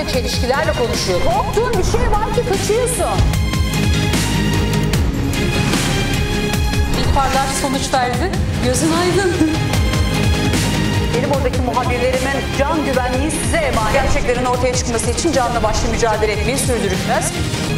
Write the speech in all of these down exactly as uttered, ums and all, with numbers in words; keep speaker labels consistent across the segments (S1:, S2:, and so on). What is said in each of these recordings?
S1: tamamen çelişkilerle konuşuyor. Korktuğun bir şey var ki kaçıyorsun. İhbarlar sonuç verdi. Gözün aydın. Benim oradaki muhabirlerimin can güvenliği size emanet. Gerçeklerin ortaya çıkması için canla başla mücadele etmeyi sürdüreceğiz.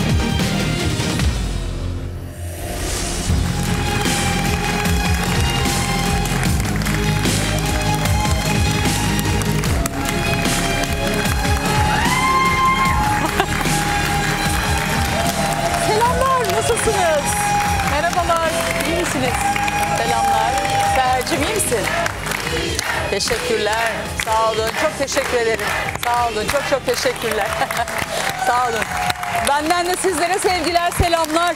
S2: Nasılsınız? Merhabalar, iyi misiniz? Selamlar. Seher'cim iyi misin? Teşekkürler, sağ olun. Çok teşekkür ederim. Sağ olun, çok çok teşekkürler. Sağ olun. Benden de sizlere sevgiler, selamlar.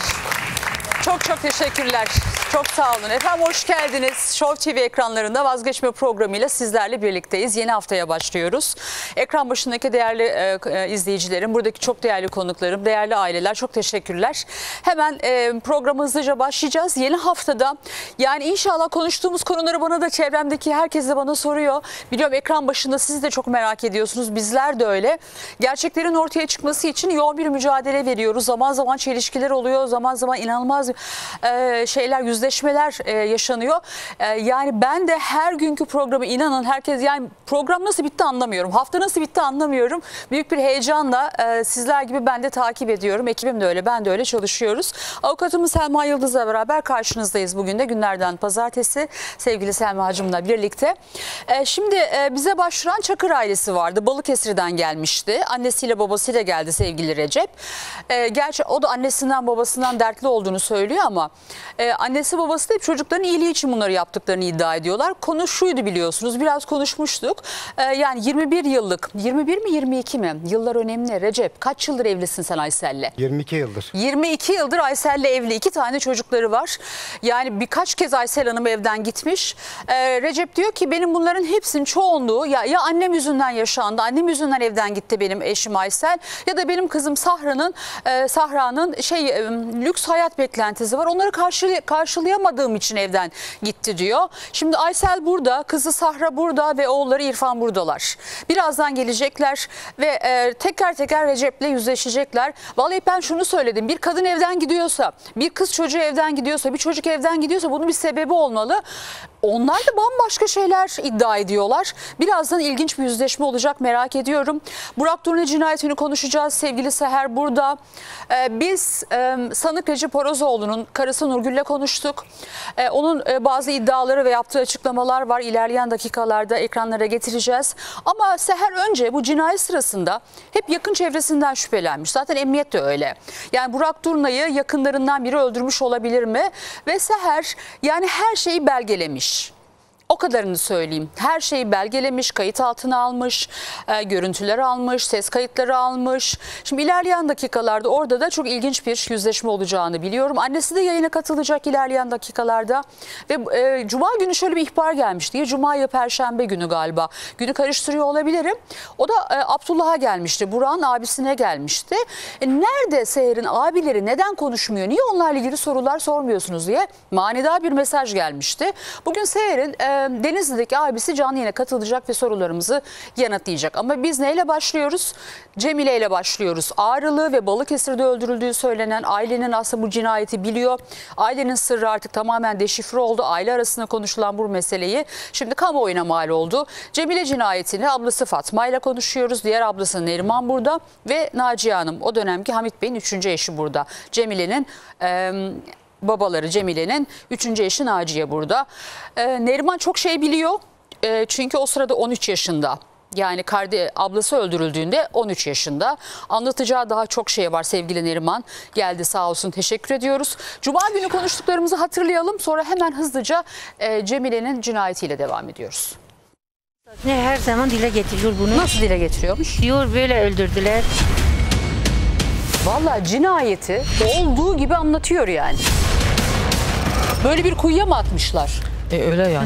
S2: Çok çok teşekkürler. Çok sağ olun. Efendim hoş geldiniz. Show T V ekranlarında Vazgeçme programıyla sizlerle birlikteyiz. Yeni haftaya başlıyoruz. Ekran başındaki değerli e, izleyicilerim, buradaki çok değerli konuklarım, değerli aileler çok teşekkürler. Hemen e, programa hızlıca başlayacağız. Yeni haftada yani inşallah konuştuğumuz konuları bana da çevremdeki herkes de bana soruyor. Biliyorum ekran başında siz de çok merak ediyorsunuz. Bizler de öyle. Gerçeklerin ortaya çıkması için yoğun bir mücadele veriyoruz. Zaman zaman çelişkiler oluyor. Zaman zaman inanılmaz e, şeyler, yüzleşmeler e, yaşanıyor. E, yani ben de her günkü programı inanın herkes yani program nasıl bitti anlamıyorum. Hafta nasıl bitti anlamıyorum. Büyük bir heyecanla e, sizler gibi ben de takip ediyorum. Ekibim de öyle, ben de öyle çalışıyoruz. Avukatımız Selma Yıldız'la beraber karşınızdayız bugün de günlerden pazartesi. Sevgili Selma'cığımla birlikte. E, şimdi e, bize başvuran Çakır ailesi vardı. Balıkesir'den gelmişti. Annesiyle babasıyla geldi sevgili Recep. E, gerçi o da annesinden babasından dertli olduğunu söylüyor ama e, annesi babası da hep çocukların iyiliği için bunları yaptıklarını iddia ediyorlar. Konu şuydu biliyorsunuz, biraz konuşmuştuk. Ee, yani yirmi bir yıllık, yirmi bir mi yirmi iki mi? Yıllar önemli. Recep, kaç yıldır evlisin sen Aysel'le?
S3: yirmi iki yıldır.
S1: yirmi iki yıldır Aysel'le evli. İki tane çocukları var. Yani birkaç kez Aysel Hanım evden gitmiş. Ee, Recep diyor ki benim bunların hepsinin çoğunluğu ya, ya annem yüzünden yaşandı. Annem yüzünden evden gitti benim eşim Aysel. Ya da benim kızım Sahra'nın e, Sahra'nın şey e, lüks hayat beklentisi var. Onları karşı, karşılayamadığım için evden gitti diyor. Şimdi Aysel burada, kızı Sahra burada ve oğulları İrfan buradalar. Birazdan gelecekler ve e, teker teker Recep'le yüzleşecekler. Vallahi ben şunu söyledim. Bir kadın evden gidiyorsa, bir kız çocuğu evden gidiyorsa, bir çocuk evden gidiyorsa bunun bir sebebi olmalı. Onlar da bambaşka şeyler iddia ediyorlar. Birazdan ilginç bir yüzleşme olacak, merak ediyorum. Burak Durna cinayetini konuşacağız. Sevgili Seher burada. Ee, biz e, sanık Recep Orozoğlu'nun karısı Nurgül'le konuştuk. Ee, onun e, bazı iddiaları ve yaptığı açıklamalar var. İlerleyen dakikalarda ekranlara getireceğiz. Ama Seher önce bu cinayet sırasında hep yakın çevresinden şüphelenmiş. Zaten emniyet de öyle. Yani Burak Durna'yı yakınlarından biri öldürmüş olabilir mi? Ve Seher yani her şeyi belgelemiş. O kadarını söyleyeyim. Her şeyi belgelemiş, kayıt altına almış, e, görüntüler almış, ses kayıtları almış. Şimdi ilerleyen dakikalarda orada da çok ilginç bir yüzleşme olacağını biliyorum. Annesi de yayına katılacak ilerleyen dakikalarda. Ve e, Cuma günü şöyle bir ihbar gelmiş diye. Cuma ya Perşembe günü galiba. Günü karıştırıyor olabilirim. O da e, Abdullah'a gelmişti. Burak'ın abisine gelmişti. E, nerede Seher'in abileri, neden konuşmuyor? Niye onlarla ilgili sorular sormuyorsunuz diye manidar bir mesaj gelmişti. Bugün Seher'in e, Denizli'deki abisi canlı yayına katılacak ve sorularımızı yanıtlayacak. Ama biz neyle başlıyoruz? Cemile ile başlıyoruz. Ağrılı ve Balıkesir'de öldürüldüğü söylenen ailenin aslında bu cinayeti biliyor. Ailenin sırrı artık tamamen deşifre oldu. Aile arasında konuşulan bu meseleyi şimdi kamuoyuna mal oldu. Cemile cinayetini ablası Fatma ile konuşuyoruz. Diğer ablası Neriman burada ve Naciye Hanım, o dönemki Hamit Bey'in üçüncü eşi burada. Cemile'nin E, babaları Cemile'nin üçüncü eşi Naciye burada. Ee, Neriman çok şey biliyor. Ee, çünkü o sırada on üç yaşında. Yani kardeş, ablası öldürüldüğünde on üç yaşında. Anlatacağı daha çok şey var sevgili Neriman. Geldi sağ olsun, teşekkür ediyoruz. Cuma günü konuştuklarımızı hatırlayalım. Sonra hemen hızlıca e, Cemile'nin cinayetiyle devam ediyoruz.
S4: Ne her zaman dile getiriyor bunu.
S1: Nasıl dile getiriyormuş?
S4: Diyor böyle öldürdüler.
S1: Vallahi cinayeti olduğu gibi anlatıyor yani. Böyle bir kuyuya mı atmışlar?
S2: E öyle yani.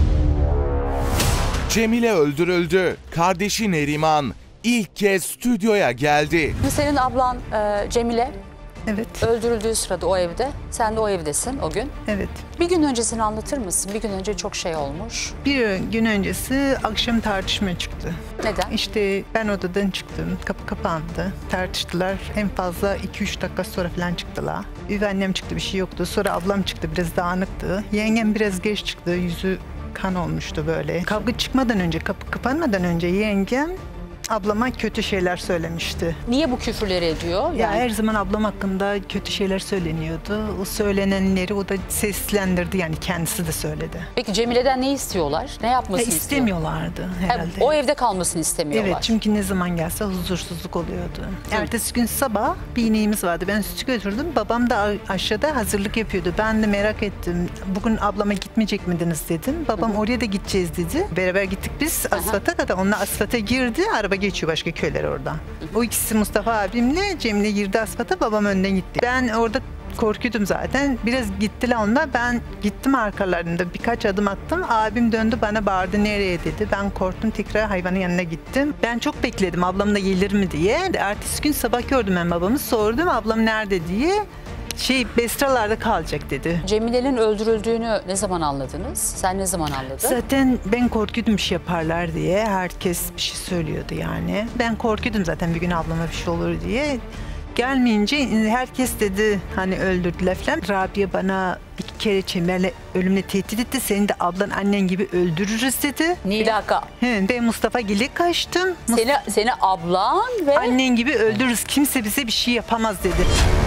S5: Cemile öldürüldü. Kardeşi Neriman ilk kez stüdyoya geldi.
S1: Senin ablan e, Cemile
S3: Evet.
S1: Öldürüldüğü sırada o evde. Sen de o evdesin o gün.
S3: Evet.
S1: Bir gün öncesini anlatır mısın? Bir gün önce çok şey olmuş.
S3: Bir gün öncesi akşam tartışma çıktı.
S1: Neden?
S3: İşte ben odadan çıktım. Kapı kapandı. Tartıştılar. En fazla iki üç dakika sonra falan çıktılar. Üvey annem çıktı, bir şey yoktu. Sonra ablam çıktı, biraz dağınıktı. Yengem biraz geç çıktı. Yüzü kan olmuştu böyle. Kavga çıkmadan önce, kapı kapanmadan önce yengem ablama kötü şeyler söylemişti.
S1: Niye bu küfürleri ediyor?
S3: Ya her zaman ablam hakkında kötü şeyler söyleniyordu. O söylenenleri o da seslendirdi, yani kendisi de söyledi.
S1: Peki Cemile'den ne istiyorlar? Ne
S3: Ya
S1: yapmasını istiyor?
S3: istemiyorlardı
S1: Ha,
S3: herhalde.
S1: o evde kalmasını istemiyorlar.
S3: Evet, çünkü ne zaman gelse huzursuzluk oluyordu. Ertesi gün sabah bir ineğimiz vardı. Ben sütü götürdüm. Babam da aşağıda hazırlık yapıyordu. Ben de merak ettim. Bugün ablama gitmeyecek miydiniz dedim. Babam oraya da gideceğiz dedi. Beraber gittik biz asfalta kadar. Onlar asfalta girdi. Araba geçiyor başka köyler oradan. O ikisi Mustafa abimle Cemile girdi asfalta. Babam önden gitti. Ben orada korkuyordum zaten. Biraz gittiler onlar. Ben gittim arkalarında. Birkaç adım attım. Abim döndü bana bağırdı, nereye dedi. Ben korktum, tekrar hayvanın yanına gittim. Ben çok bekledim ablam da gelir mi diye. Ertesi gün sabah gördüm ben babamı. Sordum ablam nerede diye. Şey, Bestralarda kalacak dedi.
S1: Cemile'nin öldürüldüğünü ne zaman anladınız? Sen ne zaman anladın?
S3: Zaten ben korkuyordum bir şey yaparlar diye. Herkes bir şey söylüyordu yani. Ben korkuyordum zaten bir gün ablama bir şey olur diye. Gelmeyince herkes dedi hani öldürdüler falan. Rabia bana iki kere Cemile'yle ölümle tehdit etti. Seni de ablan annen gibi öldürürüz dedi.
S1: Bir dakika.
S3: He, ben Mustafa Gil'e kaçtım.
S1: Seni, seni ablan ve...
S3: Annen gibi öldürürüz. Kimse bize bir şey yapamaz dedi.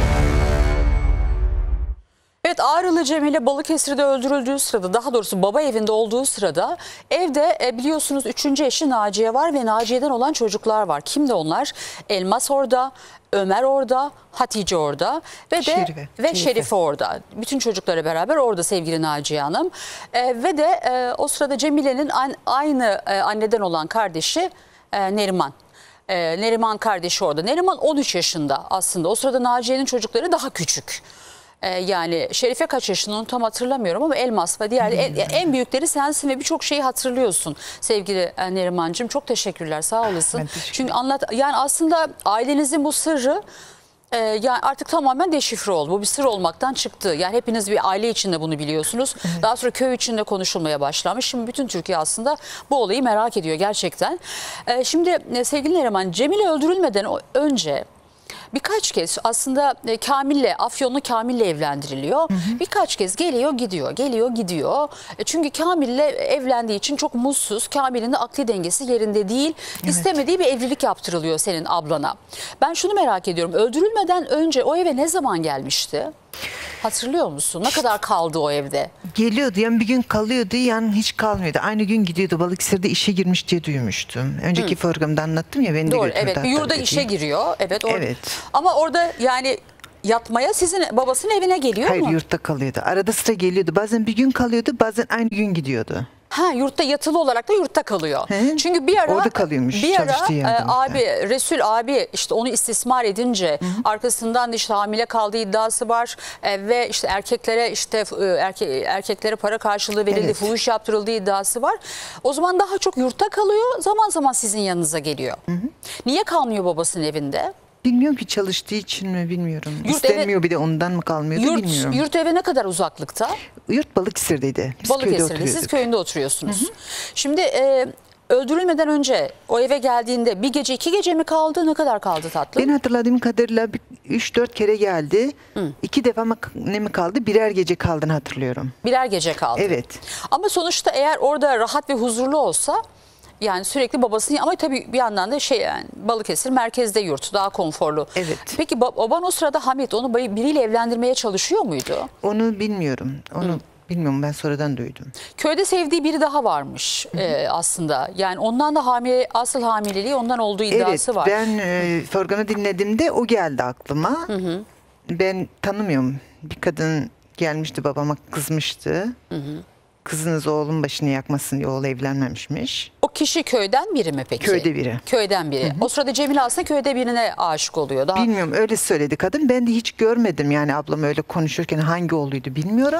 S1: Evet, Ağrılı Cemile Balıkesir'de öldürüldüğü sırada, daha doğrusu baba evinde olduğu sırada evde e, biliyorsunuz üçüncü eşi Naciye var ve Naciye'den olan çocuklar var. Kimdi onlar? Elmas orada, Ömer orada, Hatice orada ve de
S3: Şerife.
S1: ve
S3: Şerife.
S1: Şerife orada. Bütün çocukları beraber orada sevgili Naciye Hanım. E, ve de e, o sırada Cemile'nin an, aynı e, anneden olan kardeşi e, Neriman. E, Neriman kardeşi orada. Neriman on üç yaşında aslında. O sırada Naciye'nin çocukları daha küçük. Ee, yani Şerife kaç yaşında onu tam hatırlamıyorum ama Elmas ve diğer en, en büyükleri sensin ve birçok şeyi hatırlıyorsun sevgili Nerimancığım. Çok teşekkürler, sağ olasın. Çünkü anlat, yani aslında ailenizin bu sırrı e, yani artık tamamen deşifre oldu. Bu bir sır olmaktan çıktı. Yani hepiniz bir aile içinde bunu biliyorsunuz. Evet. Daha sonra köy içinde konuşulmaya başlamış. Şimdi bütün Türkiye aslında bu olayı merak ediyor gerçekten. E, şimdi sevgili Neriman, Cemile öldürülmeden önce birkaç kez aslında Kamil'le, Afyonlu Kamil'le evlendiriliyor. Hı hı. Birkaç kez geliyor gidiyor, geliyor gidiyor. Çünkü Kamil'le evlendiği için çok mutsuz. Kamil'in de akli dengesi yerinde değil. Evet. İstemediği bir evlilik yaptırılıyor senin ablana. Ben şunu merak ediyorum. Öldürülmeden önce o eve ne zaman gelmişti? Hatırlıyor musun? Ne kadar kaldı o evde?
S6: Geliyordu, yani bir gün kalıyordu, yani hiç kalmıyordu. Aynı gün gidiyordu. Balıkesir'de işe girmiş diye duymuştum. Önceki programda anlattım ya, beni de
S1: Doğru,
S6: götürdü.
S1: evet. Bir yurda işe
S6: diye.
S1: giriyor. Evet, orada.
S6: Evet.
S1: Ama orada yani yatmaya sizin babasının evine geliyor
S6: Hayır,
S1: mu?
S6: Hayır, yurtta kalıyordu. Arada sıra geliyordu. Bazen bir gün kalıyordu, bazen aynı gün gidiyordu.
S1: Ha, yurtta yatılı olarak da yurtta kalıyor.
S6: He?
S1: Çünkü bir ara
S6: Orada kalıyormuş,
S1: bir ara
S6: çalıştığı yerde
S1: e, abi Resul abi işte onu istismar edince, hı hı, arkasından da işte hamile kaldığı iddiası var e, ve işte erkeklere işte e, erke, erkeklere para karşılığı verildi, evet, fuhuş yaptırıldığı iddiası var. O zaman daha çok yurtta kalıyor, zaman zaman sizin yanınıza geliyor. Hı hı. Niye kalmıyor babasının evinde?
S6: Bilmiyorum ki, çalıştığı için mi bilmiyorum.
S1: Yurt
S6: İstenmiyor
S1: eve,
S6: bir de ondan mı kalmıyordu
S1: yurt,
S6: bilmiyorum.
S1: Yurt eve ne kadar uzaklıkta?
S6: Yurt Balıkesir'deydi. Biz
S1: Balıkesir'de, siz köyünde oturuyorsunuz. Hı hı. Şimdi e, öldürülmeden önce o eve geldiğinde bir gece iki gece mi kaldı? Ne kadar kaldı tatlım?
S6: Ben hatırladığım kadarıyla üç dört kere geldi. Hı. İki defa mı, ne mi kaldı? Birer gece kaldığını hatırlıyorum.
S1: Birer gece kaldı.
S6: Evet.
S1: Ama sonuçta eğer orada rahat ve huzurlu olsa, yani sürekli babasının, ama tabii bir yandan da şey, yani Balıkesir merkezde yurt, daha konforlu.
S6: Evet.
S1: Peki baban o sırada Hamit onu biriyle evlendirmeye çalışıyor muydu?
S6: Onu bilmiyorum. Onu Hı. bilmiyorum, ben sonradan duydum.
S1: Köyde sevdiği biri daha varmış e, aslında. Yani ondan da hamile, asıl hamileliği ondan olduğu iddiası
S6: evet,
S1: var.
S6: Evet, ben e, programı dinlediğimde o geldi aklıma. Hı hı. Ben tanımıyorum. Bir kadın gelmişti, babama kızmıştı. Hı hı. Kızınız oğlun başını yakmasın diye, oğlu evlenmemişmiş.
S1: O kişi köyden biri mi peki?
S6: Köyde biri.
S1: Köyden biri. Hı hı. O sırada Cemile aslında köyde birine aşık oluyor. Daha...
S6: Bilmiyorum, öyle söyledi kadın. Ben de hiç görmedim yani ablam öyle konuşurken, hangi oğluydu bilmiyorum.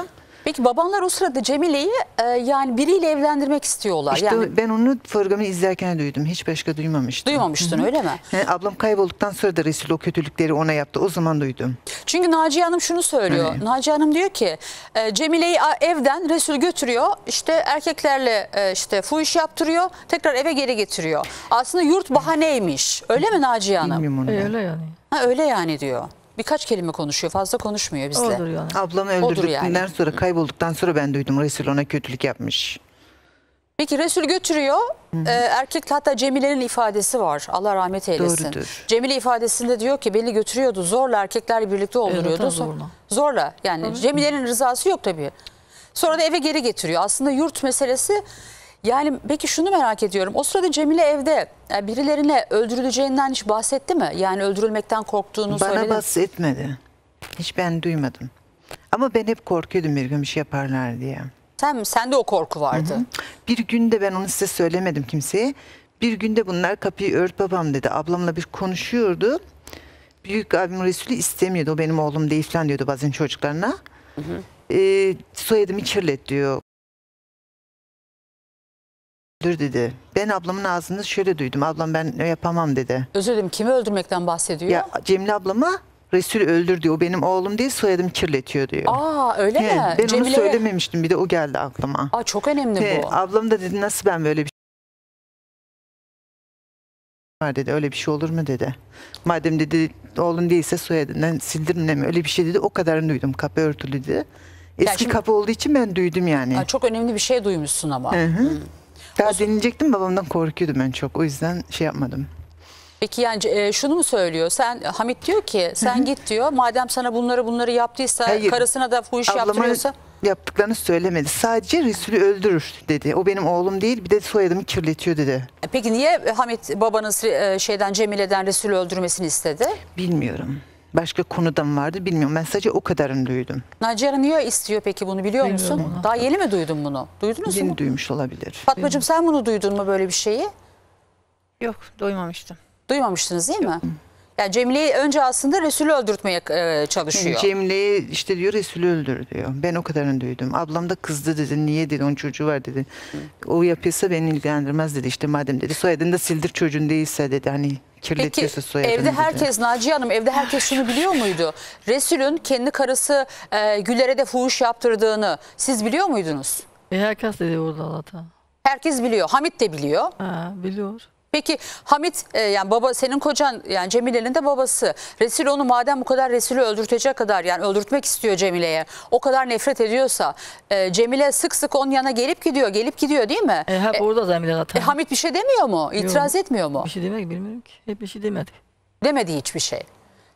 S1: Peki babanlar o sırada Cemile'yi e, yani biriyle evlendirmek istiyorlar.
S6: İşte
S1: yani
S6: ben onu programı izlerken duydum. Hiç başka duymamıştım.
S1: duymamıştın öyle mi?
S6: He, ablam kaybolduktan sonra da Resul o kötülükleri ona yaptı. O zaman duydum.
S1: Çünkü Naciye Hanım şunu söylüyor.
S6: Evet.
S1: Naciye Hanım diyor ki e, Cemile'yi a- evden Resul götürüyor. İşte erkeklerle e, işte fuhuş yaptırıyor. Tekrar eve geri getiriyor. Aslında yurt bahaneymiş. Öyle mi Naciye Hanım?
S6: Bilmiyorum onu ben.
S7: Öyle yani.
S1: Ha, öyle yani diyor. Birkaç kelime konuşuyor. Fazla konuşmuyor bizle.
S7: Odur yani.
S6: Ablamı
S1: Odur
S6: öldürdükten
S1: yani.
S6: sonra kaybolduktan sonra ben duydum. Resul ona kötülük yapmış.
S1: Peki Resul götürüyor. Ee, erkek hatta Cemile'nin ifadesi var. Allah rahmet eylesin.
S6: Doğrudur.
S1: Cemile ifadesinde diyor ki beni götürüyordu. Zorla erkeklerle birlikte olduruyordu.
S7: tabii
S1: So-
S7: zorla.
S1: Zorla. Yani Cemile'nin rızası yok tabii. Sonra da eve geri getiriyor. Aslında yurt meselesi. Yani peki şunu merak ediyorum. O sırada Cemile evde yani birilerine öldürüleceğinden hiç bahsetti mi? Yani öldürülmekten korktuğunu
S6: Bana
S1: söyledi mi?
S6: bahsetmedi. Hiç ben duymadım. Ama ben hep korkuyordum bir gün bir şey yaparlar diye.
S1: Sen, sende o korku vardı.
S6: Bir günde ben onu size söylemedim kimseye. Bir günde bunlar kapıyı ört babam dedi. Ablamla bir konuşuyordu. Büyük abim Resulü istemiyordu. O benim oğlum değil falan diyordu bazen çocuklarına. Ee, soyadımı kirlet diyor. Dur dedi. Ben ablamın ağzını şöyle duydum. Ablam ben yapamam dedi.
S1: Özür dilerim, kimi öldürmekten bahsediyor?
S6: Ya Cemile ablama Resul öldür diyor. O benim oğlum değil soyadımı kirletiyor diyor.
S1: Aa öyle
S6: He,
S1: mi?
S6: ben onu
S1: Cemile'ye-
S6: söylememiştim. Bir de o geldi aklıma.
S1: Aa, çok önemli
S6: He,
S1: bu.
S6: ablam da dedi nasıl ben böyle bir şey var dedi. Öyle bir şey olur mu dedi. Madem dedi oğlun değilse soyadından sildirme mi? Öyle bir şey dedi. O kadarını duydum. Kapı örtülü dedi. Eski
S1: şimdi-
S6: kapı olduğu için ben duydum yani.
S1: Aa, çok önemli bir şey duymuşsun ama.
S6: Hı hı. Daha denilecektim babamdan korkuyordum ben çok. O yüzden şey yapmadım.
S1: Peki yani e, şunu mu söylüyor? Sen Hamit diyor ki sen git diyor. Madem sana bunları bunları yaptıysa
S6: Hayır.
S1: karısına da bu işi
S6: Ablama
S1: yaptırıyorsa.
S6: yaptıklarını söylemedi. Sadece Resulü öldürür dedi. O benim oğlum değil bir de soyadımı kirletiyor dedi.
S1: E, Peki niye Hamit babanız e, şeyden Cemile'den Resul'ü öldürmesini istedi?
S6: Bilmiyorum. Başka konuda mı vardı bilmiyorum. Ben sadece o kadarını duydum.
S1: Naciye Hanım niye istiyor peki bunu biliyor
S7: Bilmiyorum
S1: musun?
S7: onu.
S1: Daha yeni mi duydun bunu? Duydunuz
S6: Yeni
S1: mu?
S6: duymuş olabilir.
S1: Fatmacığım sen bunu duydun mu böyle bir şeyi?
S4: Yok, duymamıştım.
S1: Duymamıştınız değil mi? Yani Cemile'yi önce aslında Resul'ü öldürtmeye e, çalışıyor.
S6: Yani Cemile'ye işte diyor Resulü öldür diyor. Ben o kadarını duydum. Ablam da kızdı dedi. Niye dedi onun çocuğu var dedi. O yapıyorsa beni ilgilendirmez dedi. İşte madem dedi soyadını da sildir çocuğun değilse dedi. Hani
S1: Peki
S6: kirletiyorsa soyadını
S1: evde
S6: dedi.
S1: herkes Naciye Hanım evde herkes şunu biliyor muydu? Resul'ün kendi karısı e, Güler'e de fuhuş yaptırdığını siz biliyor muydunuz?
S7: E herkes dedi orada zaten.
S1: Herkes biliyor. Hamit de biliyor.
S7: Ha, biliyor.
S1: Peki Hamit e, yani baba senin kocan yani Cemile'nin de babası. Resul onu madem bu kadar Resul'ü öldürtecek kadar yani öldürtmek istiyor Cemile'ye. O kadar nefret ediyorsa e, Cemile sık sık onun yanına gelip gidiyor gelip gidiyor değil mi?
S7: E hep
S1: E,
S7: orada Cemile zaten.
S1: e, Hamit bir şey demiyor mu? İtiraz etmiyor mu?
S7: Bir şey demek bilmiyorum ki. Hep bir şey demedi.
S1: Demedi hiçbir şey.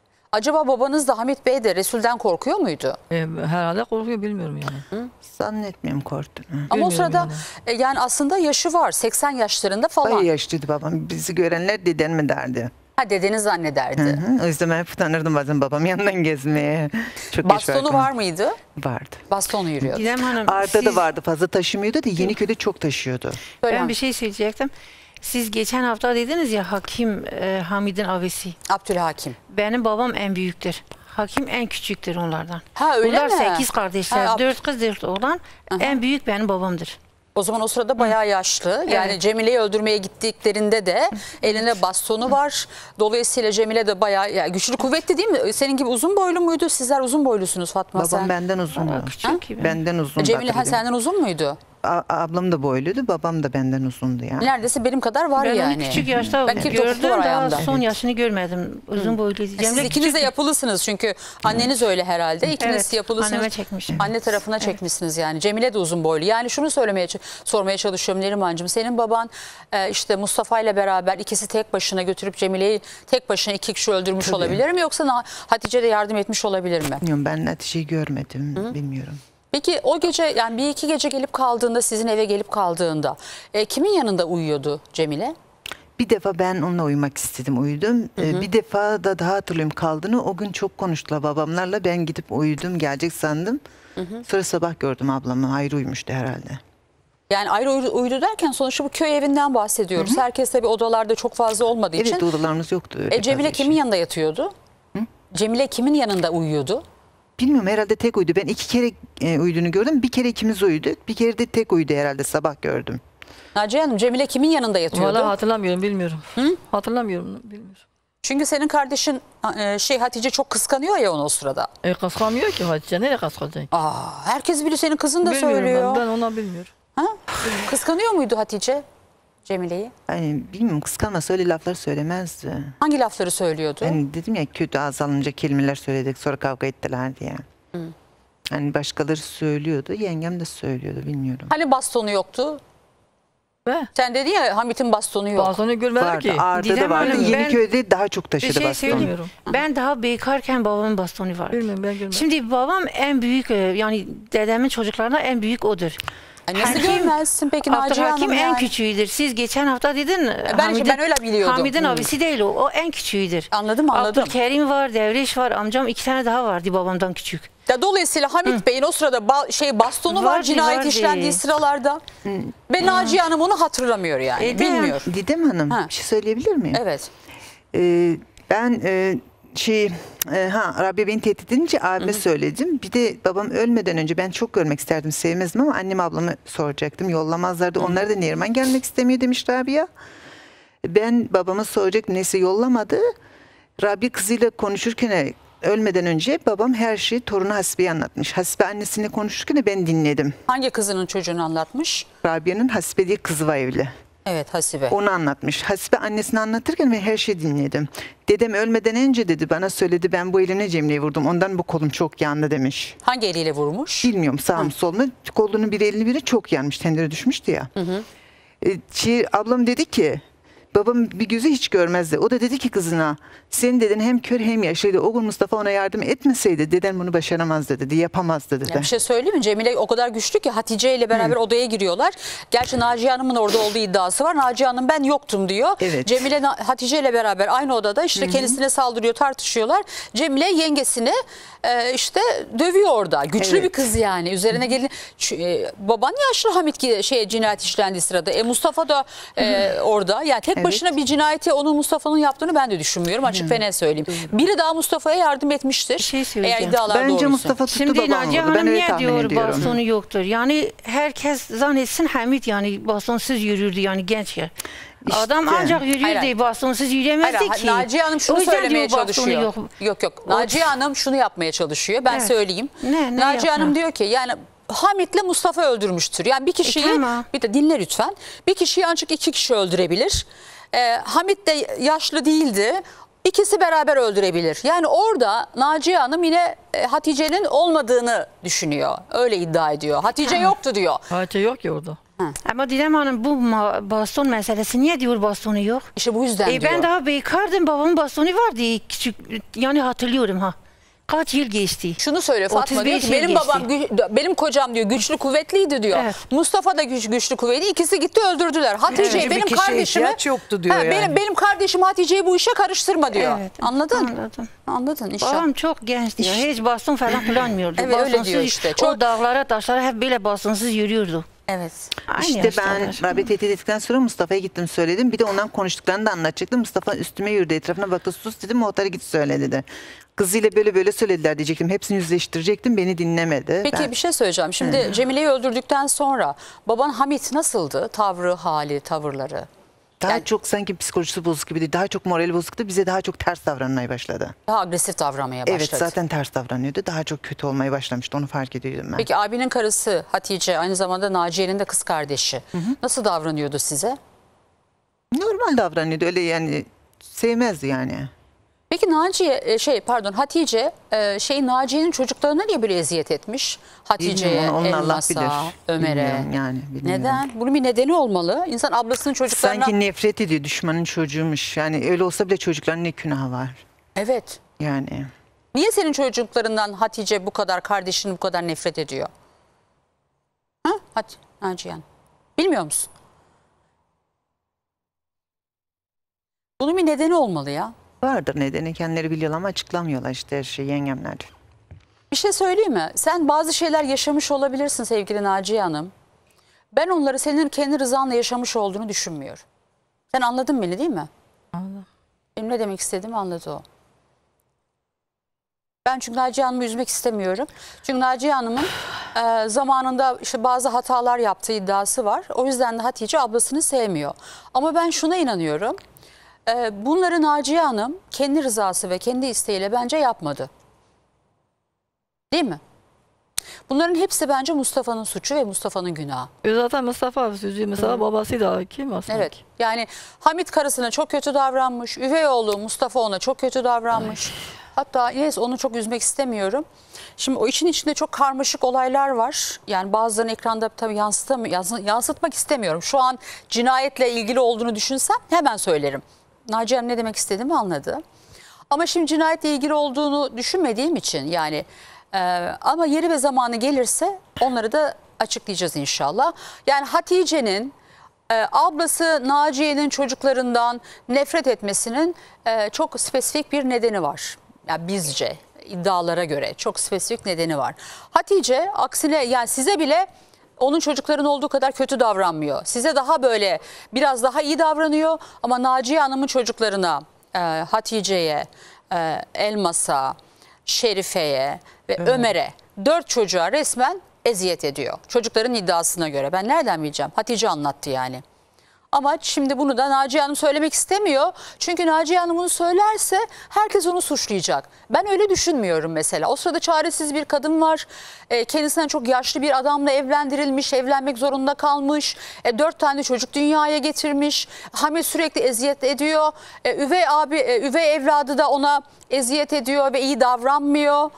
S1: Acaba babanız da Hamit Bey de Resul'den korkuyor muydu?
S7: E, herhalde korkuyor bilmiyorum yani.
S6: Zannetmiyorum korktuğunu.
S1: Ama o
S7: Bilmiyorum
S1: sırada
S7: yani.
S1: e, yani aslında yaşı var seksen yaşlarında falan.
S6: Bayağı yaşlıydı babam. Bizi görenler deden mi derdi.
S1: Ha dedeni zannederdi.
S6: Hı hı. O yüzden ben hep utanırdım bazen babam yanından gezmeye. Çok geç
S1: Bastonu
S6: farkım.
S1: var mıydı?
S6: Vardı.
S1: Bastonu yürüyordu.
S4: Gizem Hanım,
S6: Arda
S4: siz,
S6: da vardı fazla taşımıyordu da Yeniköy'de çok taşıyordu.
S1: Söyle
S4: ben bir şey söyleyecektim. Siz geçen hafta dediniz ya Hakim e, Hamid'in abisi.
S1: Abdülhakim.
S4: Benim babam en büyüktür. Hakim en küçüktür onlardan.
S1: Ha, öyle
S4: Bunlar
S1: mi?
S4: sekiz kardeşler.
S1: Ha, Ab-
S4: dört kız dört oğlan. En büyük benim babamdır.
S1: O zaman o sırada bayağı yaşlı. Yani
S4: Evet.
S1: Cemile'yi öldürmeye gittiklerinde de elinde bastonu var. Dolayısıyla Cemile de bayağı yani güçlü kuvvetli değil mi? Senin gibi uzun boylu muydu? Sizler uzun boylusunuz Fatma
S6: Babam
S1: sen.
S6: benden uzundu.
S4: Küçük gibi.
S6: Benden uzun.
S1: Cemile ha, senden uzun muydu?
S6: A- ablam da boyluydu, babam da benden uzundu yani.
S1: Neredeyse benim kadar var
S4: Ben
S1: yani.
S4: onu küçük yaşta
S1: Ben kirpi topuklu var
S4: gördüm. Daha
S1: ayağımda.
S4: son yaşını görmedim. Uzun boyluydu.
S1: Siz
S4: Cemile
S1: ikiniz de
S4: küçük-
S1: yapılısınız çünkü anneniz öyle herhalde. İkiniz
S4: Evet,
S1: yapılısınız.
S4: anneme çekmişim.
S1: Anne tarafına çekmişsiniz yani. Cemile de uzun boylu. Yani şunu söylemeye sormaya çalışıyorum Nerimancığım. Senin baban e, işte Mustafa ile beraber ikisi tek başına götürüp Cemile'yi tek başına iki kişi öldürmüş
S6: Tabii.
S1: olabilir mi? Yoksa Na- Hatice de yardım etmiş olabilir mi?
S6: Bilmiyorum ben Hatice'yi görmedim, bilmiyorum.
S1: Peki o gece yani bir iki gece gelip kaldığında sizin eve gelip kaldığında e, kimin yanında uyuyordu Cemile?
S6: Bir defa ben onunla uyumak istedim, uyudum. Ee, Bir defa da daha hatırlıyorum kaldığını. O gün çok konuştular babamlarla. Ben gidip uyudum, gelecek sandım. Sonra sabah gördüm ablamı. Ayrı uyumuştu herhalde.
S1: Yani ayrı uyudu, uyudu derken sonuçta bu köy evinden bahsediyoruz. Herkes tabii odalarda çok fazla olmadığı için.
S6: Evet odalarımız yoktu öyle.
S1: E, Cemile
S6: fazla
S1: kimin
S6: işin.
S1: yanında yatıyordu? Cemile kimin yanında uyuyordu?
S6: Bilmiyorum, herhalde tek uydu. Ben iki kere e, uyuduğunu gördüm. Bir kere ikimiz uyuduk. Bir kere de tek uyudu herhalde, sabah gördüm.
S1: Naciye Hanım, Cemile kimin yanında yatıyordu?
S7: Valla hatırlamıyorum, bilmiyorum.
S1: Hı?
S7: Hatırlamıyorum, bilmiyorum.
S1: Çünkü senin kardeşin e, şey Hatice çok kıskanıyor ya onu o sırada.
S7: E kıskanmıyor ki Hatice. Nereye kıskanacak?
S1: Aa, herkes biliyor, senin kızın da
S7: Bilmiyorum
S1: söylüyor.
S7: ben, ben ona bilmiyorum.
S1: Ha? Kıskanıyor muydu Hatice Cemile'yi?
S6: Yani bilmiyorum, kıskanmasa öyle laflar söylemezdi.
S1: Hangi lafları söylüyordu?
S6: Ben dedim ya, kötü ağız alınca kelimeler söyledik, sonra kavga ettiler diye.
S1: Hı.
S6: Hani başkaları söylüyordu, yengem de söylüyordu, bilmiyorum.
S1: Hani bastonu yoktu?
S7: Ve
S1: Sen dedin ya Hamit'in bastonu yok.
S7: bazılarını görmedim
S6: Vardı,
S7: ki.
S6: Ağrı'da da
S4: Didem
S6: vardı.
S4: Hanım, ben-
S6: Yeniköy'de daha çok
S4: Bir
S6: taşıdı
S4: şey
S6: bastonu.
S4: söyleyeyim.
S7: Bilmiyorum.
S4: Ben daha bekarken babamın bastonu vardı.
S7: Bilmiyorum, ben görmedim.
S4: Şimdi babam en büyük, e, yani dedemin çocuklarına en büyük odur.
S1: Ay, nasıl
S4: Hakim-
S1: görmezsin peki Naciye Hanım?
S4: Abdülhakim en
S1: yani?
S4: küçüğüdür. Siz geçen hafta dedin.
S1: ben- ben öyle biliyordum.
S4: Hamid'in
S1: Hmm.
S4: abisi değil o. O en küçüğüdür.
S1: Anladım, anladım.
S4: Abdülkerim var, Devriş var. Amcam iki tane daha vardı babamdan küçük.
S1: Ya dolayısıyla Hamit Bey'in o sırada ba- şey bastonu var,
S4: Vardı,
S1: cinayet
S4: vardı.
S1: işlendiği sıralarda. Ve Naciye Hanım onu hatırlamıyor yani.
S4: E, de-
S1: bilmiyor.
S6: Didem Hanım,
S1: Ha.
S6: bir şey söyleyebilir miyim?
S1: Evet.
S6: Ee, ben e, şey e, ha Rabia beni tehdit edince abime söyledim. Bir de babam ölmeden önce ben çok görmek isterdim, sevmezdim ama annem ablamı soracaktım. Yollamazlardı. Onlar da Neriman gelmek istemiyor demiş Rabia. Ben babama soracaktım. Neyse yollamadı. Rabia kızıyla konuşurken ölmeden önce babam her şeyi torunu Hasibe'ye anlatmış. Hasibe annesiyle konuşurken ben dinledim.
S1: Hangi kızının çocuğunu anlatmış?
S6: Rabia'nın Hasibe diye kızı var evli.
S1: Evet, Hasibe.
S6: Onu anlatmış. Hasibe annesini anlatırken ben her şeyi dinledim. Dedem ölmeden önce dedi, bana söyledi, ben bu elimle Cemile'yi vurdum. Ondan bu kolum çok yandı demiş.
S1: Hangi eliyle vurmuş?
S6: Bilmiyorum, sağ mı sol mu? Kolunun bir elini biri çok yanmış. Tendere düşmüştü ya.
S1: Hı hı.
S6: E, şey, ablam dedi ki, babam bir gözü hiç görmezdi. O da dedi ki kızına, senin deden hem kör hem yaşlıydı. O gün Mustafa ona yardım etmeseydi deden bunu başaramazdı dedi, yapamazdı dedi.
S1: Ya bir şey söyleyeyim mi? Cemile o kadar güçlü ki Hatice ile beraber odaya giriyorlar. Gerçi Naciye Hanım'ın orada olduğu iddiası var. Naciye Hanım ben yoktum diyor.
S6: Evet.
S1: Cemile Na- Hatice ile beraber aynı odada işte kendisine saldırıyor, tartışıyorlar. Cemile yengesini e, işte dövüyor orada. Güçlü
S6: Evet.
S1: bir kız yani. Üzerine gelin. Ç- e, baban yaşlı Hamit ki şey cinayet işlendiği sırada. E, Mustafa da e, orada. Yani tek
S6: Evet.
S1: başına bir cinayeti onun Mustafa'nın yaptığını ben de düşünmüyorum. Açık ve net söyleyeyim. Biri daha Mustafa'ya yardım etmiştir.
S4: Bir şey
S1: Eğer
S4: söyleyeceğim.
S1: iddialar
S6: Bence
S1: doğruysa.
S6: Mustafa tuttu,
S4: Şimdi
S6: babam
S4: Naciye
S6: vurdu. Ben
S4: Hanım
S6: öyle
S4: niye
S6: tahmin
S4: diyor
S6: ediyorum.
S4: bastonu yoktur? Yani herkes zannetsin Hamid yani bastonsuz yürürdü yani genç ya. Adam
S6: İşte.
S4: ancak yürüyor
S1: Hayır,
S4: diye bastonsuz yürüyemezdi
S1: Hayır,
S4: ki.
S1: Naciye Hanım şunu
S4: O yüzden
S1: söylemeye
S4: diyor, bastonu
S1: çalışıyor.
S4: yok.
S1: Yok yok. Naciye Hanım şunu yapmaya çalışıyor. Ben
S4: Evet.
S1: söyleyeyim.
S4: Ne, ne
S1: Naciye Hanım
S4: yapma?
S1: diyor ki yani Hamit'le Mustafa öldürmüştür. Yani bir kişiyi
S4: E, tamam.
S1: bir de dinle lütfen. Bir kişiyi ancak iki kişi öldürebilir. Ee, Hamit de yaşlı değildi. İkisi beraber öldürebilir. Yani orada Naciye Hanım yine e, Hatice'nin olmadığını düşünüyor. Öyle iddia ediyor. Hatice yoktu diyor.
S7: Hatice yok ki orada.
S4: Ama Didem Hanım bu ma- baston meselesi niye diyor bastonu yok?
S1: İşte bu yüzden
S4: E,
S1: diyor.
S4: ben daha bekardım, babamın bastonu vardı küçük, yani hatırlıyorum ha. Kaç yıl geçti?
S1: Şunu söylüyor Fatma,
S4: otuz
S1: diyor
S4: beş
S1: ki
S4: yıl
S1: benim
S4: geçti.
S1: babam gü- benim kocam diyor güçlü kuvvetliydi diyor.
S4: Evet.
S1: Mustafa da güç, güçlü kuvvetli, ikisi gitti öldürdüler. Hatice'yi
S6: Çünkü bir
S1: benim
S6: kişiye
S1: kardeşimi
S6: ihtiyaç yoktu diyor yani.
S1: benim benim kardeşim Hatice'yi bu işe karıştırma diyor.
S4: Evet,
S1: Anladın?
S4: anladım.
S1: Anladın inşallah.
S4: Babam çok gençti ya. Hiç baston falan kullanmıyordu.
S1: Evet, öyle
S4: Bastonsuz-
S1: diyor işte. Çok-
S4: O dağlara taşlara hep böyle bastonsuz yürüyordu.
S1: Evet.
S4: Aynı
S6: İşte ben
S4: yaştalar.
S6: Rabia tehdit ettikten sonra Mustafa'ya gittim söyledim. Bir de ondan konuştuklarını da anlatacaktım. Mustafa üstüme yürüdü, etrafına baktı, sus dedim, muhtara git söyle dedi. Kızıyla böyle böyle söylediler diyecektim. Hepsini yüzleştirecektim, beni dinlemedi.
S1: Peki
S6: Ben-
S1: bir şey söyleyeceğim. Şimdi Cemile'yi öldürdükten sonra baban Hamit nasıldı? Tavrı, hali, tavırları?
S6: Daha
S1: Yani-
S6: çok sanki psikolojisi bozuk gibiydi. Daha çok morali bozuktu. Bize daha çok ters davranmaya başladı.
S1: Daha agresif davranmaya başladı.
S6: Evet, zaten ters davranıyordu. Daha çok kötü olmaya başlamıştı. Onu fark ediyordum ben.
S1: Peki abinin karısı Hatice aynı zamanda Naciye'nin de kız kardeşi. Nasıl davranıyordu size?
S6: Normal davranıyordu. Öyle yani sevmezdi yani.
S1: Peki Naciye e, şey pardon Hatice e, şey Naciye'nin çocuklarına niye böyle eziyet etmiş? Hatice'ye,
S6: Bilmiyorum, onu Allah
S1: Elmas'a,
S6: bilir.
S1: Ömer'e.
S6: Bilmiyorum yani, bilmiyorum.
S1: Neden? Bunun bir nedeni olmalı. İnsan ablasının çocuklarına...
S6: Sanki nefret ediyor, düşmanın çocuğuymuş. Yani öyle olsa bile çocukların ne günahı var.
S1: Evet.
S6: Yani
S1: Niye senin çocuklarından Hatice bu kadar, kardeşin bu kadar nefret ediyor? Ha? Hadi Naciye Hanım. Bilmiyor musun? Bunun bir nedeni olmalı ya.
S6: vardır nedeni, kendileri biliyorlar ama açıklamıyorlar işte her şeyi yengemler.
S1: Bir şey söyleyeyim mi? Sen bazı şeyler yaşamış olabilirsin sevgili Naciye Hanım. Ben onları senin kendi rızanla yaşamış olduğunu düşünmüyorum. Sen anladın beni değil mi?
S7: Anladım.
S1: Benim ne demek istediğimi anladı o. Ben çünkü Naciye Hanım'ı üzmek istemiyorum. Çünkü Naciye Hanım'ın e, zamanında işte bazı hatalar yaptığı iddiası var. O yüzden de Hatice ablasını sevmiyor. Ama ben şuna inanıyorum. E, bunları Naciye Hanım kendi rızası ve kendi isteğiyle bence yapmadı. Değil mi? Bunların hepsi bence Mustafa'nın suçu ve Mustafa'nın günahı.
S7: E zaten Mustafa abi sözü mesela babası da kim aslında?
S1: Evet. Yani Hamit karısına çok kötü davranmış. Üvey oğlu Mustafa ona çok kötü davranmış. Ay. Hatta neyse onu çok üzmek istemiyorum. Şimdi o için içinde çok karmaşık olaylar var. Yani bazılarını ekranda tabii yansıtam- yansıtmak istemiyorum. Şu an cinayetle ilgili olduğunu düşünsem hemen söylerim. Naciye Hanım ne demek istediğimi anladı. Ama şimdi cinayetle ilgili olduğunu düşünmediğim için yani e, ama yeri ve zamanı gelirse onları da açıklayacağız inşallah. Yani Hatice'nin e, ablası Naciye'nin çocuklarından nefret etmesinin e, çok spesifik bir nedeni var. Yani bizce iddialara göre çok spesifik nedeni var. Hatice aksine yani size bile onun çocukların olduğu kadar kötü davranmıyor. Size daha böyle biraz daha iyi davranıyor ama Naciye Hanım'ın çocuklarına e, Hatice'ye, e, Elmas'a, Şerife'ye ve evet. Ömer'e dört çocuğa resmen eziyet ediyor. Çocukların iddiasına göre. Ben nereden bileceğim? Hatice anlattı yani. Ama şimdi bunu da Naciye Hanım söylemek istemiyor. Çünkü Naciye Hanım bunu söylerse herkes onu suçlayacak. Ben öyle düşünmüyorum mesela. O sırada çaresiz bir kadın var. E, kendisinden çok yaşlı bir adamla evlendirilmiş, evlenmek zorunda kalmış. E, dört tane çocuk dünyaya getirmiş. Hamit sürekli eziyet ediyor. E, üvey abi, e, üvey evladı da ona eziyet ediyor ve iyi davranmıyor.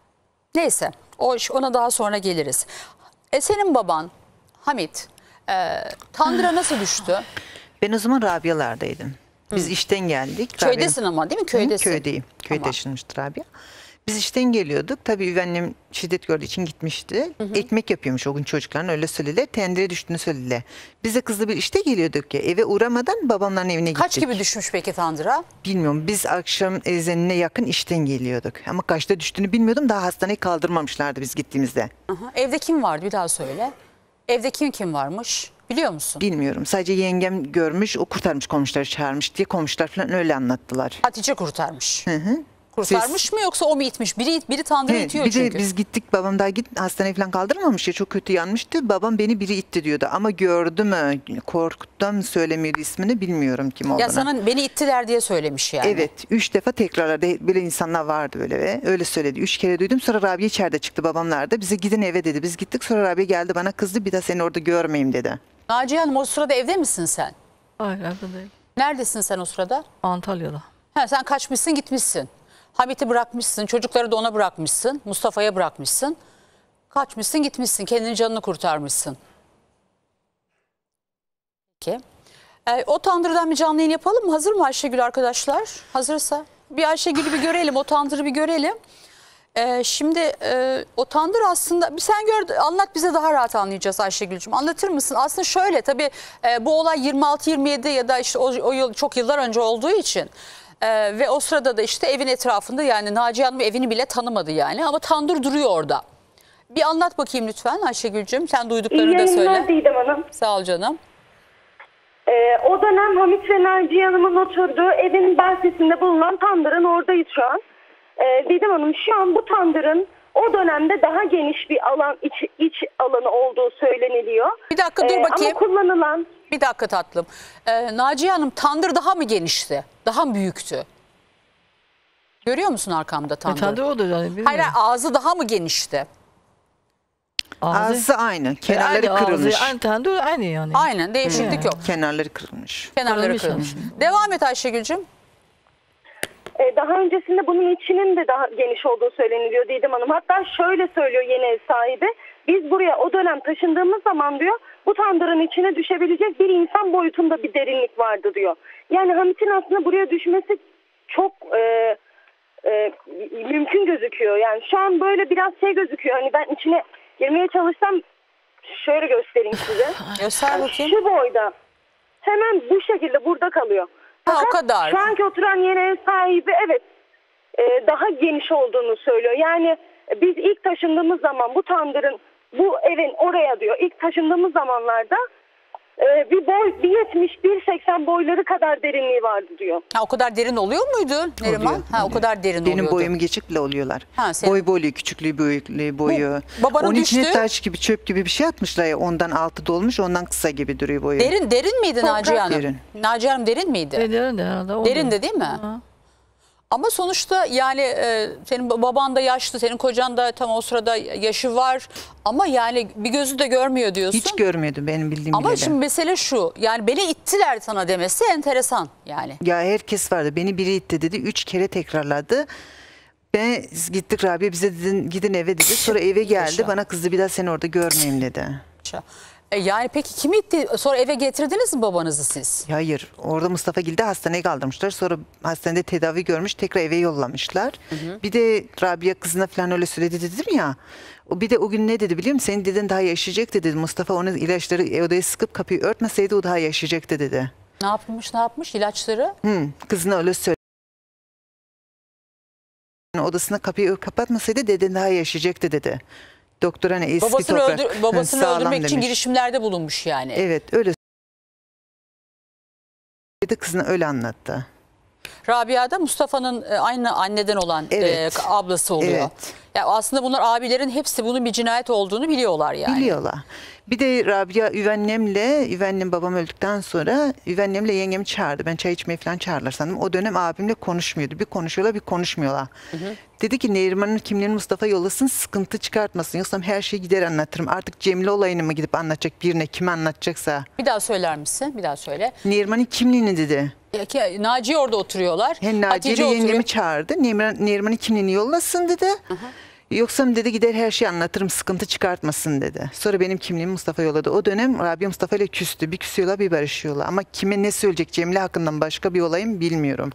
S1: Neyse, o ona daha sonra geliriz. E, senin baban Hamit Ee, Tandıra nasıl düştü?
S6: Ben o zaman Rabia'lardaydım. Biz Hı. işten geldik.
S1: Köydesin
S6: Rabia...
S1: ama değil mi? Köydesin.
S6: Hı, köydeyim. Köyde tamam. Taşınmıştı Rabia. Biz işten geliyorduk. Tabii üvey annem şiddet gördüğü için gitmişti. Hı hı. Ekmek yapıyormuş o gün çocukların, öyle söylediler. Tendire düştüğünü söylediler. Biz de kızla bir işte geliyorduk ya. Eve uğramadan babamların evine gittik.
S1: Kaç gibi düşmüş peki Tandıra?
S6: Bilmiyorum. Biz akşam ezanına yakın işten geliyorduk. Ama kaçta düştüğünü bilmiyordum. Daha hastaneye kaldırmamışlardı biz gittiğimizde. Aha.
S1: Evde kim vardı bir daha söyle. Evde kim kim varmış? Biliyor musun?
S6: Bilmiyorum. Sadece yengem görmüş, o kurtarmış, komşuları çağırmış diye komşular falan öyle anlattılar.
S1: Hatice kurtarmış.
S6: Hı hı.
S1: Kurtarmış Siz... mı yoksa o mu itmiş? Biri, biri Tandıra
S6: evet,
S1: itiyor
S6: bir
S1: çünkü.
S6: De biz gittik, babam daha git hastaneye falan kaldırmamış ya, çok kötü yanmıştı. Babam beni biri itti diyordu ama gördü mü, korkuttan mı söylemiyordu ismini bilmiyorum kim olduğunu.
S1: Ya sana beni ittiler diye söylemiş yani.
S6: Evet, üç defa tekrarladı, böyle insanlar vardı öyle ve öyle söyledi. Üç kere duydum, sonra Rabia içeride çıktı babamlar da. Bize gidin eve dedi. Biz gittik, sonra Rabia geldi bana kızdı, bir daha seni orada görmeyeyim dedi.
S1: Naciye Hanım o sırada evde misin sen?
S7: Hayır evde değil.
S1: Neredesin sen o sırada?
S7: Antalya'da.
S1: He, sen kaçmışsın gitmişsin. Hamit'i bırakmışsın, çocukları da ona bırakmışsın, Mustafa'ya bırakmışsın. Kaçmışsın gitmişsin, kendini canını kurtarmışsın. Peki. Ee, o Tandıra'dan bir canlı yayın yapalım mı? Hazır mı Ayşegül arkadaşlar? Hazırsa. Bir Ayşegül'ü bir görelim, o Tandır'ı bir görelim. Ee, şimdi e, o Tandır aslında, bir sen gör, anlat bize, daha rahat anlayacağız Ayşegül'cüğüm. Anlatır mısın? Aslında şöyle tabii e, bu olay yirmi altı yirmi yedi ya da işte o, o yıl çok yıllar önce olduğu için e, ve o sırada da işte evin etrafında, yani Naciye Hanım evini bile tanımadı yani, ama Tandır duruyor orada. Bir anlat bakayım lütfen Ayşegül'cüğüm, sen duyduklarını da söyle.
S8: İyi Didem Hanım.
S1: Sağ ol canım.
S8: Ee, o dönem Hamit ve Naciye Hanım'ın oturduğu evin bahçesinde bulunan Tandır'ın oradayız şu an. Ee, Didem Hanım, şu an bu Tandır'ın o dönemde daha geniş bir alan, iç, iç alanı olduğu söyleniliyor.
S1: Bir dakika dur
S8: ee,
S1: bakayım.
S8: Ama kullanılan...
S1: Bir dakika tatlım. Ee, Naciye Hanım, Tandır daha mı genişti? Daha mı büyüktü? Görüyor musun arkamda Tandır?
S7: E, tandır o da yani.
S1: Hayır, ağzı daha mı genişti?
S6: Ağzı, ağzı aynı. Kenarları
S7: aynı
S6: kırılmış.
S7: Ağzı, aynı tandır aynı yani.
S1: Aynen, değişiklik hmm. yok.
S6: Kenarları kırılmış.
S1: Kenarları kırılmış. kırılmış. Devam et Ayşegül'cüğüm.
S8: Daha öncesinde bunun içinin de daha geniş olduğu söyleniliyor Didem Hanım. Hatta şöyle söylüyor yeni ev sahibi. Biz buraya o dönem taşındığımız zaman diyor, bu tandırın içine düşebilecek bir insan boyutunda bir derinlik vardı diyor. Yani Hamit'in aslında buraya düşmesi çok e, e, mümkün gözüküyor. Yani şu an böyle biraz şey gözüküyor. Hani ben içine girmeye çalışsam şöyle göstereyim size.
S1: Göster bakayım.
S8: Şu boyda. Hemen bu şekilde burada kalıyor.
S1: Ha, o kadar.
S8: Şu anki oturan yeni ev sahibi evet e, daha geniş olduğunu söylüyor. Yani biz ilk taşındığımız zaman bu tandırın, bu evin oraya diyor, ilk taşındığımız zamanlarda Ee, bir boy, bir yetmiş, bir seksen boyları kadar derinliği vardı diyor.
S1: Ha, o kadar derin oluyor muydu Neriman?
S6: Oluyor,
S1: Ha, o
S6: oluyor.
S1: kadar derin
S6: Benim
S1: oluyordu.
S6: boyumu geçik bile oluyorlar.
S1: Ha, senin-
S6: Boy boyu, küçüklüğü, büyüklüğü, boyu.
S1: babanın
S6: Onun içine
S1: düştüğü-
S6: taş gibi, çöp gibi bir şey atmışlar ya. Ondan altı dolmuş, ondan kısa gibi duruyor boyu.
S1: Derin derin miydi Naciye Hanım?
S6: Derin.
S1: Naciye Hanım derin miydi?
S7: E, derin de herhalde. oluyor.
S1: Derin de değil mi?
S7: Ha.
S1: Ama sonuçta yani e, senin baban da yaşlı, senin kocan da tam o sırada yaşı var. Ama yani bir gözü de görmüyor diyorsun.
S6: Hiç görmüyordum benim bildiğim
S1: Ama
S6: bileli.
S1: şimdi mesele şu, yani beni ittiler sana demesi enteresan yani.
S6: Ya herkes vardı. Beni biri itti dedi. Üç kere tekrarladı. Ben gittik Rabia bize dedin, gidin eve dedi. Sonra eve geldi.
S1: Yaşa.
S6: Bana kızdı bir daha seni orada görmeyeyim dedi.
S1: E yani peki kim itti? Sonra eve getirdiniz mi babanızı siz?
S6: Hayır. Orada Mustafa Gil'de hastaneye kaldırmışlar. Sonra hastanede tedavi görmüş. Tekrar eve yollamışlar. Bir de Rabia kızına falan öyle söyledi dedim ya. O bir de o gün ne dedi biliyor musun? Senin deden daha yaşayacaktı dedi. Mustafa onun ilaçları odaya sıkıp kapıyı örtmeseydi o daha yaşayacaktı dedi.
S1: Ne yapmış ne yapmış ilaçları?
S6: Hı, kızına öyle söyledi. Odasına kapıyı kapatmasaydı deden daha yaşayacaktı dedi. Doktor hani eski
S1: Babasını,
S6: toprak.
S1: öldür, babasını
S6: Sağlam
S1: öldürmek için
S6: demiş.
S1: girişimlerde bulunmuş yani.
S6: Evet öyle söyledi. Kızına öyle anlattı.
S1: Rabia da Mustafa'nın e, aynı anneden olan
S6: Evet.
S1: e, ablası oluyor.
S6: Evet.
S1: Yani aslında bunlar abilerin hepsi bunun bir cinayet olduğunu biliyorlar yani.
S6: Biliyorlar. Bir de Rabia üvennemle, üvennem babam öldükten sonra üvennemle yengemi çağırdı. Ben çay içmeye falan çağırırlar sandım. O dönem abimle konuşmuyordu. Bir konuşuyorlar bir konuşmuyorlar. Hı hı. Dedi ki Neriman'ın kimliğini Mustafa yollasın sıkıntı çıkartmasın. Yoksa her şeyi gider anlatırım. Artık Cemile olayını mı gidip anlatacak birine kime anlatacaksa.
S1: Bir daha söyler misin? Bir daha söyle.
S6: Neriman'ın kimliğini dedi.
S1: Ya ki, Naciye orada oturuyorlar.
S6: He, Naciye
S1: Hatice oturuyor.
S6: yengemi çağırdı. Neriman, Neriman'ın kimliğini yollasın dedi. Hı hı. Yoksa mı dedi gider her şeyi anlatırım sıkıntı çıkartmasın dedi. Sonra benim kimliğimi Mustafa yolladı. O dönem Rabia Mustafa ile küstü. Bir küsüyorlar bir barışıyorlar. Ama kime ne söyleyecek Cemile hakkından başka bir olayım bilmiyorum.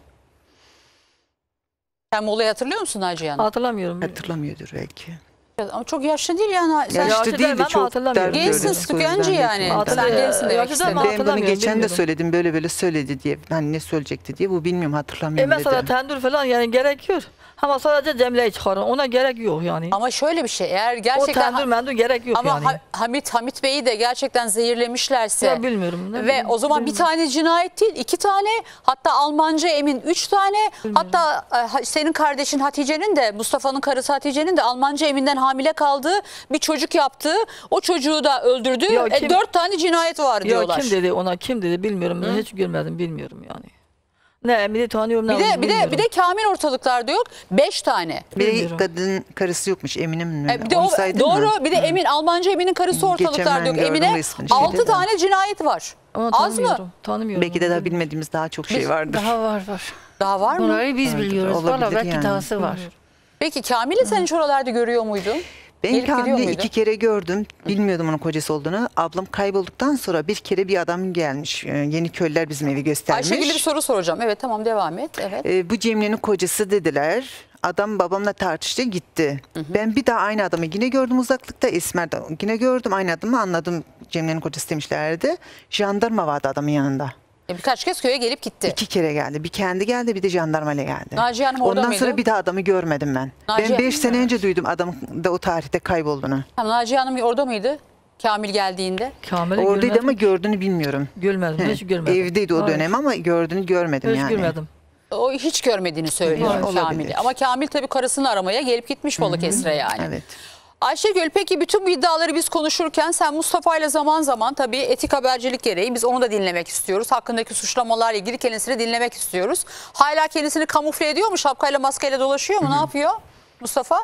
S1: Sen bu olayı hatırlıyor musun Naciye Hanım?
S7: Hatırlamıyorum.
S6: Hatırlamıyordur belki.
S1: Ama çok yaşlı değil yani. Sen
S6: Yaşlı
S7: Yaşlı
S6: değildi
S7: demem,
S6: çok
S7: hatırlamıyorum.
S6: dar
S1: gençsin
S6: gördüm.
S1: sık
S6: O yüzden
S1: önce
S6: belki
S1: yani.
S6: ondan.
S1: Sen gençsin demek
S7: Yaşlı
S1: istedim.
S7: demem.
S6: Ben bunu
S7: Hatırlamıyorum,
S6: geçen de
S7: bilmiyorum.
S6: söyledim böyle böyle söyledi diye. Hani ne söyleyecekti diye bu bilmiyorum
S7: E
S6: hatırlamıyorum
S7: mesela
S6: dedi.
S7: tendur falan yani gerekiyor. Ama sadece Cemile'yi çıkarın. Ona gerek yok yani.
S1: Ama şöyle bir şey eğer
S7: O
S1: gerçekten...
S7: tendur mendur gerek yok
S1: Ama
S7: yani.
S1: Ha- Hamit Hamit Bey'i de gerçekten zehirlemişlerse
S7: Ya bilmiyorum. Ne
S1: ve
S7: bileyim,
S1: o zaman bir
S7: bilmiyorum.
S1: tane cinayet değil iki tane, hatta Almanca Emin üç tane, hatta e, ha- senin kardeşin Hatice'nin de, Mustafa'nın karısı Hatice'nin de Almanca Emin'den hamile kaldığı bir çocuk yaptığı, o çocuğu da öldürdü.
S7: Ya
S1: E,
S7: kim-
S1: dört tane cinayet var
S7: Ya
S1: diyorlar.
S7: kim dedi ona kim dedi bilmiyorum. Ben hiç görmedim bilmiyorum yani. Ne Emin'i tanıyorum ne
S1: Bir de
S7: onu
S1: bir de
S7: bilmiyorum.
S1: bir de Kamil ortalıklarda yok. Beş tane.
S6: Bir de
S7: bilmiyorum.
S6: kadın karısı yokmuş eminim mi?
S1: E, bir de
S6: Onu
S1: o,
S6: saydın
S1: doğru
S6: mı?
S1: bir de Emin, Almanca Emin'in karısı
S6: Geçen
S1: ortalıklarda
S6: ben
S1: yok.
S6: gördüm
S1: Emine
S6: resmini şeyde
S1: altı
S6: de.
S1: tane cinayet var.
S7: Ama
S1: Az mı?
S7: tanımıyorum, Tanımıyorum.
S6: Belki de daha bilmediğimiz daha çok şey vardır.
S4: Daha var var.
S1: Daha var mı?
S4: Bunları biz
S6: Vardır,
S4: biliyoruz. Valla
S6: olabilir
S4: belki
S6: yani.
S4: dahası var.
S1: Peki Kamil'i sen hiç oralarda görüyor muydun?
S6: Ben
S1: Gelip gidiyor
S6: Kamil'i
S1: muydu?
S6: iki kere gördüm. Bilmiyordum onun kocası olduğunu. Ablam kaybolduktan sonra bir kere bir adam gelmiş. Ee, Yeni köylüler bizim evi göstermiş.
S1: Ayşegül'e bir soru soracağım. Evet tamam devam et. Evet.
S6: Ee, bu Cemile'nin kocası dediler. Adam babamla tartıştı gitti. Ben bir daha aynı adamı yine gördüm uzaklıkta. Esmer'de yine gördüm aynı adamı anladım. Cemile'nin kocası demişlerdi. Jandarma vardı adamın yanında.
S1: E, birkaç kez köye gelip gitti.
S6: İki kere geldi. Bir kendi geldi bir de jandarmayla geldi.
S1: Naciye Hanım orada
S6: Ondan
S1: mıydı?
S6: sonra bir daha adamı görmedim ben.
S1: Naciye-
S6: Ben beş sene önce duydum adamın da o tarihte kaybolduğunu.
S1: Tamam, Naciye Hanım orada mıydı? Kamil geldiğinde.
S7: Kamil'i
S6: Oradaydı
S7: görmedim.
S6: ama gördüğünü bilmiyorum.
S7: Görmedim. Hiç görmedim.
S6: Evdeydi o
S7: Hayır,
S6: dönem ama gördüğünü görmedim
S7: Hiç
S6: yani.
S7: görmedim.
S1: O hiç görmediğini söylüyor
S6: Evet,
S1: Kamil'i.
S6: olabilir.
S1: Ama Kamil tabii karısını aramaya gelip gitmiş Balıkesir'e yani.
S6: Evet.
S1: Ayşegül peki bütün bu iddiaları biz konuşurken sen Mustafa ile zaman zaman tabii etik habercilik gereği biz onu da dinlemek istiyoruz. Hakkındaki suçlamalarla ilgili kendisini dinlemek istiyoruz. Hala kendisini kamufle ediyor mu? Şapkayla maskeyle dolaşıyor mu? Ne yapıyor Mustafa?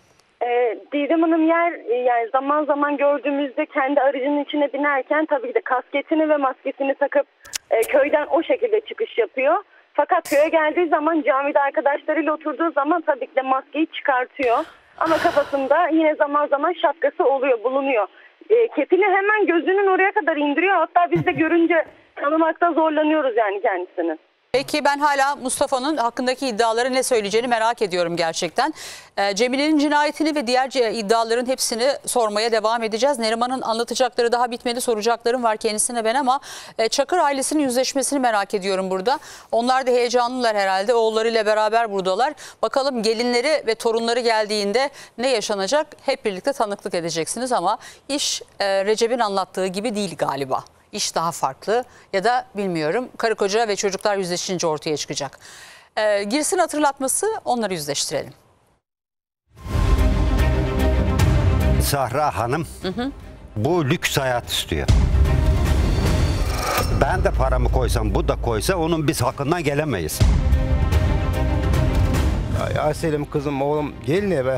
S8: Ee, Didem Hanım yer yani zaman zaman gördüğümüzde kendi aracının içine binerken tabii ki de kasketini ve maskesini takıp e, köyden o şekilde çıkış yapıyor. Fakat köye geldiği zaman camide arkadaşlarıyla oturduğu zaman tabii ki de maskeyi çıkartıyor. Ama kafasında yine zaman zaman şapkası oluyor, bulunuyor. E, kepini hemen gözünün oraya kadar indiriyor. Hatta biz de görünce tanımakta zorlanıyoruz yani kendisini.
S1: Peki ben hala Mustafa'nın hakkındaki iddiaları ne söyleyeceğini merak ediyorum gerçekten. Ee, Cemile'nin cinayetini ve diğer ce- iddiaların hepsini sormaya devam edeceğiz. Neriman'ın anlatacakları daha bitmedi, soracaklarım var kendisine ben ama e, Çakır ailesinin yüzleşmesini merak ediyorum burada. Onlar da heyecanlılar herhalde, oğullarıyla beraber buradalar. Bakalım gelinleri ve torunları geldiğinde ne yaşanacak hep birlikte tanıklık edeceksiniz ama iş e, Recep'in anlattığı gibi değil galiba. iş daha farklı ya da bilmiyorum karı koca ve çocuklar yüzleşince ortaya çıkacak. Ee, girsin hatırlatması, onları yüzleştirelim.
S9: Sahra Hanım hı hı. bu lüks hayat istiyor. Ben de paramı koysam, bu da koysa onun biz hakkından gelemeyiz.
S10: Aysel'im, kızım, oğlum gelin eve.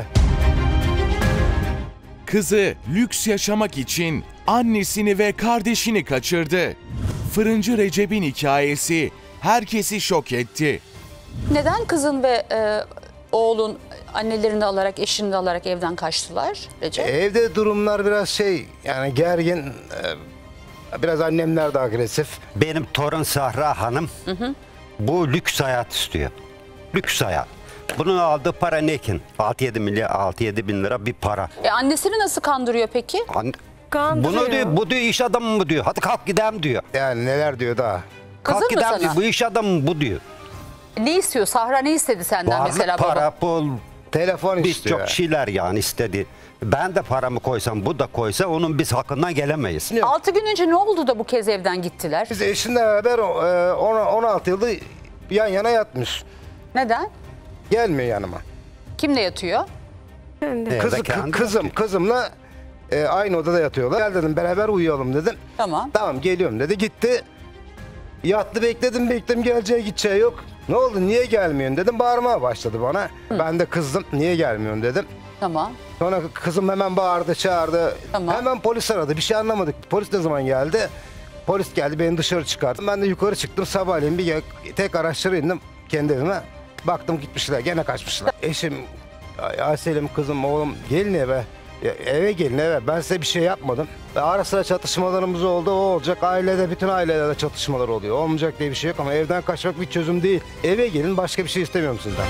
S5: Kızı lüks yaşamak için annesini ve kardeşini kaçırdı. Fırıncı Recep'in hikayesi herkesi şok etti.
S1: Neden kızın ve e, oğlun annelerini alarak, eşini de alarak evden kaçtılar Recep?
S10: Evde durumlar biraz şey, yani gergin. Biraz annemler de agresif.
S9: Benim torun Sahra Hanım hı hı. bu lüks hayat istiyor. Lüks hayat. Bunun aldığı para ne ki? altı yedi milyar, altı yedi bin lira bir para.
S1: E annesini nasıl kandırıyor peki?
S9: An Bunu diyor, bu diyor iş adamı mı diyor. Hadi kalk gidelim diyor.
S10: Yani neler diyor daha.
S1: Kızın
S9: kalk
S1: mı
S9: gidelim
S1: sana?
S9: diyor. Bu iş adamı mı bu diyor.
S1: Ne istiyor? Sahra ne istedi senden
S9: Varlık,
S1: mesela baba?
S9: para, pul,
S10: telefon istiyor.
S9: birçok şeyler yani istedi. Ben de paramı koysam, bu da koysa onun biz hakkından gelemeyiz.
S1: altı gün önce ne oldu da bu kez evden gittiler?
S10: Biz eşinle beraber on altı yılda yan yana yatmış.
S1: Neden?
S10: Gelmiyor yanıma.
S1: Kimle yatıyor?
S10: Kızı, kızım, kızımla e, aynı odada yatıyorlar. Gel dedim, beraber uyuyalım dedim.
S1: Tamam.
S10: Tamam geliyorum dedi, gitti. Yattı, bekledim bekledim, geleceği gideceği yok. Ne oldu, niye gelmiyorsun dedim, bağırmaya başladı bana. Hı. Ben de kızdım, niye gelmiyorsun dedim.
S1: Tamam.
S10: Sonra kızım hemen bağırdı, çağırdı.
S1: Tamam.
S10: Hemen polis aradı, bir şey anlamadık. Polis ne zaman geldi? Polis geldi, beni dışarı çıkarttı. Ben de yukarı çıktım, sabahleyin bir tek araçlara indim kendi evime. Baktım gitmişler, gene kaçmışlar. Eşim, Aysel'im, kızım, oğlum gelin eve. Ya, eve gelin eve. Ben size bir şey yapmadım. Ara sıra çatışmalarımız oldu, o olacak. Ailede, bütün ailelerde çatışmalar oluyor. Olmayacak diye bir şey yok ama evden kaçmak bir çözüm değil. Eve gelin, başka bir şey istemiyorum sizden.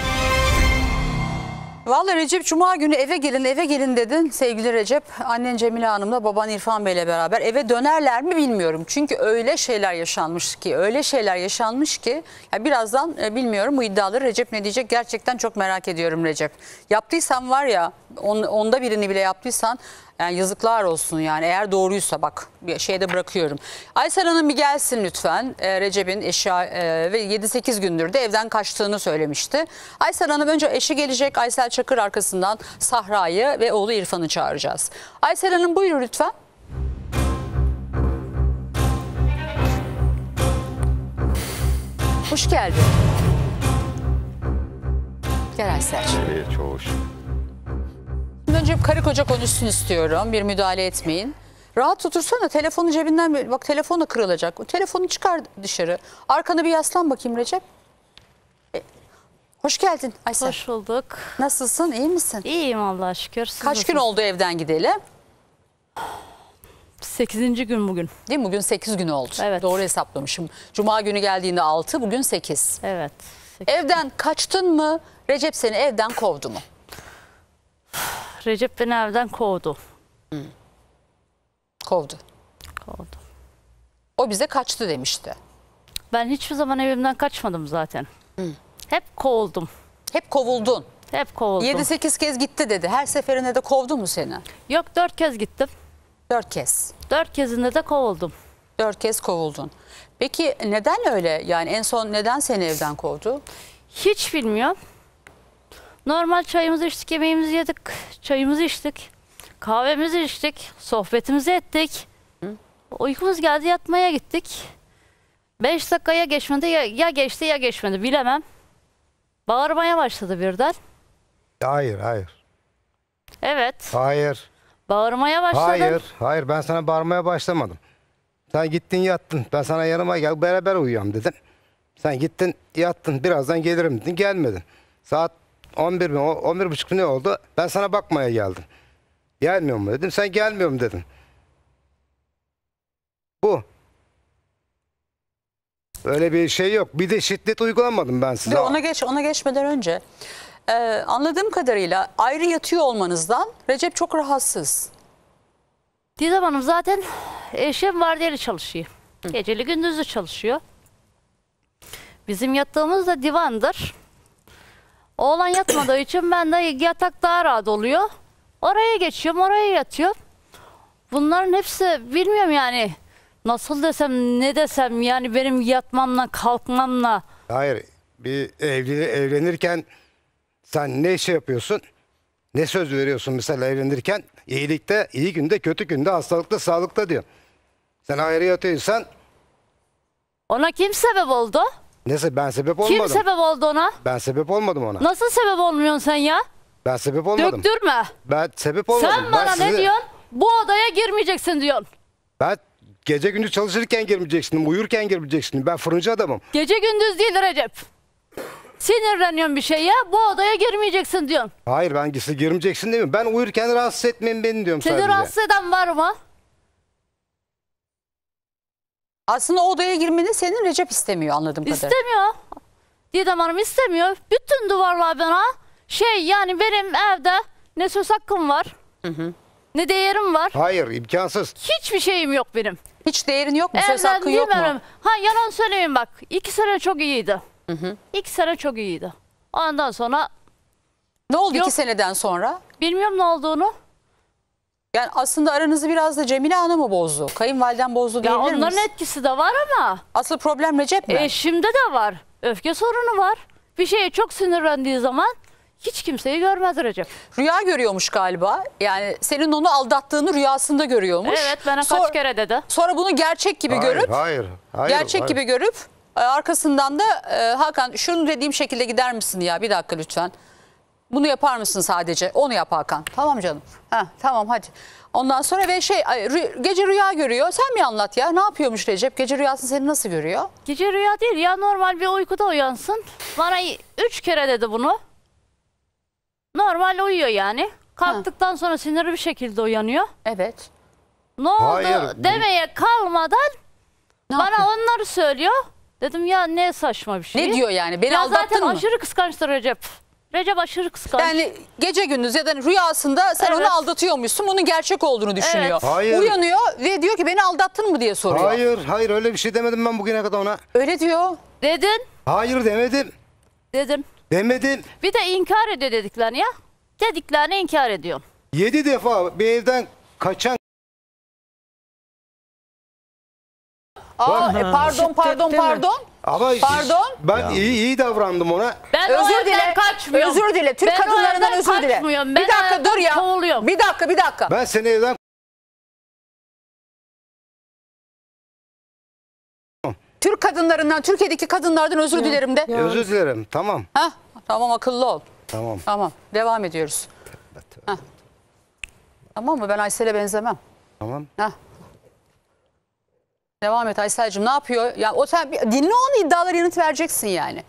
S1: Vallahi Recep Cuma günü eve gelin eve gelin dedin sevgili Recep. Annen Cemile Hanım'la baban İrfan Bey'le beraber eve dönerler mi bilmiyorum. Çünkü öyle şeyler yaşanmış ki öyle şeyler yaşanmış ki ya birazdan e, bilmiyorum bu iddiaları Recep ne diyecek gerçekten çok merak ediyorum Recep. Yaptıysan var ya on, onda birini bile yaptıysan yani yazıklar olsun yani eğer doğruysa bak bir şeyde bırakıyorum. Aysel Hanım bir gelsin lütfen. Ee, Recep'in eşi e, ve yedi sekiz gündür de evden kaçtığını söylemişti. Aysel Hanım önce eşi gelecek, Aysel Çakır arkasından Sahra'yı ve oğlu İrfan'ı çağıracağız. Aysel Hanım buyurun lütfen. Hoş geldin. Gel Aysel'ciğim.
S9: Evet, çok hoş.
S1: Önce karı koca konuşsun istiyorum. Bir müdahale etmeyin. Rahat otursana. Telefonu cebinden. Bak telefonu kırılacak. O telefonu çıkar dışarı. Arkana bir yaslan bakayım Recep. E, hoş geldin Aysel.
S11: Hoş bulduk.
S1: Nasılsın? İyi misin?
S11: İyiyim Allah'a şükür. Siz
S1: Kaç gün
S11: nasılsınız?
S1: oldu evden gidelim?
S11: sekizinci gün bugün.
S1: Değil mi? Bugün sekiz gün oldu.
S11: Evet.
S1: Doğru hesaplamışım. Cuma günü geldiğinde altı, bugün sekiz.
S11: Evet. sekiz.
S1: Evden kaçtın mı? Recep seni evden kovdu mu?
S11: Recep beni evden kovdu.
S1: Hmm. Kovdu.
S11: Kovdu.
S1: O bize kaçtı demişti.
S11: Ben hiçbir zaman evimden kaçmadım zaten.
S1: Hmm.
S11: Hep kovuldum.
S1: Hep kovuldun.
S11: Hep kovuldum.
S1: yedi sekiz kez gitti dedi. Her seferinde de kovdu mu seni?
S11: Yok dört kez gittim.
S1: Dört kez.
S11: Dört kezinde de kovuldum.
S1: Dört kez kovuldun. Peki neden öyle? Yani en son neden seni evden kovdu?
S11: Hiç bilmiyorum. Normal çayımızı içtik, yemeğimizi yedik, çayımızı içtik, kahvemizi içtik, sohbetimizi ettik. Hı? Uykumuz geldi, yatmaya gittik. Beş dakikaya geçmedi, ya, ya geçti ya geçmedi bilemem. Bağırmaya başladı birden.
S10: Hayır, hayır.
S11: Evet.
S10: Hayır.
S11: Bağırmaya başladım.
S10: Hayır, hayır. Ben sana bağırmaya başlamadım. Sen gittin yattın. Ben sana yanıma gel, beraber uyuyalım dedim. Sen gittin yattın. Birazdan gelirim dedin, gelmedin. Saat on bir mi, on bir buçuk ne oldu? Ben sana bakmaya geldim. Gelmiyor mu dedim. Sen gelmiyorum dedin. Bu. Öyle bir şey yok. Bir de şiddet uygulamadım ben size.
S1: De ona geç, ona geçmeden önce e, anladığım kadarıyla ayrı yatıyor olmanızdan Recep çok rahatsız.
S11: Didem Hanım zaten eşim vardiyeli çalışıyor. Hı. Geceli gündüzlü çalışıyor. Bizim yattığımız da divandır. Oğlan yatmadığı için ben de yatak daha rahat oluyor. Oraya geçiyorum, oraya yatıyorum. Bunların hepsi bilmiyorum yani nasıl desem ne desem yani benim yatmamla kalkmamla.
S10: Hayır. Bir evli, evlenirken sen ne şey yapıyorsun? Ne söz veriyorsun mesela evlenirken? İyilikte, iyi günde, kötü günde, hastalıkta, sağlıkta diyor. Sen ayrı yatıyorsan.
S11: Ona kim sebep oldu?
S10: Neyse ben sebep olmadım.
S11: Kim sebep oldu ona?
S10: Ben sebep olmadım ona.
S11: Nasıl sebep olmuyorsun sen ya?
S10: Ben sebep olmadım.
S11: Döktürme.
S10: Ben sebep olmadım.
S11: Sen bana
S10: ben
S11: ne
S10: size,
S11: diyorsun? Bu odaya girmeyeceksin diyorsun.
S10: Ben gece gündüz çalışırken girmeyeceksin, uyurken girmeyeceksin. Ben fırıncı adamım.
S11: Gece gündüz değil Recep. Sinirleniyorsun bir şeye, bu odaya girmeyeceksin diyorsun.
S10: Hayır ben gizli girmeyeceksin değil mi? Ben uyurken rahatsız etmeyin beni diyorum
S11: Seni
S10: sadece.
S11: rahatsız eden var mı?
S1: Aslında o odaya girmeni senin Recep istemiyor anladığım kadarıyla.
S11: İstemiyor. Didem Hanım istemiyor. Bütün duvarlar bana şey yani benim evde ne söz hakkım var, hı hı. ne değerim var.
S10: Hayır imkansız.
S11: Hiçbir şeyim yok benim.
S1: Hiç değerin yok mu? Söz hakkın yok mu?
S11: Ha yalan söyleyeyim bak. İki sene çok iyiydi. Hı hı. İki sene çok iyiydi. Ondan sonra...
S1: Ne oldu
S11: yok,
S1: iki seneden sonra?
S11: Bilmiyorum ne olduğunu.
S1: Yani aslında aranızı biraz da Cemile Hanım mı bozdu? Kayınvaliden bozdu diyebilir miyiz?
S11: Ya onların etkisi de var ama.
S1: Asıl problem Recep mi?
S11: Eşimde de var. Öfke sorunu var. Bir şeye çok sinirlendiği zaman hiç kimseyi görmez Recep.
S1: Rüya görüyormuş galiba. Yani senin onu aldattığını rüyasında görüyormuş.
S11: Evet bana
S1: Sonra,
S11: kaç kere dedi.
S1: Sonra bunu gerçek gibi
S10: hayır,
S1: görüp
S10: hayır, hayır,
S1: gerçek
S10: hayır.
S1: gibi görüp e, arkasından da e, Hakan şunu dediğim şekilde gider misin ya bir dakika lütfen. Bunu yapar mısın sadece? Onu yap Hakan. Tamam canım. Heh, tamam hadi. Ondan sonra ve şey rü, gece rüya görüyor. Sen mi anlat ya? Ne yapıyormuş Recep? Gece rüyasını seni nasıl görüyor?
S11: Gece rüya değil ya normal bir uykuda uyansın. Bana üç kere dedi bunu. Normal uyuyor yani. Kalktıktan sonra sinirli bir şekilde uyanıyor.
S1: Evet.
S11: Ne oldu
S10: Hayır,
S11: demeye kalmadan
S1: Ne
S11: bana
S1: yapıyor?
S11: onları söylüyor. Dedim ya ne saçma bir şey.
S1: Ne diyor yani? Beni
S11: ya
S1: aldattın
S11: zaten
S1: mı?
S11: aşırı kıskançtır Recep. Recep aşırı kıskanç.
S1: Yani gece gündüz ya da rüyasında sen
S11: Evet.
S1: onu aldatıyormuşsun. Bunun gerçek olduğunu düşünüyor.
S10: Evet. Hayır.
S1: Uyanıyor ve diyor ki beni aldattın mı diye soruyor.
S10: Hayır hayır öyle bir şey demedim ben bugüne kadar ona.
S1: Öyle diyor.
S11: Dedin.
S10: Hayır demedim.
S11: Dedim.
S10: Demedim.
S11: Bir de inkar ediyor dediklerini ya. Dediklerini inkar ediyor.
S10: Yedi defa bir evden kaçan.
S1: Aa, e, pardon pardon pardon.
S10: Ama
S1: Pardon?
S10: ben iyi iyi davrandım ona.
S11: Ben o
S1: Özür
S11: evden
S1: dile.
S11: kaçmıyorum.
S1: Özür dile. Türk
S11: Ben o
S1: kadınlarından
S11: evden
S1: özür dile.
S11: kaçmıyorum.
S1: Bir
S11: Ben o
S1: dakika
S11: evden
S1: dur ya.
S11: kovuluyorum.
S1: Bir dakika bir dakika.
S10: Ben seni evden
S1: Türk kadınlarından, Türkiye'deki kadınlardan özür dilerim de.
S10: özür dilerim. Tamam.
S1: Heh, tamam akıllı ol.
S10: Tamam.
S1: Tamam devam ediyoruz. Heh. Tamam mı? Ben Aysel'e benzemem.
S10: Tamam.
S1: Heh. Devam et Aysel'cim ne yapıyor? Ya o sen bir- dinle onu iddialara yanıt vereceksin yani.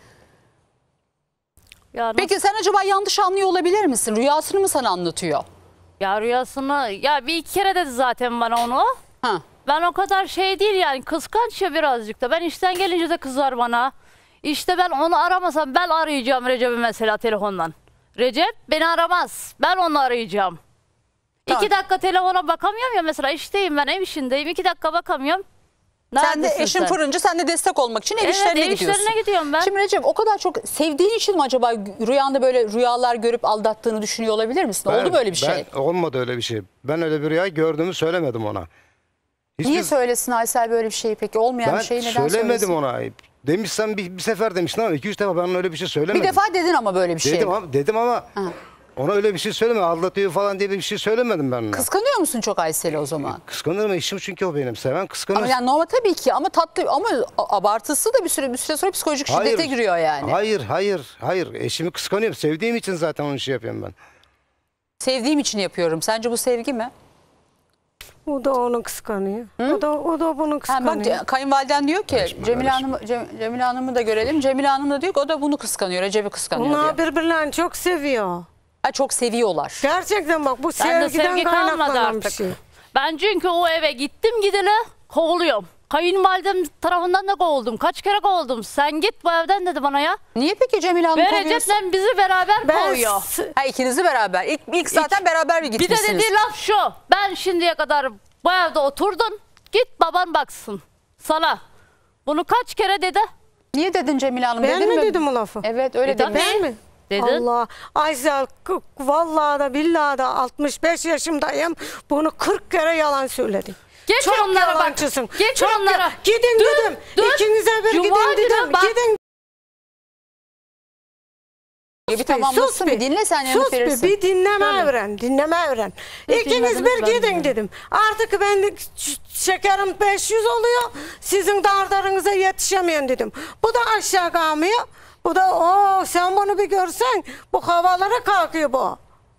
S11: Ya,
S1: Peki sen acaba yanlış anlıyor olabilir misin? Rüyasını mı sana anlatıyor?
S11: ya rüyasını ya bir iki kere dedi zaten bana onu.
S1: Ha.
S11: Ben o kadar şey değil yani kıskanç ya birazcık da. Ben işten gelince de kızar bana. İşte ben onu aramasam ben arayacağım Recep'i mesela telefondan. Recep beni aramaz. Ben onu arayacağım.
S1: Tamam.
S11: İki dakika telefona bakamıyorum ya mesela işteyim ben ev işindeyim. İki dakika bakamıyorum.
S1: Sen de
S11: Neredesin
S1: eşin
S11: sen?
S1: fırıncı sen de destek olmak için ev
S11: Evet,
S1: işlerine
S11: ev
S1: gidiyorsun.
S11: işlerine gidiyorum ben.
S1: Şimdi Recep o kadar çok sevdiğin için mi acaba rüyanda böyle rüyalar görüp aldattığını düşünüyor olabilir misin? Oldu böyle bir şey.
S10: Ben, olmadı öyle bir şey. Ben öyle bir rüya gördüğümü söylemedim ona. Hiçbir-
S1: Niye söylesin Aysel böyle bir şeyi peki? Olmayan
S10: Ben
S1: bir şeyi neden
S10: söylemedim
S1: söylesin?
S10: ona. Demişsen bir, bir sefer demiştin ama iki üç defa ben öyle bir şey
S1: Bir
S10: söylemedim.
S1: defa dedin ama böyle bir şey.
S10: Dedim ama, dedim ama ona öyle bir şey söyleme. Aldatıyor falan diye bir şey söylemedim ben ona.
S1: Kıskanıyor musun çok Aysel'i o zaman?
S10: Kıskanırım eşim çünkü o benim. Seven kıskanır.
S1: Ama yani normal tabii ki ama tatlı ama abartısı da bir süre bir süre sonra psikolojik şiddete giriyor yani.
S10: Hayır, hayır, hayır. Eşimi kıskanıyorum. Sevdiğim için zaten onu şey yapıyorum ben.
S1: Sevdiğim için yapıyorum. Sence bu sevgi mi?
S12: O da onu kıskanıyor. O da o da bunu
S1: Ha,
S12: kıskanıyor.
S1: bak kayınvaliden diyor ki
S10: Karışma,
S1: Cemile
S10: karışma.
S1: Hanım Cem- Cemile Hanım'ı da görelim. Cemile Hanım da diyor ki o da bunu kıskanıyor. Recep'i kıskanıyor
S12: Onlar
S1: diyor.
S12: birbirlerini çok seviyor.
S1: Ha, çok seviyorlar.
S12: Gerçekten bak bu
S11: Ben de
S12: sevgiden
S11: sevgi kalmadı
S12: kaynaklanan bir
S11: artık.
S12: şey.
S11: Ben çünkü o eve gittim gidene kovuluyorum. Kayınvalidem tarafından da kovuldum. Kaç kere kovuldum. Sen git bu evden dedi bana ya.
S1: Niye peki Cemile Hanım
S11: Ve
S1: kovuyorsun?
S11: Recep'le bizi beraber
S12: Ben
S11: kovuyor.
S12: s-
S1: Ha, ikinizi beraber. İlk, ilk zaten beraber bir
S11: Bir de
S1: gitmişsiniz.
S11: dediği laf şu. Ben şimdiye kadar bu evde oturdun. Git baban baksın sana. Bunu kaç kere dedi?
S1: Niye dedin Cemile Hanım?
S12: Ben
S1: dedin
S12: mi dedim o lafı?
S1: Evet öyle
S11: E,
S1: demiş.
S11: tabii.
S12: Ben mi?
S11: Dedin.
S12: Allah. Aysel k- vallahi da billahi da altmış beş yaşımdayım. Bunu kırk kere yalan söyledim.
S11: Geçin
S12: Çok
S11: onlara bak.
S12: yalancısın.
S11: Geçin
S12: Çok
S11: onlara.
S12: ya- Gidin
S11: Dur,
S12: dedim.
S11: dur.
S12: İkinize bir
S11: Cuma
S12: gidin
S11: günü
S12: dedim.
S11: bak-
S12: Gidin.
S1: Bir tamamlasın bir dinle sen yanıt
S12: Sus bir,
S1: verirsin.
S12: bir dinleme öğren, dinleme öğren. İkiniz
S11: dinlediniz,
S12: bir
S11: ben
S12: gidin
S11: dinledim.
S12: dedim. Artık ben de ş- şekerim beş yüz oluyor. Sizin dardarınıza yetişemiyorum dedim. Bu da aşağı kalmıyor. Bu da o sen bunu bir görsen bu havalara kalkıyor bu.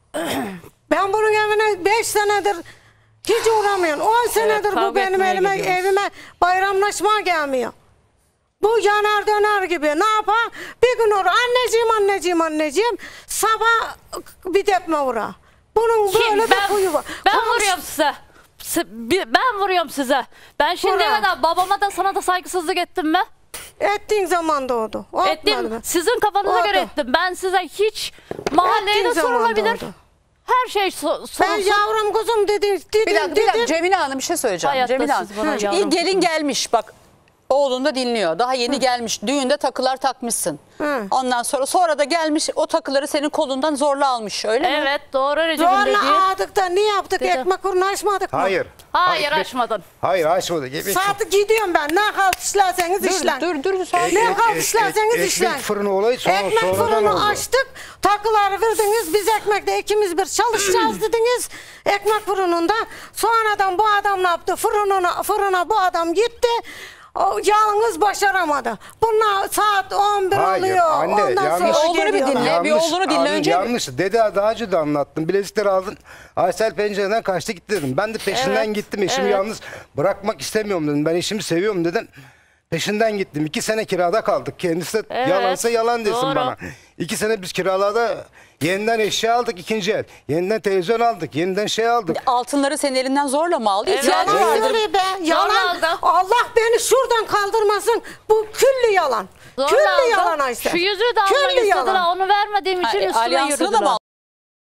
S12: Ben bunun evine beş senedir hiç uğramıyorum. on senedir bu
S11: kavga
S12: benim
S11: etmeye
S12: elime
S11: gidiyoruz.
S12: evime bayramlaşma gelmiyor. Bu yanar döner gibi. Ne yapar? Bir gün uğra. Anneciğim, anneciğim, anneciğim. Sabah bir tepme uğra. Bunun
S11: Kim?
S12: böyle bir
S11: Ben,
S12: huyu var.
S11: ben
S12: Konuş-
S11: vuruyorum size. Si- bi- Ben vuruyorum size. Ben şimdiye
S12: Vura.
S11: kadar babama da sana da saygısızlık ettim mi?
S12: Ettiğin zaman doğdu. O atmadı
S11: Ettim.
S12: mı?
S11: Sizin kafanıza
S12: Oldu.
S11: göre ettim. Ben size hiç mahalleye
S12: Ettiğin
S11: de
S12: zaman
S11: sorulabilir.
S12: doğdu.
S11: Her şey so-
S12: Ben
S11: sorulsun.
S12: yavrum kuzum dedi, dedim,
S1: Bir dakika, bir dakika
S12: dedim.
S1: Cemile Hanım bir şey söyleyeceğim.
S11: Hayatta
S1: Cemile Hanım.
S11: siz bana
S1: Şimdi
S11: yavrum
S1: ilk gelin gelmiş bak. Oğlun da dinliyor. Daha yeni gelmiş. Düğünde takılar takmışsın.
S12: Hı.
S1: Ondan sonra sonra da gelmiş o takıları senin kolundan zorla almış öyle mi?
S11: Evet doğru Recep'in dediği.
S12: Zorla aldık da ne yaptık?
S11: Dedim.
S12: Ekmek kurunu açmadık mı?
S10: Hayır.
S11: Hayır açmadın.
S10: Hayır açmadık. Ekmek,
S12: Saat gidiyorum ben. Ne halt işlerseniz
S1: Dur
S12: işlen.
S1: dur dur. sakin.
S12: Ne
S10: ek-
S12: halt
S10: ek-
S12: işlerseniz
S10: ekmek
S12: işlen.
S10: fırını olayı sonra,
S12: Ekmek
S10: sonradan
S12: fırını
S10: oldu.
S12: açtık. Takıları verdiniz. Biz ekmekte ikimiz bir çalışacağız dediniz. Ekmek fırınında. Sonradan bu adam ne yaptı? Fırınına, fırına bu adam gitti. O yalnız başaramadı. Bunlar saat on bir
S10: Hayır,
S12: oluyor.
S10: anne,
S12: Ondan
S10: yanlış.
S12: sonra
S1: Oğlunu bir
S12: geliyorlar.
S1: dinle. bir oğlunu dinle
S10: abi,
S1: önce.
S10: Yanlış. Dede daha önce de anlattım. Bilezikleri aldın. Aysel pencereden kaçtı gitti dedim. Ben de peşinden
S11: Evet,
S10: gittim. Eşimi
S11: evet.
S10: yalnız bırakmak istemiyorum dedim. Ben eşimi seviyorum dedim. Peşinden gittim. İki sene kirada kaldık. Kendisi de
S11: Evet,
S10: yalansa yalan desin
S11: doğru.
S10: bana. İki sene biz kiralarda yeniden eşya aldık ikinci el. Yeniden televizyon aldık. Yeniden şey aldık.
S1: Altınları senin elinden zorla mı aldı? İhtiyacı
S12: Yalan
S1: vardır.
S12: söyle be. Yalan.
S11: aldı.
S12: Allah beni şuradan kaldırmasın. Bu küllü yalan.
S11: Zorla
S12: Küllü
S11: aldı.
S12: yalan Aysel.
S11: Şu yüzüğü de almak
S12: Küllü
S11: istediler.
S12: yalan.
S11: Onu vermediğim için
S1: Ha,
S11: üstüne
S1: alyansını da
S11: yürüdüler.
S1: mı aldın?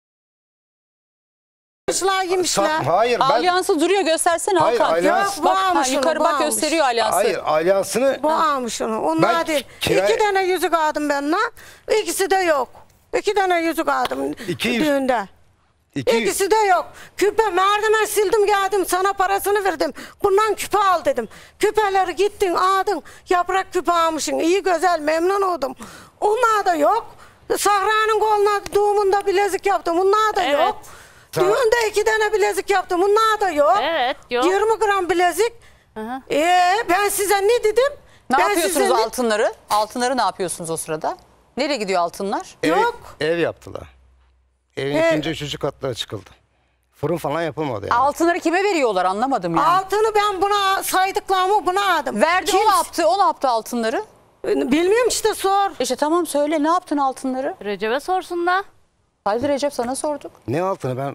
S12: Yemişler yemişler.
S10: Sa- hayır ben...
S1: Alyansı duruyor göstersene
S10: Hayır,
S1: Hakan.
S10: alyans-
S12: Yok,
S1: Bak ha,
S12: varmış
S1: yukarı
S12: onu,
S1: bak
S12: varmış.
S1: gösteriyor alyansı.
S10: Hayır alyansını...
S12: Bu almış onu. Onlar
S10: Ben
S12: değil.
S10: kira-
S12: İki tane yüzük aldım ben lan. İkisi de yok. İki tane yüzük aldım
S10: İki yüz-
S12: düğünde.
S10: iki-
S12: İkisi de yok. Küpe merdiven sildim geldim sana parasını verdim. Bundan küpe al dedim. Küpeleri gittin aldın. Yaprak küpe almışsın. İyi güzel memnun oldum. Onlar da yok. Sahra'nın koluna doğumunda bilezik yaptım. Bunlar da
S11: Evet.
S12: yok. Düğünde iki tane bilezik yaptım. Bunlar da yok.
S11: Evet, yok.
S12: yirmi gram bilezik.
S11: Aha.
S12: Ee, ben size ne dedim?
S1: Ne
S12: ben
S1: yapıyorsunuz
S12: size ne-
S1: altınları? Altınları ne yapıyorsunuz o sırada? Nereye gidiyor altınlar?
S10: Ev,
S12: Yok.
S10: ev yaptılar. Evin
S12: He.
S10: ikinci, üçüncü katlara çıkıldı. Fırın falan yapılmadı yani.
S1: Altınları kime veriyorlar anlamadım yani.
S12: Altını ben buna saydıklarımı buna aldım.
S1: Verdi o
S12: Kim-
S1: ne yaptı? O ne yaptı altınları?
S12: Bilmiyorum işte sor.
S1: İşte tamam söyle ne yaptın altınları?
S11: Recep'e sorsunlar.
S1: Haydi Recep sana sorduk.
S10: Ne altını ben...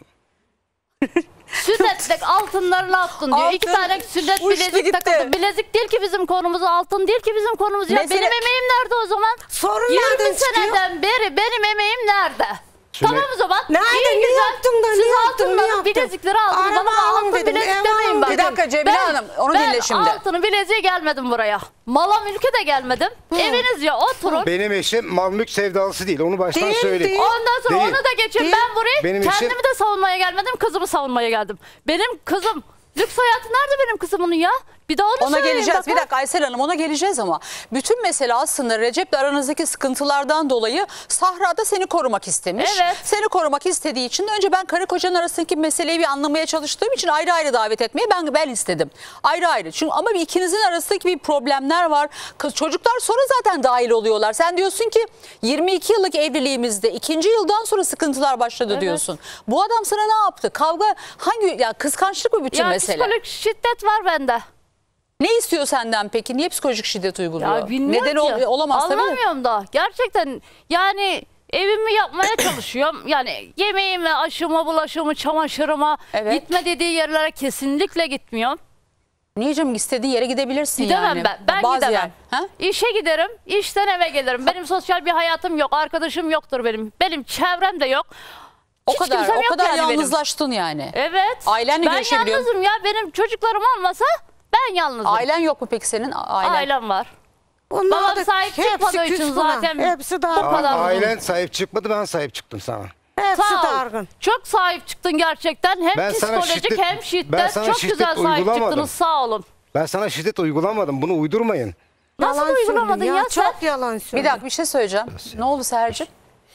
S11: Sünnetteki altınları ne yaptın diyor.
S1: Altın
S11: İki tane sünnet
S1: uçtu
S11: bilezik
S1: gitti.
S11: takıldı. Bilezik değil ki bizim konumuz, altın değil ki bizim konumuz. Ya
S1: Mesele-
S11: benim emeğim nerede o zaman?
S12: Sorun
S11: yirmi
S12: nereden çıkıyor?
S11: seneden beri benim emeğim nerede?
S10: Sünnet-
S11: Tamam o zaman.
S12: Nerede?
S11: İyi
S12: Ne
S11: güzel.
S12: yaptın da, ne
S11: Siz
S12: yaptın, ne
S11: altınları,
S12: yaptın?
S11: bilezikleri aldınız.
S12: Araba
S11: Bana
S12: alın
S11: altın
S12: dedim,
S11: bilezik
S12: ev
S11: demeyin
S12: alın
S11: bak.
S1: Bir dakika Cemile Hanım, onu dinle şimdi.
S11: Ben altını bileziğe gelmedim buraya. Mala mülke de gelmedim. Evinizce oturun.
S10: Benim eşim mal mülk sevdalısı değil. Onu baştan
S12: Değil,
S10: söyleyeyim.
S12: değil.
S11: Ondan sonra
S10: Değil.
S11: onu da geçin.
S12: Değil.
S11: Ben buraya
S10: Benim
S11: kendimi
S10: eşim-
S11: de savunmaya gelmedim. Kızımı savunmaya geldim. Benim kızım lüks hayatı nerede benim kızımın ya? Bir de onu
S1: Ona
S11: söyleyin
S1: geleceğiz.
S11: bakın.
S1: Bir dakika Aysel Hanım ona geleceğiz ama bütün mesele aslında Recep'le aranızdaki sıkıntılardan dolayı Sahra'da seni korumak istemiş.
S11: Evet.
S1: Seni korumak istediği için de önce ben karı kocanın arasındaki meseleyi bir anlamaya çalıştığım için ayrı ayrı davet etmeyi ben ben istedim. Ayrı ayrı. Çünkü ama bir ikinizin arasındaki bir problemler var. Kız çocuklar sonra zaten dahil oluyorlar. Sen diyorsun ki yirmi iki yıllık evliliğimizde ikinci yıldan sonra sıkıntılar başladı
S11: Evet.
S1: diyorsun. Bu adam sana ne yaptı? Kavga hangi ya kıskançlık mı bütün
S11: Ya
S1: mesele?
S11: psikolojik şiddet var bende.
S1: Ne istiyor senden peki? Niye psikolojik şiddet uyguluyor?
S11: Ya bilmiyorum
S1: Neden
S11: ki.
S1: ol- olamaz tabii.
S11: Anlamıyorum da. Gerçekten yani evimi yapmaya çalışıyorum. Yani yemeğime, aşıma, bulaşımı, çamaşırıma
S1: Evet.
S11: gitme dediği yerlere kesinlikle gitmiyorum.
S1: Niye canım istediğin yere gidebilirsin
S11: Gidemem
S1: yani.
S11: ben. Ben
S1: Bazı
S11: gidemem.
S1: yer- Ha?
S11: İşe giderim, işten eve gelirim. Benim sosyal bir hayatım yok, arkadaşım yoktur benim. Benim çevrem de yok.
S1: O
S11: Hiç
S1: kadar
S11: kimsem
S1: o
S11: yok
S1: kadar
S11: yani benim.
S1: yalnızlaştın yani.
S11: Evet.
S1: Ailenle
S11: ben
S1: görüşebiliyor
S11: yalnızım ya. Benim çocuklarım olmasa ben yalnızım.
S1: Ailen yok mu peki senin? Ailen.
S11: Ailem var.
S12: Onlar
S11: Babam
S12: da
S11: sahip
S12: hepsi
S11: çıkmadığı
S12: küs
S11: için
S12: buna.
S11: zaten
S12: Hepsi
S11: bu
S12: daha
S11: kadar.
S10: Ailen sahip çıkmadı, ben sahip çıktım sana.
S12: Hepsi
S11: Sağ ol.
S12: dargın.
S11: Çok sahip çıktın gerçekten. Hem
S10: Ben sana
S11: psikolojik
S10: şiddet-
S11: hem
S10: ben
S11: şiddet.
S10: sana
S11: Çok
S10: şiddet
S11: güzel sahip
S10: uygulamadım.
S11: çıktınız. Sağ olun.
S10: Ben sana şiddet uygulamadım. Bunu uydurmayın.
S11: Nasıl
S12: Yalan
S11: uygulamadın
S12: söylüyor
S11: ya, sen?
S12: Çok yalan
S1: Bir
S12: söylüyor.
S1: dakika bir şey söyleyeceğim. Ne oldu Seher'cim?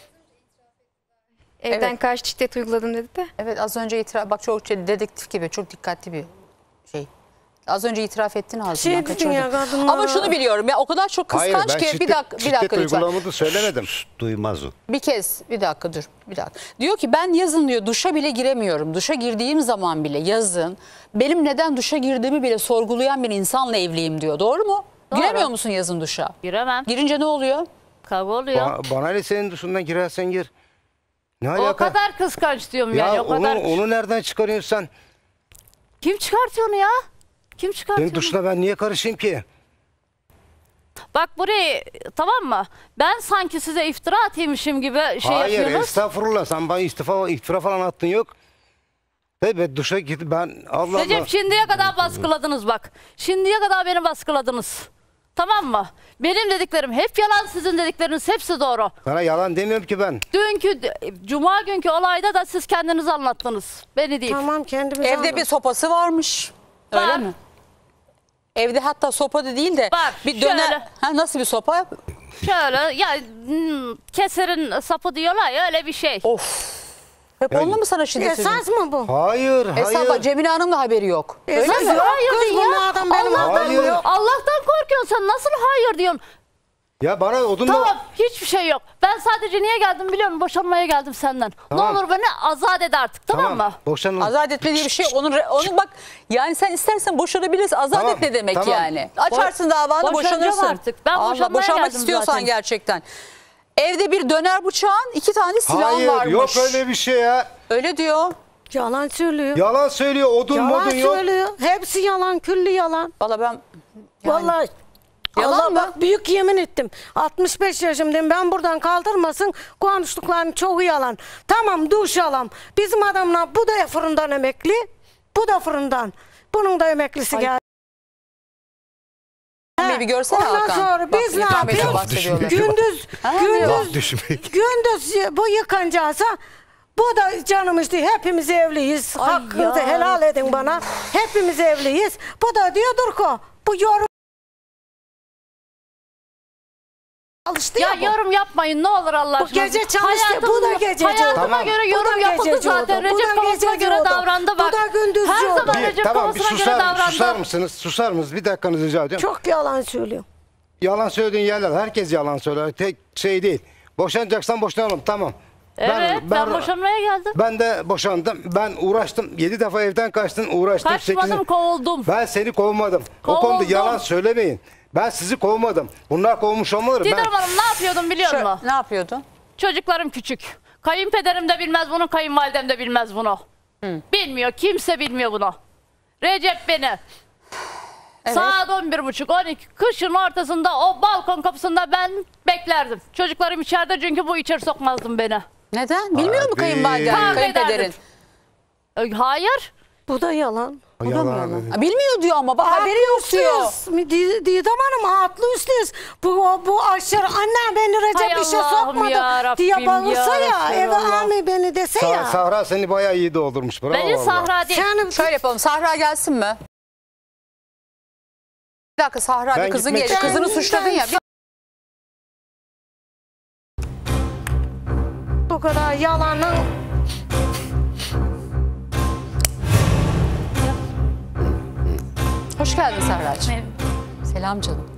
S13: Evden
S1: Evet.
S13: kaç şiddet uyguladım dedi de.
S1: Evet az önce itiraf, bak çok dedektif gibi, çok dikkatli bir şey. Az önce itiraf ettin ağzından,
S12: Şey dedin
S1: kaçırdın.
S12: ya, kadınlara-
S1: Ama şunu biliyorum ya, o kadar çok
S10: Hayır
S1: kıskanç
S10: ben
S1: ki
S10: şiddet,
S1: bir dakika bir dakika
S10: şiddet
S1: lütfen.
S10: uygulamadı söylemedim.
S9: Duymaz o.
S1: Bir kez bir dakika dur bir dakika. Diyor ki ben yazın diyor duşa bile giremiyorum. Duşa girdiğim zaman bile yazın benim neden duşa girdiğimi bile sorgulayan bir insanla evliyim diyor. Doğru mu?
S11: Doğru.
S1: Giremiyor musun yazın duşa?
S11: Giremem.
S1: Girince ne oluyor?
S11: Kavga oluyor.
S10: Ba- bana ne senin dışından girersen gir. Ne
S11: O
S10: alaka?
S11: kadar kıskanç diyorum
S10: Ya
S11: yani. O
S10: onu,
S11: kadar.
S10: onu nereden çıkarıyorsun sen?
S11: Kim çıkartıyor onu ya? Kim çıkartıyor
S10: Senin
S11: onu?
S10: dışına ben niye karışayım ki?
S11: Bak burayı tamam mı? Ben sanki size iftira ataymışım gibi şey
S10: Hayır
S11: yapıyorsunuz.
S10: estağfurullah sen bana istifa, iftira falan attın yok. Evet duşa git ben Allah Allah.
S11: Recep şimdiye kadar baskıladınız bak. Şimdiye kadar beni baskıladınız. Tamam mı? Benim dediklerim hep yalan, sizin dedikleriniz hepsi doğru.
S10: Sana yalan demiyorum ki ben.
S11: Dünkü, cuma günkü olayda da siz kendiniz anlattınız. Beni değil.
S12: Tamam kendimiz
S1: Evde
S12: anladık.
S1: bir sopası varmış. Öyle
S11: Var.
S1: mi? Evde hatta sopa da değil de
S11: Var,
S1: bir
S11: şöyle.
S1: döner. Ha, nasıl bir sopa?
S11: Şöyle ya hmm, keserin sapı diyorlar ya öyle bir şey.
S1: Of. Hep onunla mı sana şiddet
S12: Esas mı bu?
S10: Hayır
S1: Esas
S10: hayır.
S1: Cemile Hanım da haberi yok. Öyle
S12: Esas
S1: mi?
S12: yok.
S11: Hayır
S12: Kız
S11: diyor
S12: bu
S11: ya.
S12: adam benim
S11: Allah'tan,
S10: Hayır.
S11: Allah'tan korkuyorsun sen nasıl hayır diyorsun?
S10: Ya bana odunla...
S11: Tamam hiçbir şey yok. Ben sadece niye geldim biliyor musun? Boşanmaya geldim senden.
S10: Tamam.
S11: Ne olur beni azat et artık tamam, mı?
S10: Boşanalım.
S1: Azat etme diye bir şey yok. Onun, onun bak yani sen istersen boşanabilirsin. Azat
S10: Tamam,
S1: et ne demek
S10: tamam.
S1: yani? Açarsın davanı
S11: boşanacağım
S1: boşanırsın.
S11: artık. Ben
S1: Allah,
S11: boşanmaya
S1: boşanmak
S11: geldim
S1: istiyorsan
S11: zaten.
S1: gerçekten. Evde bir döner bıçağın iki tane silah
S10: Hayır
S1: varmış.
S10: yok öyle bir şey ya.
S1: Öyle diyor.
S12: Yalan söylüyor.
S10: Yalan söylüyor odun
S12: Yalan
S10: modun yok.
S12: söylüyor. Hepsi yalan, külli yalan.
S1: Valla ben
S12: Vallahi
S1: Yalan
S12: Allah
S1: mı?
S12: bak büyük yemin ettim. altmış beş yaşımdayım. Ben buradan kaldırmasın. Konuştuklarının çoğu yalan. Tamam duş alam. Bizim adamlar bu da fırından emekli. Bu da fırından. Bunun da emeklisi
S1: Ay,
S12: geldi.
S1: bir görsene
S12: Ondan
S1: Hakan.
S12: sonra
S1: Bak,
S12: biz ne
S1: İlkan Bey'den
S12: yapıyoruz?
S1: bahsediyorlar.
S12: Gündüz,
S1: Ha,
S12: gündüz,
S9: düşmek.
S12: gündüz bu yıkanacaksa bu da canımız değil. Hepimiz evliyiz.
S11: Ay
S12: Hakkınızı
S11: ya.
S12: helal edin bana. Hepimiz evliyiz. Bu da diyordur ki bu yorum alıştı
S11: Ya
S12: ya, bu.
S11: yorum yapmayın ne olur Allah
S12: Bu
S11: aşkına.
S12: gece çalıştı, bu da gececi
S11: Hayatıma
S10: Tamam.
S11: göre
S12: Bu
S11: yorum
S12: da
S11: yapıldı
S12: gececi
S11: zaten.
S12: oldu, bu
S11: Recep
S12: da
S11: kafasına
S12: gececi
S11: göre
S12: oldu,
S11: davrandı
S12: bu
S11: bak.
S12: da gündüzcü
S11: Her
S12: oldu.
S11: zaman
S10: Bir,
S11: Recep
S10: tamam bir
S11: kafasına göre
S10: susar,
S11: davrandı.
S10: susar mısınız? Susar mısınız? Bir dakikanızı rica ediyorum.
S12: Çok yalan söylüyor.
S10: Yalan söylediğin yerler herkes yalan söyler. Tek şey değil. Boşanacaksan boşanalım tamam.
S11: Evet ben, boşanmaya geldim.
S10: Ben de boşandım. Ben uğraştım. Yedi defa evden kaçtın uğraştım.
S11: Kaçmadım
S10: Sekiz-
S11: kovuldum.
S10: Ben seni kovmadım. O
S11: Kovuldum.
S10: konuda yalan söylemeyin. Ben sizi kovmadım. Bunlar kovmuş olmaları. Ben...
S11: Didem Hanım ne yapıyordum biliyor
S1: Şö-
S11: musun?
S1: ne yapıyordun?
S11: Çocuklarım küçük. Kayınpederim de bilmez bunu, kayınvalidem de bilmez bunu. Bilmiyor, kimse bilmiyor bunu. Recep beni
S1: Evet.
S11: saat on bir buçuk on iki kışın ortasında o balkon kapısında ben beklerdim. Çocuklarım içeride çünkü bu içeri sokmazdım beni.
S1: Neden? Bilmiyor mu
S10: Hadi.
S1: kayınvaliden,
S11: Kavga
S1: kayınpederin?
S11: ederdim. E, Hayır.
S12: Bu da yalan.
S10: Yalan dedi.
S1: Ha, bilmiyor diyor ama bak haberi yok diyor.
S12: Üstüyüz. Di- Didem Hanım haklı üstüyüz. Bu, bu aşırı anne beni Recep
S11: Hay
S12: işe
S11: Allah'ım
S12: sokmadı
S11: ya Rabbim
S12: diye bağırsa
S11: ya
S12: ya, eve
S11: Resulallah.
S12: almayı beni dese
S10: Sa-
S12: ya.
S10: Sahra seni bayağı iyi doldurmuş. Bravo
S11: Beni
S10: vallahi.
S11: Sahra değil.
S12: Sen
S1: Şöyle yapalım. Sahra gelsin mi? Bir dakika Sahra
S10: Ben
S1: bir kızın
S10: gitmek
S1: geldi. Kızını
S12: istiyorum.
S1: suçladın ya. Bir...
S12: bu kadar yalanın
S1: Hoş geldin Sahra'cığım. Selam canım.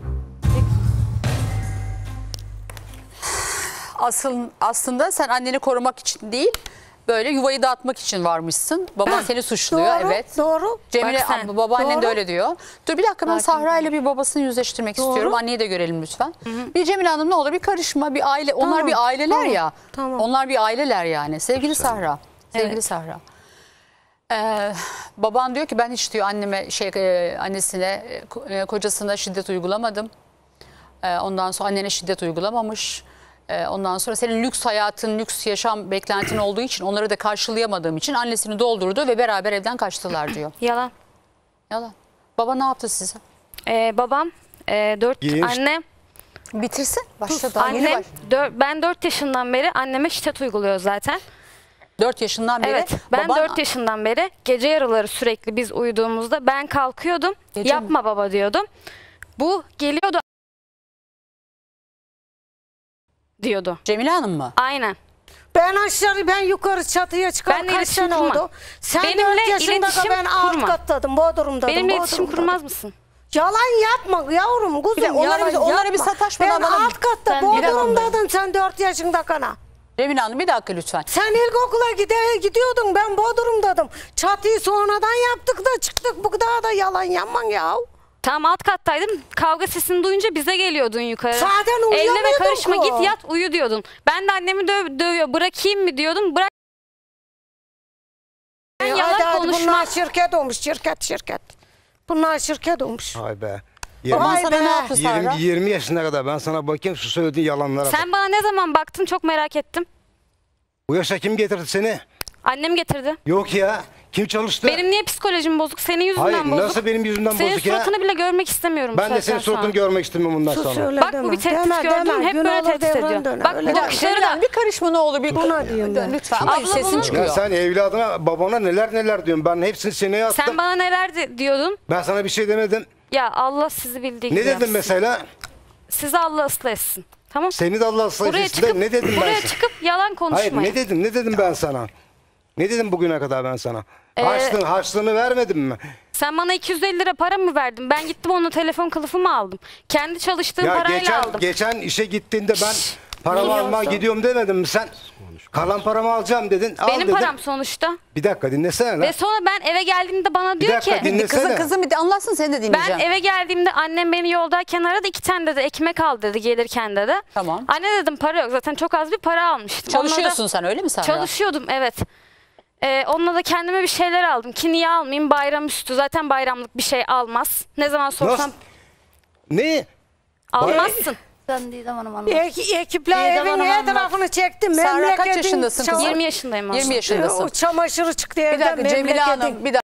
S1: Asıl, aslında sen anneni korumak için değil, böyle yuvayı dağıtmak için varmışsın. Baban seni suçluyor,
S12: doğru,
S1: evet.
S12: doğru.
S1: Cemile,
S12: Bak sen.
S1: babaannen de
S12: Doğru.
S1: öyle diyor. Dur bir dakika ben Sahra ile bir babasını yüzleştirmek
S12: Doğru.
S1: istiyorum. Anneyi de görelim lütfen. Bir Cemile Hanım ne olur bir karışma, bir aile. Onlar
S12: Tamam,
S1: bir aileler
S12: tamam,
S1: ya.
S12: tamam.
S1: Onlar bir aileler yani. Sevgili Sahra, sevgili
S12: Evet.
S1: Sahra. Ee, baban diyor ki ben hiç diyor anneme şey e, annesine e, ko- e, kocasına şiddet uygulamadım. Ee, ondan sonra annene şiddet uygulamamış. Ee, ondan sonra senin lüks hayatın, lüks yaşam beklentin olduğu için onları da karşılayamadığım için annesini doldurdu ve beraber evden kaçtılar diyor.
S13: Yalan.
S1: Yalan. Baba ne yaptı size?
S13: Ee, babam e, dört
S10: Giymiş.
S13: anne
S1: Bitirsin. Başta daha yeni
S13: annem
S1: baş.
S13: dör- ben dört yaşından beri anneme şiddet uyguluyor zaten.
S1: dört yaşından beri.
S13: Evet, ben
S1: baban-
S13: dört yaşından beri gece yarıları sürekli biz uyuduğumuzda ben kalkıyordum.
S1: Gece
S13: yapma
S1: mi?
S13: baba diyordum. Bu geliyordu diyordu.
S1: Cemile Hanım mı?
S13: Aynen.
S12: Ben aşağı ben yukarı çatıya çıkar
S13: Ben
S12: kaç
S13: iletişim
S12: sene
S13: kurmam.
S12: oldu. Sen
S13: Benimle
S12: dört yaşında
S13: iletişim
S12: ben alt
S13: kurma.
S12: kattadım Bodrum'dadım.
S13: Benimle iletişim
S12: Bodrum'dadım.
S13: kurmaz mısın?
S12: Yalan yapma yavrum kuzum.
S1: Bir de onlara
S12: yalan
S1: bir- onlara
S12: yapma.
S1: bir sataşmadan
S12: Ben
S1: bana-
S12: alt katta
S1: Ben- Bir dakika.
S12: Bodrum'daydın sen dört yaşında kana.
S1: Cemile Hanım bir dakika lütfen.
S12: Sen ilkokula gide, gidiyordun ben Bodrum'dadım. Çatıyı sonradan yaptık da çıktık bu daha da yalan yapman ya.
S13: Tam alt kattaydım. Kavga sesini duyunca bize geliyordun yukarı.
S12: Zaten
S13: Elleme
S12: uyuyamıyordun
S13: karışma
S12: ki.
S13: git yat uyu diyordun. Ben de annemi döv, dövüyor. Bırakayım mı diyordum. Bırak. Ben
S12: Hadi
S13: yalan
S12: hadi
S13: konuşma.
S12: bunlar şirket olmuş şirket şirket. Bunlar şirket olmuş.
S10: Ay be.
S1: Baban
S12: Vay
S1: sana
S12: be.
S1: ne yaptı Sara?
S10: yirmi, yirmi yaşına kadar ben sana bakayım şu söylediğin yalanlara bak.
S13: Sen bana ne zaman baktın çok merak ettim.
S10: Bu yaşa kim getirdi seni?
S13: Annem getirdi.
S10: Yok ya. Kim çalıştı?
S13: Benim niye psikolojim bozuk? Senin yüzünden
S10: Hayır,
S13: bozuk.
S10: nasıl benim yüzümden
S13: Senin
S10: bozuk ya?
S13: suratını bile görmek istemiyorum. bu
S10: Ben de
S13: saatten
S10: senin suratını
S13: sonra.
S10: görmek istemiyorum bundan
S12: Sus
S10: sonra.
S12: öyle
S13: Bak
S12: deme.
S13: bu bir tehdit
S12: Deme,
S13: gördün.
S12: deme.
S13: Hep
S12: Gün
S13: böyle
S12: olur
S13: tehdit
S12: devran
S13: ediyor.
S12: döner,
S13: Bak
S12: öyle
S13: bu
S12: deme.
S13: bakışları
S1: Cemile
S13: da.
S1: Hanım bir karışma ne olur bir
S12: Buna diyorum ben.
S1: lütfen. Ama
S13: Abla
S1: sesin
S13: bunu-
S1: çıkıyor.
S10: Ya sen evladına babana neler neler diyorsun. Ben hepsini seneye attım.
S13: Sen bana neler de- diyordun?
S10: Ben sana bir şey demedim.
S13: Ya Allah sizi bildiği gibi
S10: Ne dedim
S13: yapsın.
S10: mesela?
S13: Sizi Allah ıslah etsin. Tamam.
S10: Seni de Allah
S13: Buraya
S10: sayesinde
S13: çıkıp,
S10: ne dedim ben
S13: buraya
S10: sana?
S13: çıkıp yalan konuşmayın.
S10: Hayır ne dedim ne dedim ben sana? Ne dedim bugüne kadar ben sana?
S13: Ee,
S10: Harçlığını, harçlığını vermedim mi?
S13: Sen bana iki yüz elli lira para mı verdin? Ben gittim onun telefon kılıfımı aldım. Kendi çalıştığım
S10: Ya
S13: parayla
S10: geçen,
S13: aldım.
S10: geçen işe gittiğinde ben paramı
S13: Biliyorsun.
S10: almaya gidiyorum demedim mi sen? Kalan paramı alacağım dedin. Al
S13: Benim
S10: dedim.
S13: param sonuçta.
S10: Bir dakika dinlesene lan.
S13: Ve sonra ben eve geldiğimde bana diyor
S10: dakika,
S13: ki...
S10: dinle-
S1: Kızım
S10: Desene.
S1: kızım bir de anlatsın seni de
S13: Ben
S1: dinleyeceğim.
S13: eve geldiğimde annem beni yoldayken aradı. iki tane dedi ekmek al dedi gelirken dedi.
S1: Tamam.
S13: Anne dedim para yok. Zaten çok az bir para almıştım.
S1: Çalışıyorsun
S13: Onunla da-
S1: sen öyle mi Sara?
S13: Çalışıyordum evet. Ee, onunla da kendime bir şeyler aldım. Ki niye almayayım? Bayram üstü. Zaten bayramlık bir şey almaz. Ne zaman sorsam
S10: Nasıl? Ne?
S13: almazsın.
S11: Sen Didem Hanım anlat.
S12: Ek, ekipler
S11: Didem
S12: evin
S11: Hanım
S12: her
S11: anlat.
S12: tarafını çektim.
S1: Sara, kaç
S12: Memleketin
S1: yaşındasın kızım?
S12: çam-
S13: yirmi yaşındayım aslında.
S1: yirmi yaşındasın.
S12: O çamaşırı çıktı
S1: Bir
S12: evden.
S1: dakika Cemile
S12: memleketin.
S1: Hanım bir dakika.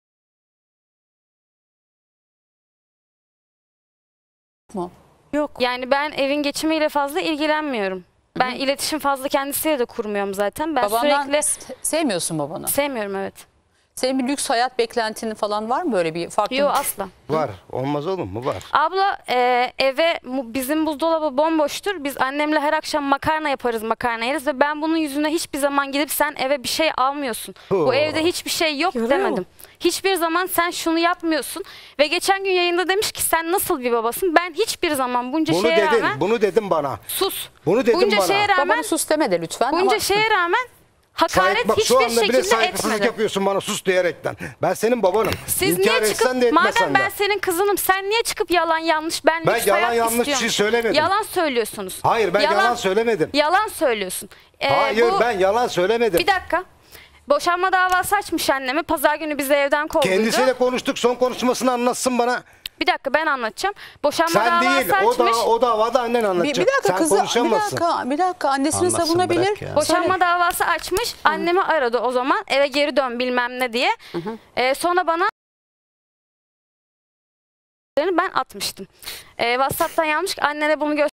S1: Mu?
S12: Yok.
S13: Yani ben evin geçimiyle fazla ilgilenmiyorum. Ben iletişim fazla kendisiyle de kurmuyorum zaten. Ben
S1: Babandan
S13: sürekli
S1: se- sevmiyorsun babanı.
S13: sevmiyorum evet.
S1: Senin bir lüks hayat beklentinin falan var mı böyle bir farklı?
S13: Yok asla.
S10: Var. Olmaz olur mu? Var.
S13: Abla e, eve mu- bizim buzdolabı bomboştur. Biz annemle her akşam makarna yaparız, makarna yeriz ve ben bunun yüzüne hiçbir zaman gidip sen eve bir şey almıyorsun. Bu
S10: Oo.
S13: evde hiçbir şey yok
S12: Görüyor
S13: demedim.
S12: musun?
S13: Hiçbir zaman sen şunu yapmıyorsun ve geçen gün yayında demiş ki sen nasıl bir babasın? Ben hiçbir zaman bunca
S10: Bunu
S13: şeye
S10: dedin.
S13: rağmen
S10: Bunu dedim bana.
S13: sus.
S10: Bunu dedim
S13: bunca
S10: bana.
S13: şeye rağmen
S1: Babanı sus deme de lütfen.
S13: bunca
S1: ama-
S13: şeye rağmen hakaret
S10: Sahip- bak şu
S13: hiçbir
S10: anda bile
S13: şekilde
S10: saygısızlık
S13: etmedi.
S10: yapıyorsun bana sus diyerekten. Ben senin babanım.
S13: Siz
S10: İnkar
S13: niye
S10: etsen
S13: çıkıp
S10: de etmesen
S13: madem ben
S10: de.
S13: senin kızınım sen niye çıkıp yalan yanlış ben,
S10: Ben
S13: lüks
S10: yalan
S13: hayat
S10: yanlış bir şey
S13: istiyorum.
S10: söylemedim.
S13: Yalan söylüyorsunuz.
S10: Hayır ben yalan, söylemedim.
S13: Yalan söylüyorsun. Ee,
S10: Hayır
S13: bu-
S10: ben yalan söylemedim.
S13: Bir dakika. Boşanma davası açmış annemi. Pazar günü bizi evden kovduydu.
S10: Kendisiyle konuştuk. Son konuşmasını anlatsın bana.
S13: Bir dakika ben anlatacağım. Boşanma
S10: Sen
S13: davası
S10: değil. O,
S13: açmış.
S10: da, o davada annen
S1: Bir,
S10: anlatacak.
S1: bir dakika
S10: Sen
S1: kızı bir
S10: konuşamazsın.
S1: dakika bir dakika annesini
S9: Anlatsın,
S1: savunabilir.
S9: bırak ya.
S13: Boşanma davası açmış. Annemi aradı o zaman. Eve geri dön bilmem ne diye. Ee, sonra bana ben atmıştım. Ee, WhatsApp'tan yazmış ki annene bunu göster.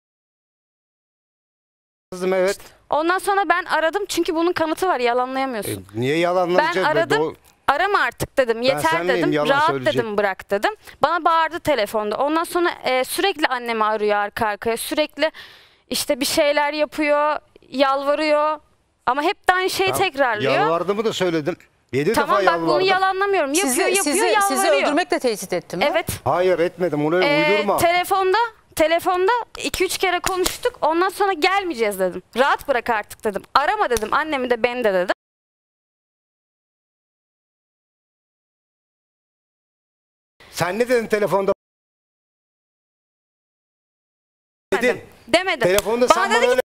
S10: Kızım evet.
S13: Ondan sonra ben aradım çünkü bunun kanıtı var yalanlayamıyorsun.
S10: E, niye yalanlanacak?
S13: Ben aradım.
S10: O-
S13: Arama artık dedim.
S10: Ben
S13: Yeter
S10: sen miyim?
S13: dedim.
S10: Yalan
S13: Rahat
S10: söyleyecek.
S13: dedim bırak dedim. Bana bağırdı telefonda. Ondan sonra e, sürekli annemi arıyor arka arkaya. Sürekli işte bir şeyler yapıyor, yalvarıyor. Ama hep de aynı şeyi
S10: Ben
S13: tekrarlıyor.
S10: Yalvardığımı da söyledim. Yedi
S13: Tamam
S10: defa
S13: bak
S10: yalvardım.
S13: bunu yalanlamıyorum. Yapıyor
S1: Sizi,
S13: yapıyor
S1: sizi,
S13: yalvarıyor.
S1: sizi öldürmekle tehdit etti mi?
S13: Evet.
S10: Hayır etmedim. Onu
S13: Ee,
S10: uydurma.
S13: telefonda telefonda iki üç kere konuştuk. Ondan sonra gelmeyeceğiz dedim. Rahat bırak artık dedim. Arama dedim. Annemi de beni de dedim.
S10: Sen ne dedin telefonda? Dedin.
S13: Demedim.
S10: Telefonda
S13: Bana
S10: sen
S13: dedi
S10: bana
S13: ki,
S10: öyle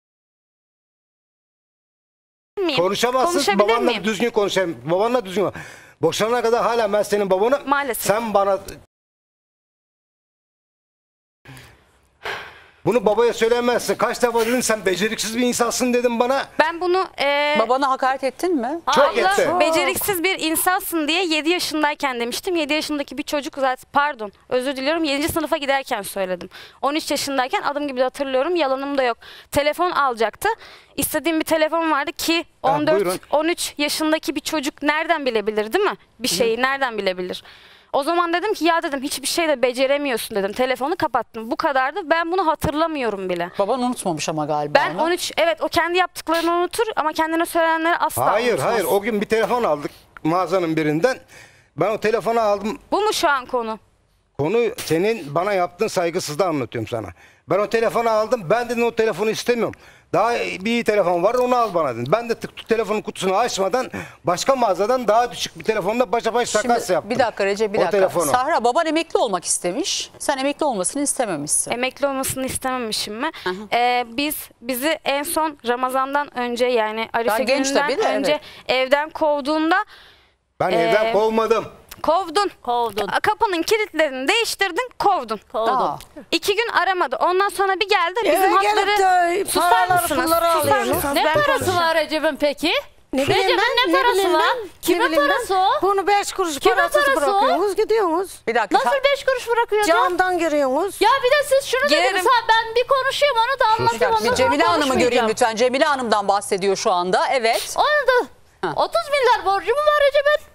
S13: miyim?
S10: konuşamazsın.
S13: Konuşabilir
S10: Babanla
S13: miyim?
S10: düzgün konuşayım. Babanla düzgün. Boşanana kadar hala ben senin babanım.
S13: Maalesef.
S10: Sen bana Bunu babaya söylemezsin. Kaç defa dedin sen beceriksiz bir insansın dedim bana.
S13: Ben bunu e,
S1: Babana hakaret ettin mi?
S10: Çok
S13: abla,
S10: etti.
S13: beceriksiz bir insansın diye yedi yaşındayken demiştim. yedi yaşındaki bir çocuk zaten, pardon özür diliyorum, yedinci sınıfa giderken söyledim. on üç yaşındayken adım gibi de hatırlıyorum, yalanım da yok. Telefon alacaktı. İstediğim bir telefon vardı ki on dört on üç yaşındaki bir çocuk nereden bilebilir değil mi? Bir şeyi nereden bilebilir? O zaman dedim ki ya dedim hiçbir şey de beceremiyorsun dedim. Telefonu kapattım. Bu kadardı. Ben bunu hatırlamıyorum bile.
S1: Baban unutmamış ama galiba.
S13: Ben
S1: onu.
S13: on üç, evet o kendi yaptıklarını unutur ama kendine söylenenleri asla
S10: Hayır
S13: unutmaz.
S10: hayır o gün bir telefon aldık mağazanın birinden. Ben o telefonu aldım.
S13: Bu mu şu an konu?
S10: Konu senin bana yaptığın saygısızlığı anlatıyorum sana. Ben o telefonu aldım. Ben dedim o telefonu istemiyorum. Daha bir iyi telefon var onu al bana dedim. Ben de tık tık telefonun kutusunu açmadan başka mağazadan daha düşük bir telefonla başa baş takas
S1: Şimdi,
S10: yaptım.
S1: bir dakika Recep bir
S10: O
S1: dakika.
S10: telefonu.
S1: Sahra baban emekli olmak istemiş. Sen emekli olmasını istememişsin.
S13: Emekli olmasını istememişim mi? Ee, biz bizi en son Ramazan'dan önce yani Arife
S1: genç
S13: gününden
S1: tabii de,
S13: önce
S1: evet.
S13: evden kovduğunda
S10: Ben
S13: Ee,
S10: evden kovmadım.
S13: kovdun.
S11: Kovdun.
S13: Kapının kilitlerini değiştirdin, kovdun.
S11: Kovdun.
S1: Aa.
S13: İki gün aramadı. Ondan sonra bir geldi.
S12: Eve
S13: Bizim
S12: gelip de
S13: hatları susar
S12: paraları,
S13: mısınız?
S12: pulları
S13: Susar
S12: alıyorsunuz.
S13: mısınız?
S11: Ne
S13: Ben
S11: parası
S13: konuşayım.
S11: var Recep'in peki?
S12: Ne bileyim
S11: Recep'in
S12: ben,
S11: ne
S12: ne
S11: parası
S12: bileyim
S11: var?
S12: ben, ne
S11: Kimin
S12: bileyim ben.
S11: parası o?
S12: Bunu beş kuruş
S11: Kimin
S12: parasız
S11: parası o?
S12: bırakıyorsunuz gidiyorsunuz.
S1: Bir dakika.
S11: Nasıl beş kuruş bırakıyordu?
S12: Camdan giriyorsunuz.
S11: Ya bir de siz şunu
S13: Girerim.
S11: dediniz ha, ben bir konuşayım onu da
S1: Bir
S11: anlatayım.
S1: dakika,
S11: ondan
S1: bir
S11: sonra
S1: Cemile Hanım'ı göreyim
S11: konuşmayacağım.
S1: lütfen. Cemile Hanım'dan bahsediyor şu anda. Evet.
S11: Onu da otuz milyar borcu mu var Recep'in?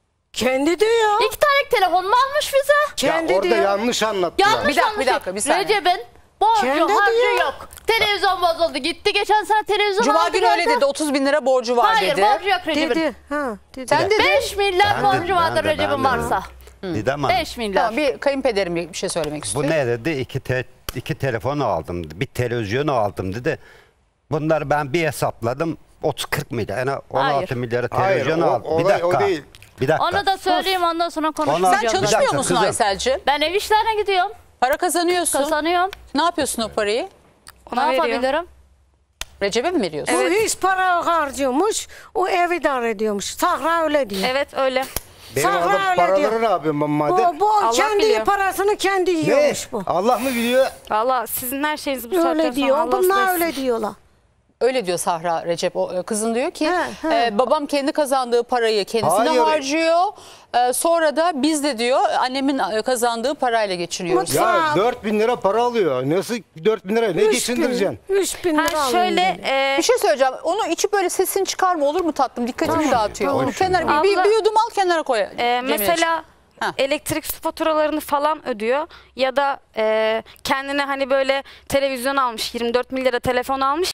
S12: Kendi diyor.
S11: İki tane telefon mu almış bize?
S12: Kendi
S10: ya orada
S12: diyor.
S10: yanlış anlattılar.
S11: Yanlış
S1: Bir dakika,
S11: anlaşılıyor.
S1: bir dakika, bir saniye.
S11: Recep'in borcu
S12: Kendi
S11: harcı
S12: diyor.
S11: yok. Televizyon bozuldu gitti. Geçen sene televizyon
S1: Cuma
S11: aldı
S1: günü
S11: geldi.
S1: öyle dedi. otuz bin lira borcu var
S11: Hayır
S1: dedi.
S11: borcu yok Recep'in.
S12: Dedi. Ha, dedi.
S1: Sen dedin.
S11: beş milyar
S9: Ben de-
S11: borcu
S9: ben
S11: vardır
S9: de-
S11: Recep'in
S9: ben de.
S11: varsa.
S9: Didem Hanım.
S11: beş milyar.
S1: Tamam, bir kayınpederim bir şey söylemek istiyor.
S9: Bu ne dedi? İki, te, iki telefon aldım. Bir televizyon aldım dedi. Bunları ben bir hesapladım. otuz kırk milyar. Yani on altı
S11: Hayır.
S9: milyara
S10: Hayır,
S9: televizyon
S10: o-
S9: aldım. Bir
S10: olay o
S9: dakika.
S10: değil.
S9: Bir dakika.
S11: Onu da söyleyeyim ondan sonra
S1: Sen
S11: konuşacağım.
S9: Bir
S1: çalışmıyor
S9: dakika,
S1: musun
S9: kızım.
S1: Aysel'cim?
S11: Ben ev işlerine gidiyorum.
S1: Para kazanıyorsun.
S11: Kazanıyorum.
S1: Ne yapıyorsun o parayı?
S13: Ona
S11: ne
S13: veriyor.
S11: yapabilirim?
S1: Recep'e mi veriyorsun?
S12: O hiç para harcıyormuş. O ev idare ediyormuş. Sahra öyle diyor.
S13: Evet öyle.
S10: Benim
S12: Sahra
S10: aldım
S12: öyle
S10: paraları
S12: diyor.
S10: ne yapıyorum ben madem?
S12: Bu, bu
S13: Allah
S12: kendi
S13: biliyor.
S12: parasını kendi
S10: Ne?
S12: yiyormuş bu.
S10: Allah mı biliyor?
S13: Valla sizin her şeyiniz bu saatten
S12: Öyle
S13: sonra
S12: diyor.
S13: Allah
S12: Bunlar
S13: ıslah
S12: öyle
S13: etsin.
S12: diyorlar.
S1: Öyle diyor Sahra Recep. O e, kızın diyor ki
S12: He, he.
S1: e, babam kendi kazandığı parayı kendisine
S10: Hayır.
S1: harcıyor. E, sonra da biz de diyor annemin e, kazandığı parayla geçiniyoruz.
S12: Mutlu-
S10: Ya
S12: Sağ ol.
S10: dört bin lira para alıyor. Nasıl dört bin lira? Ne
S12: Üç
S10: geçindireceksin?
S12: bin, üç bin lira
S13: Ha
S12: alıyor
S13: şöyle
S12: dedi.
S13: e,
S1: Bir şey söyleyeceğim. Onu içip böyle sesini çıkarma olur mu tatlım? Dikkatimi dağıtıyor.
S10: tamam.
S1: Onu kenara, bir, bir,
S13: Abla-
S1: bir yudum al kenara koy.
S13: e,
S1: Cemile'ciğim.
S13: mesela
S1: Ha.
S13: elektrik su faturalarını falan ödüyor ya da e, kendine hani böyle televizyon almış, yirmi dört milyara telefon almış.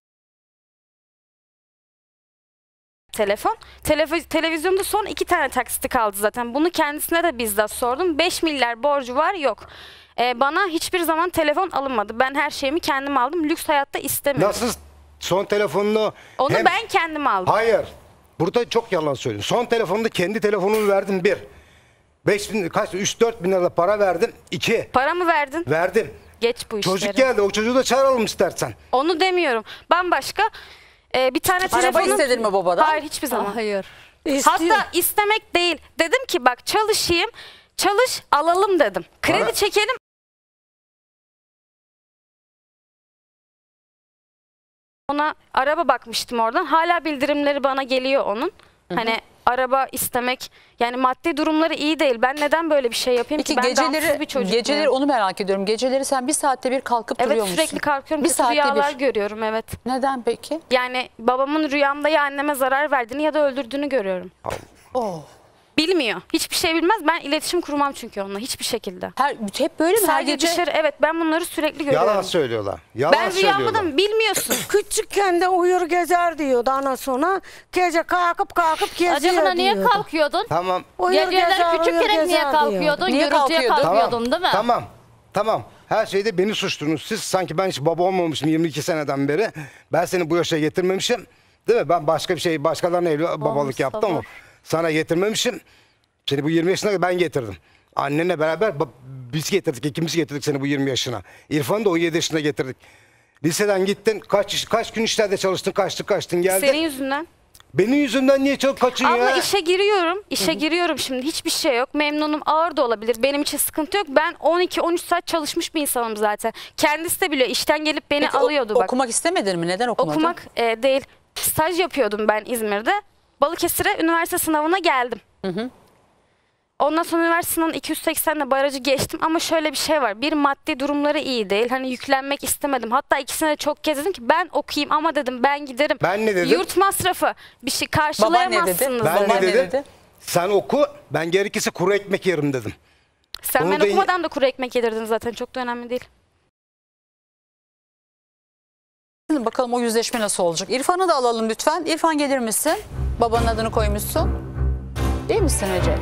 S13: Telefon. Televiz televizyonda son iki tane taksiti kaldı zaten. Bunu kendisine de bizzat sordum. beş milyar borcu var, yok. Ee, bana hiçbir zaman telefon alınmadı. Ben her şeyimi kendim aldım. Lüks hayatta istemiyorum.
S10: Nasıl son telefonunu...
S13: Onu
S10: hem-
S13: ben kendim aldım.
S10: Hayır. Burada çok yalan söylüyorsun. Son telefonunda kendi telefonumu verdim bir. Beş bin, kaç, üç dört bin lira para verdim. İki.
S13: Para mı verdin?
S10: Verdim.
S13: Geç bu işleri.
S10: Çocuk geldi. O çocuğu da çağıralım istersen.
S13: Onu demiyorum. Bambaşka ee, bir tane
S1: Araba
S13: telefonum...
S1: istedin mi babadan?
S13: Hayır, hiçbir zaman.
S11: Hayır.
S12: İstiyor.
S13: Hatta istemek değil. Dedim ki bak çalışayım, çalış alalım dedim. Kredi
S10: Para-
S13: çekelim. Ona araba bakmıştım oradan. Hala bildirimleri bana geliyor onun. Hani araba istemek yani maddi durumları iyi değil. Ben neden böyle bir şey yapayım
S1: Peki
S13: ki? Ben
S1: geceleri,
S13: gamsız bir çocuk
S1: geceleri
S13: muyum?
S1: onu merak ediyorum. Geceleri sen bir saatte bir kalkıp
S13: Evet
S1: duruyor musun?
S13: sürekli kalkıyorum.
S1: Bir
S13: Kötü
S1: saatte
S13: rüyalar
S1: bir.
S13: görüyorum, evet.
S1: Neden peki?
S13: Yani babamın rüyamda ya anneme zarar verdiğini ya da öldürdüğünü görüyorum.
S1: Oh.
S13: Bilmiyor. Hiçbir şey bilmez. Ben iletişim kurmam çünkü onunla hiçbir şekilde.
S1: Her, hep böyle mi? Her
S13: Sadece
S1: gece
S13: dışarı, evet, ben bunları sürekli görüyorum.
S10: Yalan söylüyorlar. Yalan
S13: Ben
S10: söylüyorlar.
S13: rüyamda da bilmiyorsun.
S12: Küçükken de uyur gezer diyordu ana sonra. Gece kalkıp kalkıp geziyor
S11: Acaba niye
S12: diyordu.
S11: kalkiyordun?
S10: Tamam.
S12: Uyur gezer,
S11: Geceleri
S12: uyur
S11: küçükken niye
S12: gezer
S11: kalkıyordun?
S1: Niye
S11: Gürültüye
S1: kalkıyordun?
S11: kalkıyordun değil mi?
S10: Tamam. Tamam. Her şeyde beni suçtunuz. Siz sanki ben hiç baba olmamışım yirmi iki seneden beri. Ben seni bu yaşa getirmemişim. Değil mi? Ben başka bir şey, başkalarına evli babalık yaptım ama sana getirmemişim. Seni bu yirmi yaşına ben getirdim. Annenle beraber ba- biz getirdik, ikimiz getirdik seni bu yirmi yaşına. İrfan'ı da o yedi yaşına getirdik. Liseden gittin, kaç kaç gün işlerde çalıştın, kaçtın kaçtın geldin.
S13: Senin yüzünden.
S10: Benim yüzümden niye çok kaçıyor
S13: Abla
S10: ya?
S13: işe giriyorum. İşe giriyorum şimdi. Hiçbir şey yok. Memnunum. Ağır da olabilir. Benim için sıkıntı yok. Ben on iki on üç saat çalışmış bir insanım zaten. Kendisi de biliyor. İşten gelip beni
S1: Peki,
S13: alıyordu
S1: o-
S13: bak.
S1: Okumak istemedin mi? Neden okumadın?
S13: Okumak e, değil. Staj yapıyordum ben İzmir'de. Balıkesir'e üniversite sınavına geldim.
S1: Hı hı.
S13: Ondan sonra üniversite sınavının iki yüz seksenle barajı geçtim ama şöyle bir şey var. Bir, maddi durumları iyi değil. Hani yüklenmek istemedim. Hatta ikisine de çok kez dedim ki ben okuyayım ama dedim ben giderim.
S10: Ben ne dedim?
S13: Yurt masrafı bir şey karşılayamazsınız.
S10: Ben
S13: dedim.
S10: ne dedim? Sen oku, ben gerekirse kuru ekmek yerim dedim.
S13: Sen
S10: Bunu
S13: ben
S10: da-
S13: okumadan da kuru ekmek yedirdin zaten. Çok da önemli değil.
S1: Şimdi bakalım o yüzleşme nasıl olacak. İrfan'ı da alalım lütfen. İrfan gelir misin? Babanın adını koymuşsun. Değil misin Recep?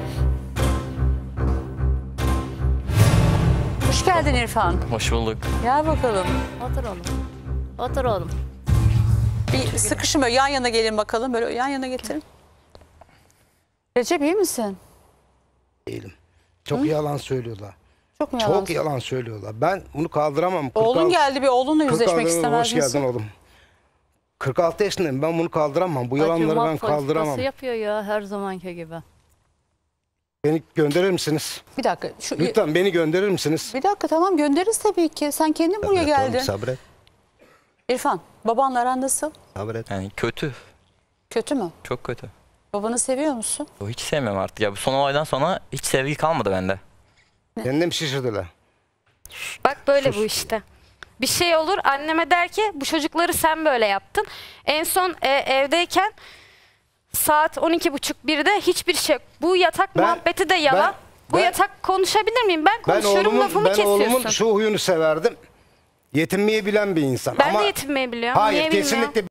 S1: Hoş geldin İrfan.
S14: Hoş bulduk.
S1: Gel bakalım.
S11: Otur oğlum. Otur oğlum.
S1: Bir sıkışın böyle yan yana gelin bakalım. Böyle yan yana getirin. Recep iyi misin?
S10: Değilim. Çok yalan söylüyorlar.
S1: Çok mu yalan?
S10: Çok yalan söylüyorlar. Ben bunu kaldıramam.
S1: Oğlun
S10: kırk altı
S1: geldi, bir oğlunla yüzleşmek
S10: kırk altı
S1: istemez
S10: Hoş
S1: misin?
S10: geldin oğlum. kırk altı yaşındayım. Ben bunu kaldıramam. Bu yalanları ben kaldıramam.
S11: Nasıl yapıyor ya her zamanki gibi.
S10: Beni gönderir misiniz?
S1: Bir dakika. Şu,
S10: Lütfen beni gönderir misiniz?
S1: Bir dakika, tamam göndeririz tabii ki. Sen kendin buraya geldin.
S14: Sabret.
S1: İrfan, babanla aran nasıl?
S14: Sabret. Yani kötü.
S1: Kötü mü?
S14: Çok kötü.
S1: Babanı seviyor musun?
S14: O hiç sevmiyorum artık. Ya bu son olaydan sonra hiç sevgi kalmadı bende.
S10: Beni de mi şişirdiler?
S13: Bak böyle bu işte. Bir şey olur anneme der ki bu çocukları sen böyle yaptın. En son e, evdeyken saat on iki buçuk birde hiçbir şey yok. Bu yatak
S10: Ben-
S13: muhabbeti de yalan.
S10: ben-
S13: bu
S10: ben-
S13: yatak konuşabilir miyim? Ben
S10: Ben
S13: konuşuyorum
S10: oğlumun,
S13: lafımı
S10: ben
S13: kesiyorsun.
S10: oğlumun şu huyunu severdim. Yetinmeyi bilen bir insan.
S13: Ben
S10: Ama
S13: de yetinmeyi biliyorum.
S10: hayır,
S13: Niye bilmiyorum?
S10: kesinlikle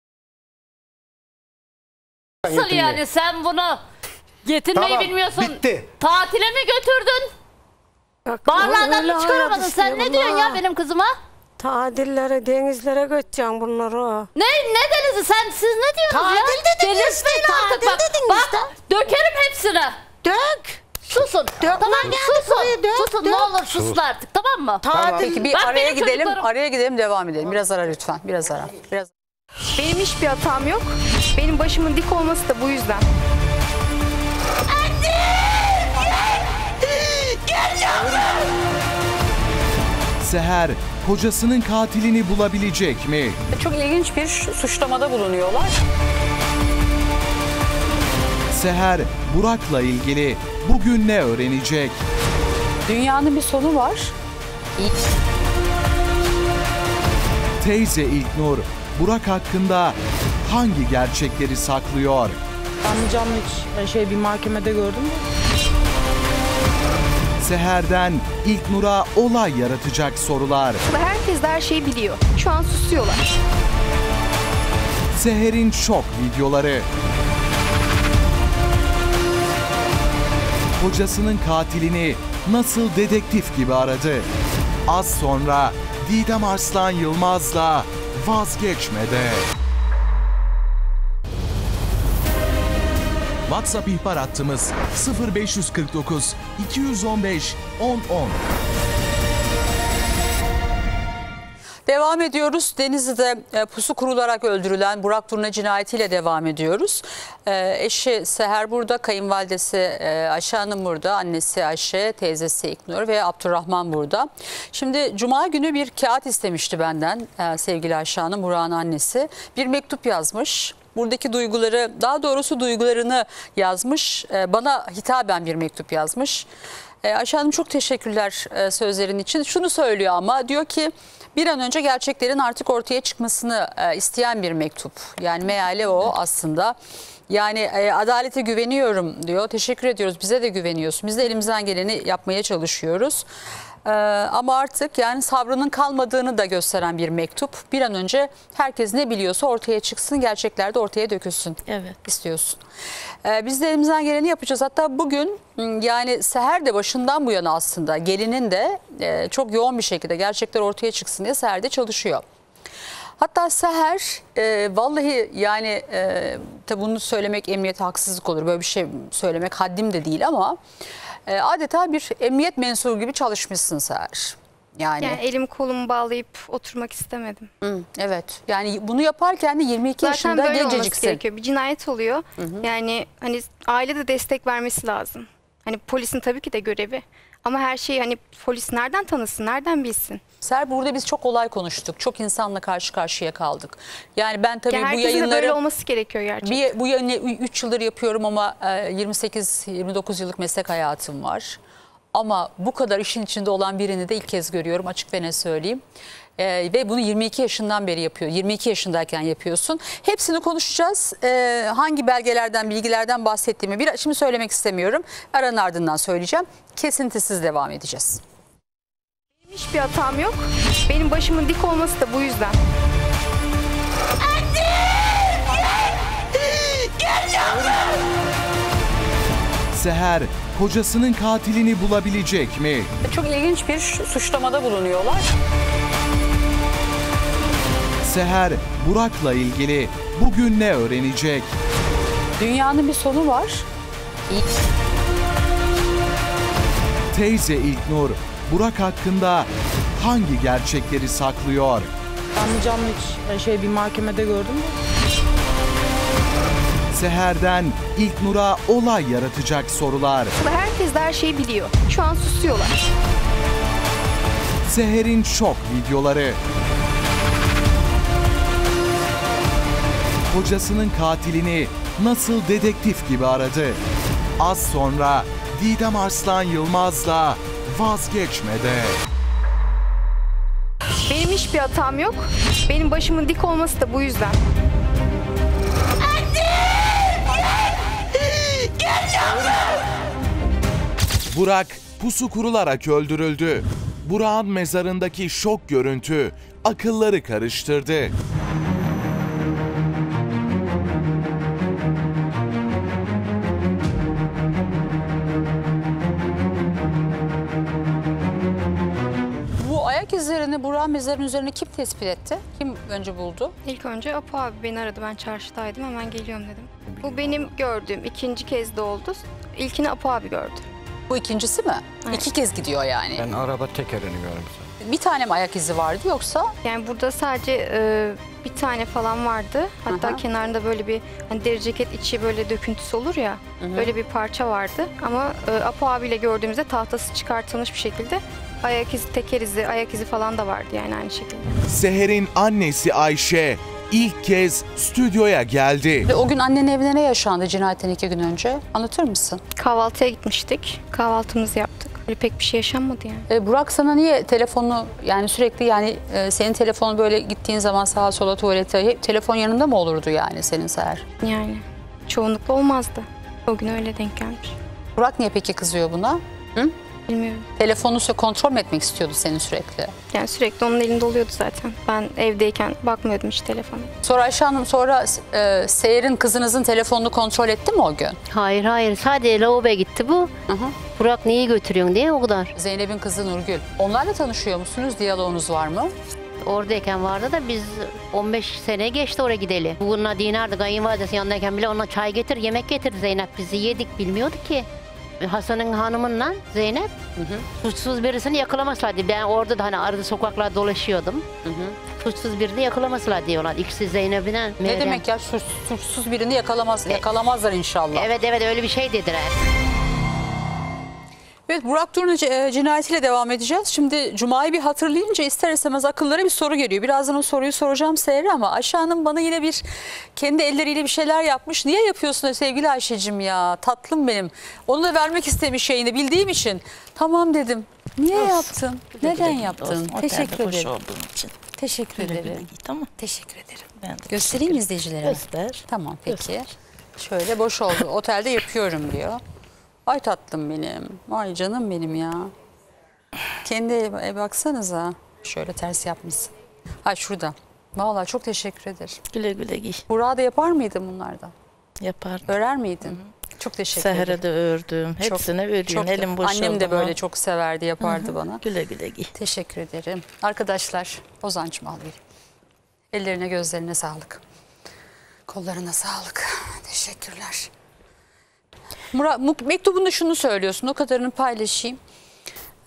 S11: Nasıl
S10: yetinmeyi.
S11: yani sen bunu yetinmeyi
S10: Tamam,
S11: bilmiyorsun.
S10: bitti.
S11: Tatile mi götürdün? Barlardan
S12: öyle
S11: mı çıkaramadın?
S12: hayat
S11: Sen ne
S12: istiyorum
S11: diyorsun
S12: ha.
S11: ya benim kızıma?
S12: Tadillere, denizlere götüreceğim bunları.
S11: Ne ne denizi sen siz ne diyorsunuz ya?
S12: Tatil dedin
S11: Delirtmeyin
S12: işte,
S11: artık
S12: tatil
S11: bak.
S12: dedin
S11: Bak
S12: işte.
S11: dökerim hepsini.
S12: Dök.
S11: Susun. tamam
S12: geldik
S11: susun.
S12: buraya, dök,
S11: susun
S12: dök.
S11: ne olur susun artık tamam mı?
S1: Tamam. Peki bir
S11: Bak
S1: araya
S11: benim
S1: gidelim.
S11: çocuklarım-
S1: Araya gidelim, devam edelim. Biraz ara lütfen. Biraz ara. Biraz.
S15: Benim hiçbir hatam yok. Benim başımın dik olması da bu yüzden.
S5: Seher kocasının katilini bulabilecek mi?
S1: Çok ilginç bir suçlamada bulunuyorlar.
S5: Seher Burak'la ilgili bugün ne öğrenecek?
S1: Dünyanın bir sonu var.
S5: Teyze İlknur Burak hakkında hangi gerçekleri saklıyor?
S16: Canlı canlı hiç şey bir mahkemede gördün mü?
S5: Seher'den İlknur'a olay yaratacak sorular.
S15: Herkes de her şeyi biliyor. Şu an susuyorlar.
S5: Seher'in şok videoları. Kocasının katilini nasıl dedektif gibi aradı? Az sonra Didem Arslan Yılmaz'la Vazgeçmede. WhatsApp ihbar hattımız sıfır beş kırk dokuz iki yüz on beş on on.
S1: Devam ediyoruz. Denizli'de e, pusu kurularak öldürülen Burak Turna cinayetiyle devam ediyoruz. E, eşi Seher burada, kayınvalidesi e, Ayşe Hanım burada, annesi Ayşe, teyzesi İlknur ve Abdurrahman burada. Şimdi Cuma günü bir kağıt istemişti benden e, sevgili Ayşe Hanım, Burak'ın annesi. Bir mektup yazmış. Buradaki duyguları, daha doğrusu duygularını yazmış. E, bana hitaben bir mektup yazmış. E, Ayşe Hanım çok teşekkürler e, sözlerin için. Şunu söylüyor ama, diyor ki bir an önce gerçeklerin artık ortaya çıkmasını e, isteyen bir mektup. Yani meali o aslında. Yani e, adalete güveniyorum diyor. Teşekkür ediyoruz. Bize de güveniyorsun. Biz de elimizden geleni yapmaya çalışıyoruz. E, ama artık yani sabrının kalmadığını da gösteren bir mektup. Bir an önce herkes ne biliyorsa ortaya çıksın. Gerçekler de ortaya dökülsün.
S11: Evet.
S1: İstiyorsun. E, biz de elimizden geleni yapacağız. Hatta bugün yani Seher de başından bu yana aslında gelinin de e, çok yoğun bir şekilde gerçekler ortaya çıksın diye Seher de çalışıyor. Hatta Seher e, vallahi yani e, tabi bunu söylemek emniyete haksızlık olur. Böyle bir şey söylemek haddim de değil ama e, adeta bir emniyet mensubu gibi çalışmışsın Seher. Yani,
S15: Yani elimi kolumu bağlayıp oturmak istemedim.
S1: Hı, evet. Yani bunu yaparken de yirmi iki
S15: Zaten
S1: yaşında
S15: böyle olması
S1: genceciksin.
S15: gerekiyor. Bir cinayet oluyor.
S1: Hı hı.
S15: Yani hani aile de destek vermesi lazım. Hani polisin tabii ki de görevi. Ama her şeyi hani polis nereden tanısın, nereden bilsin?
S1: Ser, burada biz çok olay konuştuk. Çok insanla karşı karşıya kaldık. Yani ben tabii
S15: Ya
S1: bu
S15: herkesin de
S1: yayınları...
S15: böyle olması gerekiyor gerçekten.
S1: Bir, bu yayını üç yıldır yapıyorum ama yirmi sekiz yirmi dokuz yıllık meslek hayatım var. Ama bu kadar işin içinde olan birini de ilk kez görüyorum, açık ve ne söyleyeyim. Ee, ve bunu yirmi iki yaşından beri yapıyor. yirmi iki yaşındayken yapıyorsun. Hepsini konuşacağız. Ee, hangi belgelerden, bilgilerden bahsettiğimi bir, şimdi söylemek istemiyorum. Aranın ardından söyleyeceğim. Kesintisiz devam edeceğiz.
S15: Benim hiçbir hatam yok. Benim başımın dik olması da bu yüzden.
S5: Seher kocasının katilini bulabilecek mi?
S1: Çok ilginç bir suçlamada bulunuyorlar.
S5: Seher Burak'la ilgili bugün ne öğrenecek?
S1: Dünyanın bir sonu var.
S5: Teyze İlknur Burak hakkında hangi gerçekleri saklıyor?
S16: Canlı canlı hiç şey bir mahkemede gördün mü?
S5: Seher'den İlknur'a olay yaratacak sorular.
S15: Herkes de her şeyi biliyor. Şu an susuyorlar.
S5: Seher'in şok videoları. Kocasının katilini nasıl dedektif gibi aradı? Az sonra Didem Arslan Yılmaz'la Vazgeçmede.
S15: Benim hiçbir hatam yok. Benim başımın dik olması da bu yüzden.
S5: Burak pusu kurularak öldürüldü. Burak'ın mezarındaki şok görüntü akılları karıştırdı.
S1: Bu ayak izlerini Burak'ın mezarının üzerine kim tespit etti? Kim önce buldu?
S15: İlk önce Apo abi beni aradı. Ben çarşıdaydım. Hemen geliyorum dedim. Bu benim gördüğüm ikinci kez de oldu. İlkini Apo abi gördü.
S1: Bu ikincisi mi?
S15: Evet.
S1: İki kez gidiyor yani.
S17: Ben araba tekerini gördüm.
S1: Bir tane mi ayak izi vardı yoksa?
S15: Yani burada sadece e, bir tane falan vardı. Hatta
S1: Aha.
S15: kenarında böyle bir hani deri ceket içi böyle döküntüsü olur ya.
S1: Hı hı.
S15: Öyle bir parça vardı. Ama e, Apo abiyle gördüğümüzde tahtası çıkartılmış bir şekilde ayak izi, teker izi, ayak izi falan da vardı yani aynı şekilde.
S5: Seher'in annesi Ayşe ilk kez stüdyoya geldi.
S1: Ve o gün annenin evine ne yaşandı cinayetten iki gün önce? Anlatır mısın?
S15: Kahvaltıya gitmiştik. Kahvaltımızı yaptık. Öyle pek bir şey yaşanmadı yani.
S1: E, Burak sana niye telefonu yani sürekli yani e, senin telefonun böyle gittiğin zaman sağa sola tuvalete hep telefon yanında mı olurdu yani senin Seher?
S15: Yani çoğunlukla olmazdı. O gün öyle denk gelmiş.
S1: Burak niye peki kızıyor buna? Hı?
S15: Bilmiyorum.
S1: Telefonu kontrol mü etmek istiyordu senin sürekli?
S15: Yani sürekli onun elinde oluyordu zaten. Ben evdeyken bakmıyordum hiç telefona.
S1: Sonra Ayşe Hanım sonra e, Seher'in kızınızın telefonunu kontrol etti mi o gün?
S18: Hayır hayır sadece lavaboya gitti bu.
S1: Hı hı.
S18: Burak niye götürüyorsun diye o kadar.
S1: Zeynep'in kızı Nurgül. Onlarla tanışıyor musunuz? Diyaloğunuz var mı?
S18: Oradayken vardı da biz on beş sene geçti oraya gideli. Bugün Nadine kayınvalidesi yanındayken bile ona çay getir, yemek getirdi Zeynep. Bizi yedik bilmiyordu ki. Hasan'ın hanımınla Zeynep hı hı. suçsuz birisini yakalamasılar diye. Ben orada da hani arada sokaklarda dolaşıyordum. Hı hı. Suçsuz birini yakalamasılar diyorlar. İkisi Zeynep'le Meryem.
S1: Ne demek ya suç, suçsuz birini yakalamaz, yakalamazlar inşallah.
S18: Evet evet öyle bir şey dediler.
S1: Evet, Burak Dur'un cinayetiyle devam edeceğiz. Şimdi Cuma'yı bir hatırlayınca ister istemez akıllara bir soru geliyor. Birazdan o soruyu soracağım Seher'e ama Ayşe Hanım bana yine bir kendi elleriyle bir şeyler yapmış. Niye yapıyorsun sevgili Ayşe'cim ya? Tatlım benim. Onu da vermek istemiş yayını bildiğim için. Tamam dedim. Niye
S19: Olsun.
S1: yaptın?
S19: Güle
S1: Neden
S19: güle
S1: yaptın?
S19: olsun.
S1: Teşekkür
S19: Otelde hoş
S1: ederim.
S19: olduğun için.
S1: Teşekkür
S19: Güle güle
S1: ederim.
S19: git, tamam.
S1: Teşekkür ederim.
S19: Ben de
S1: Göstereyim mi izleyicilere?
S19: Göster.
S1: Tamam peki.
S19: Göster.
S1: Şöyle boş oldu. Otelde yapıyorum diyor. Ay tatlım benim. Ay canım benim ya. Kendi e, baksanıza. Şöyle ters yapmışsın. Ay şurada. Vallahi çok teşekkür ederim.
S19: Güle güle giy.
S1: Burak'a da yapar mıydın bunlardan?
S19: Yapardım.
S1: Örer miydin? Hı-hı. Çok teşekkür ederim.
S19: Seher'e de ördüm. Hepsine örüyorum. Elim boş
S1: Annem
S19: oldu
S1: de
S19: mu?
S1: böyle çok severdi, yapardı
S19: Hı-hı.
S1: bana.
S19: Güle güle giy.
S1: Teşekkür ederim. Arkadaşlar, Ozan'cığım al vereyim. Ellerine gözlerine sağlık. Kollarına sağlık. Teşekkürler. Murat, mektubunda şunu söylüyorsun, o kadarını paylaşayım.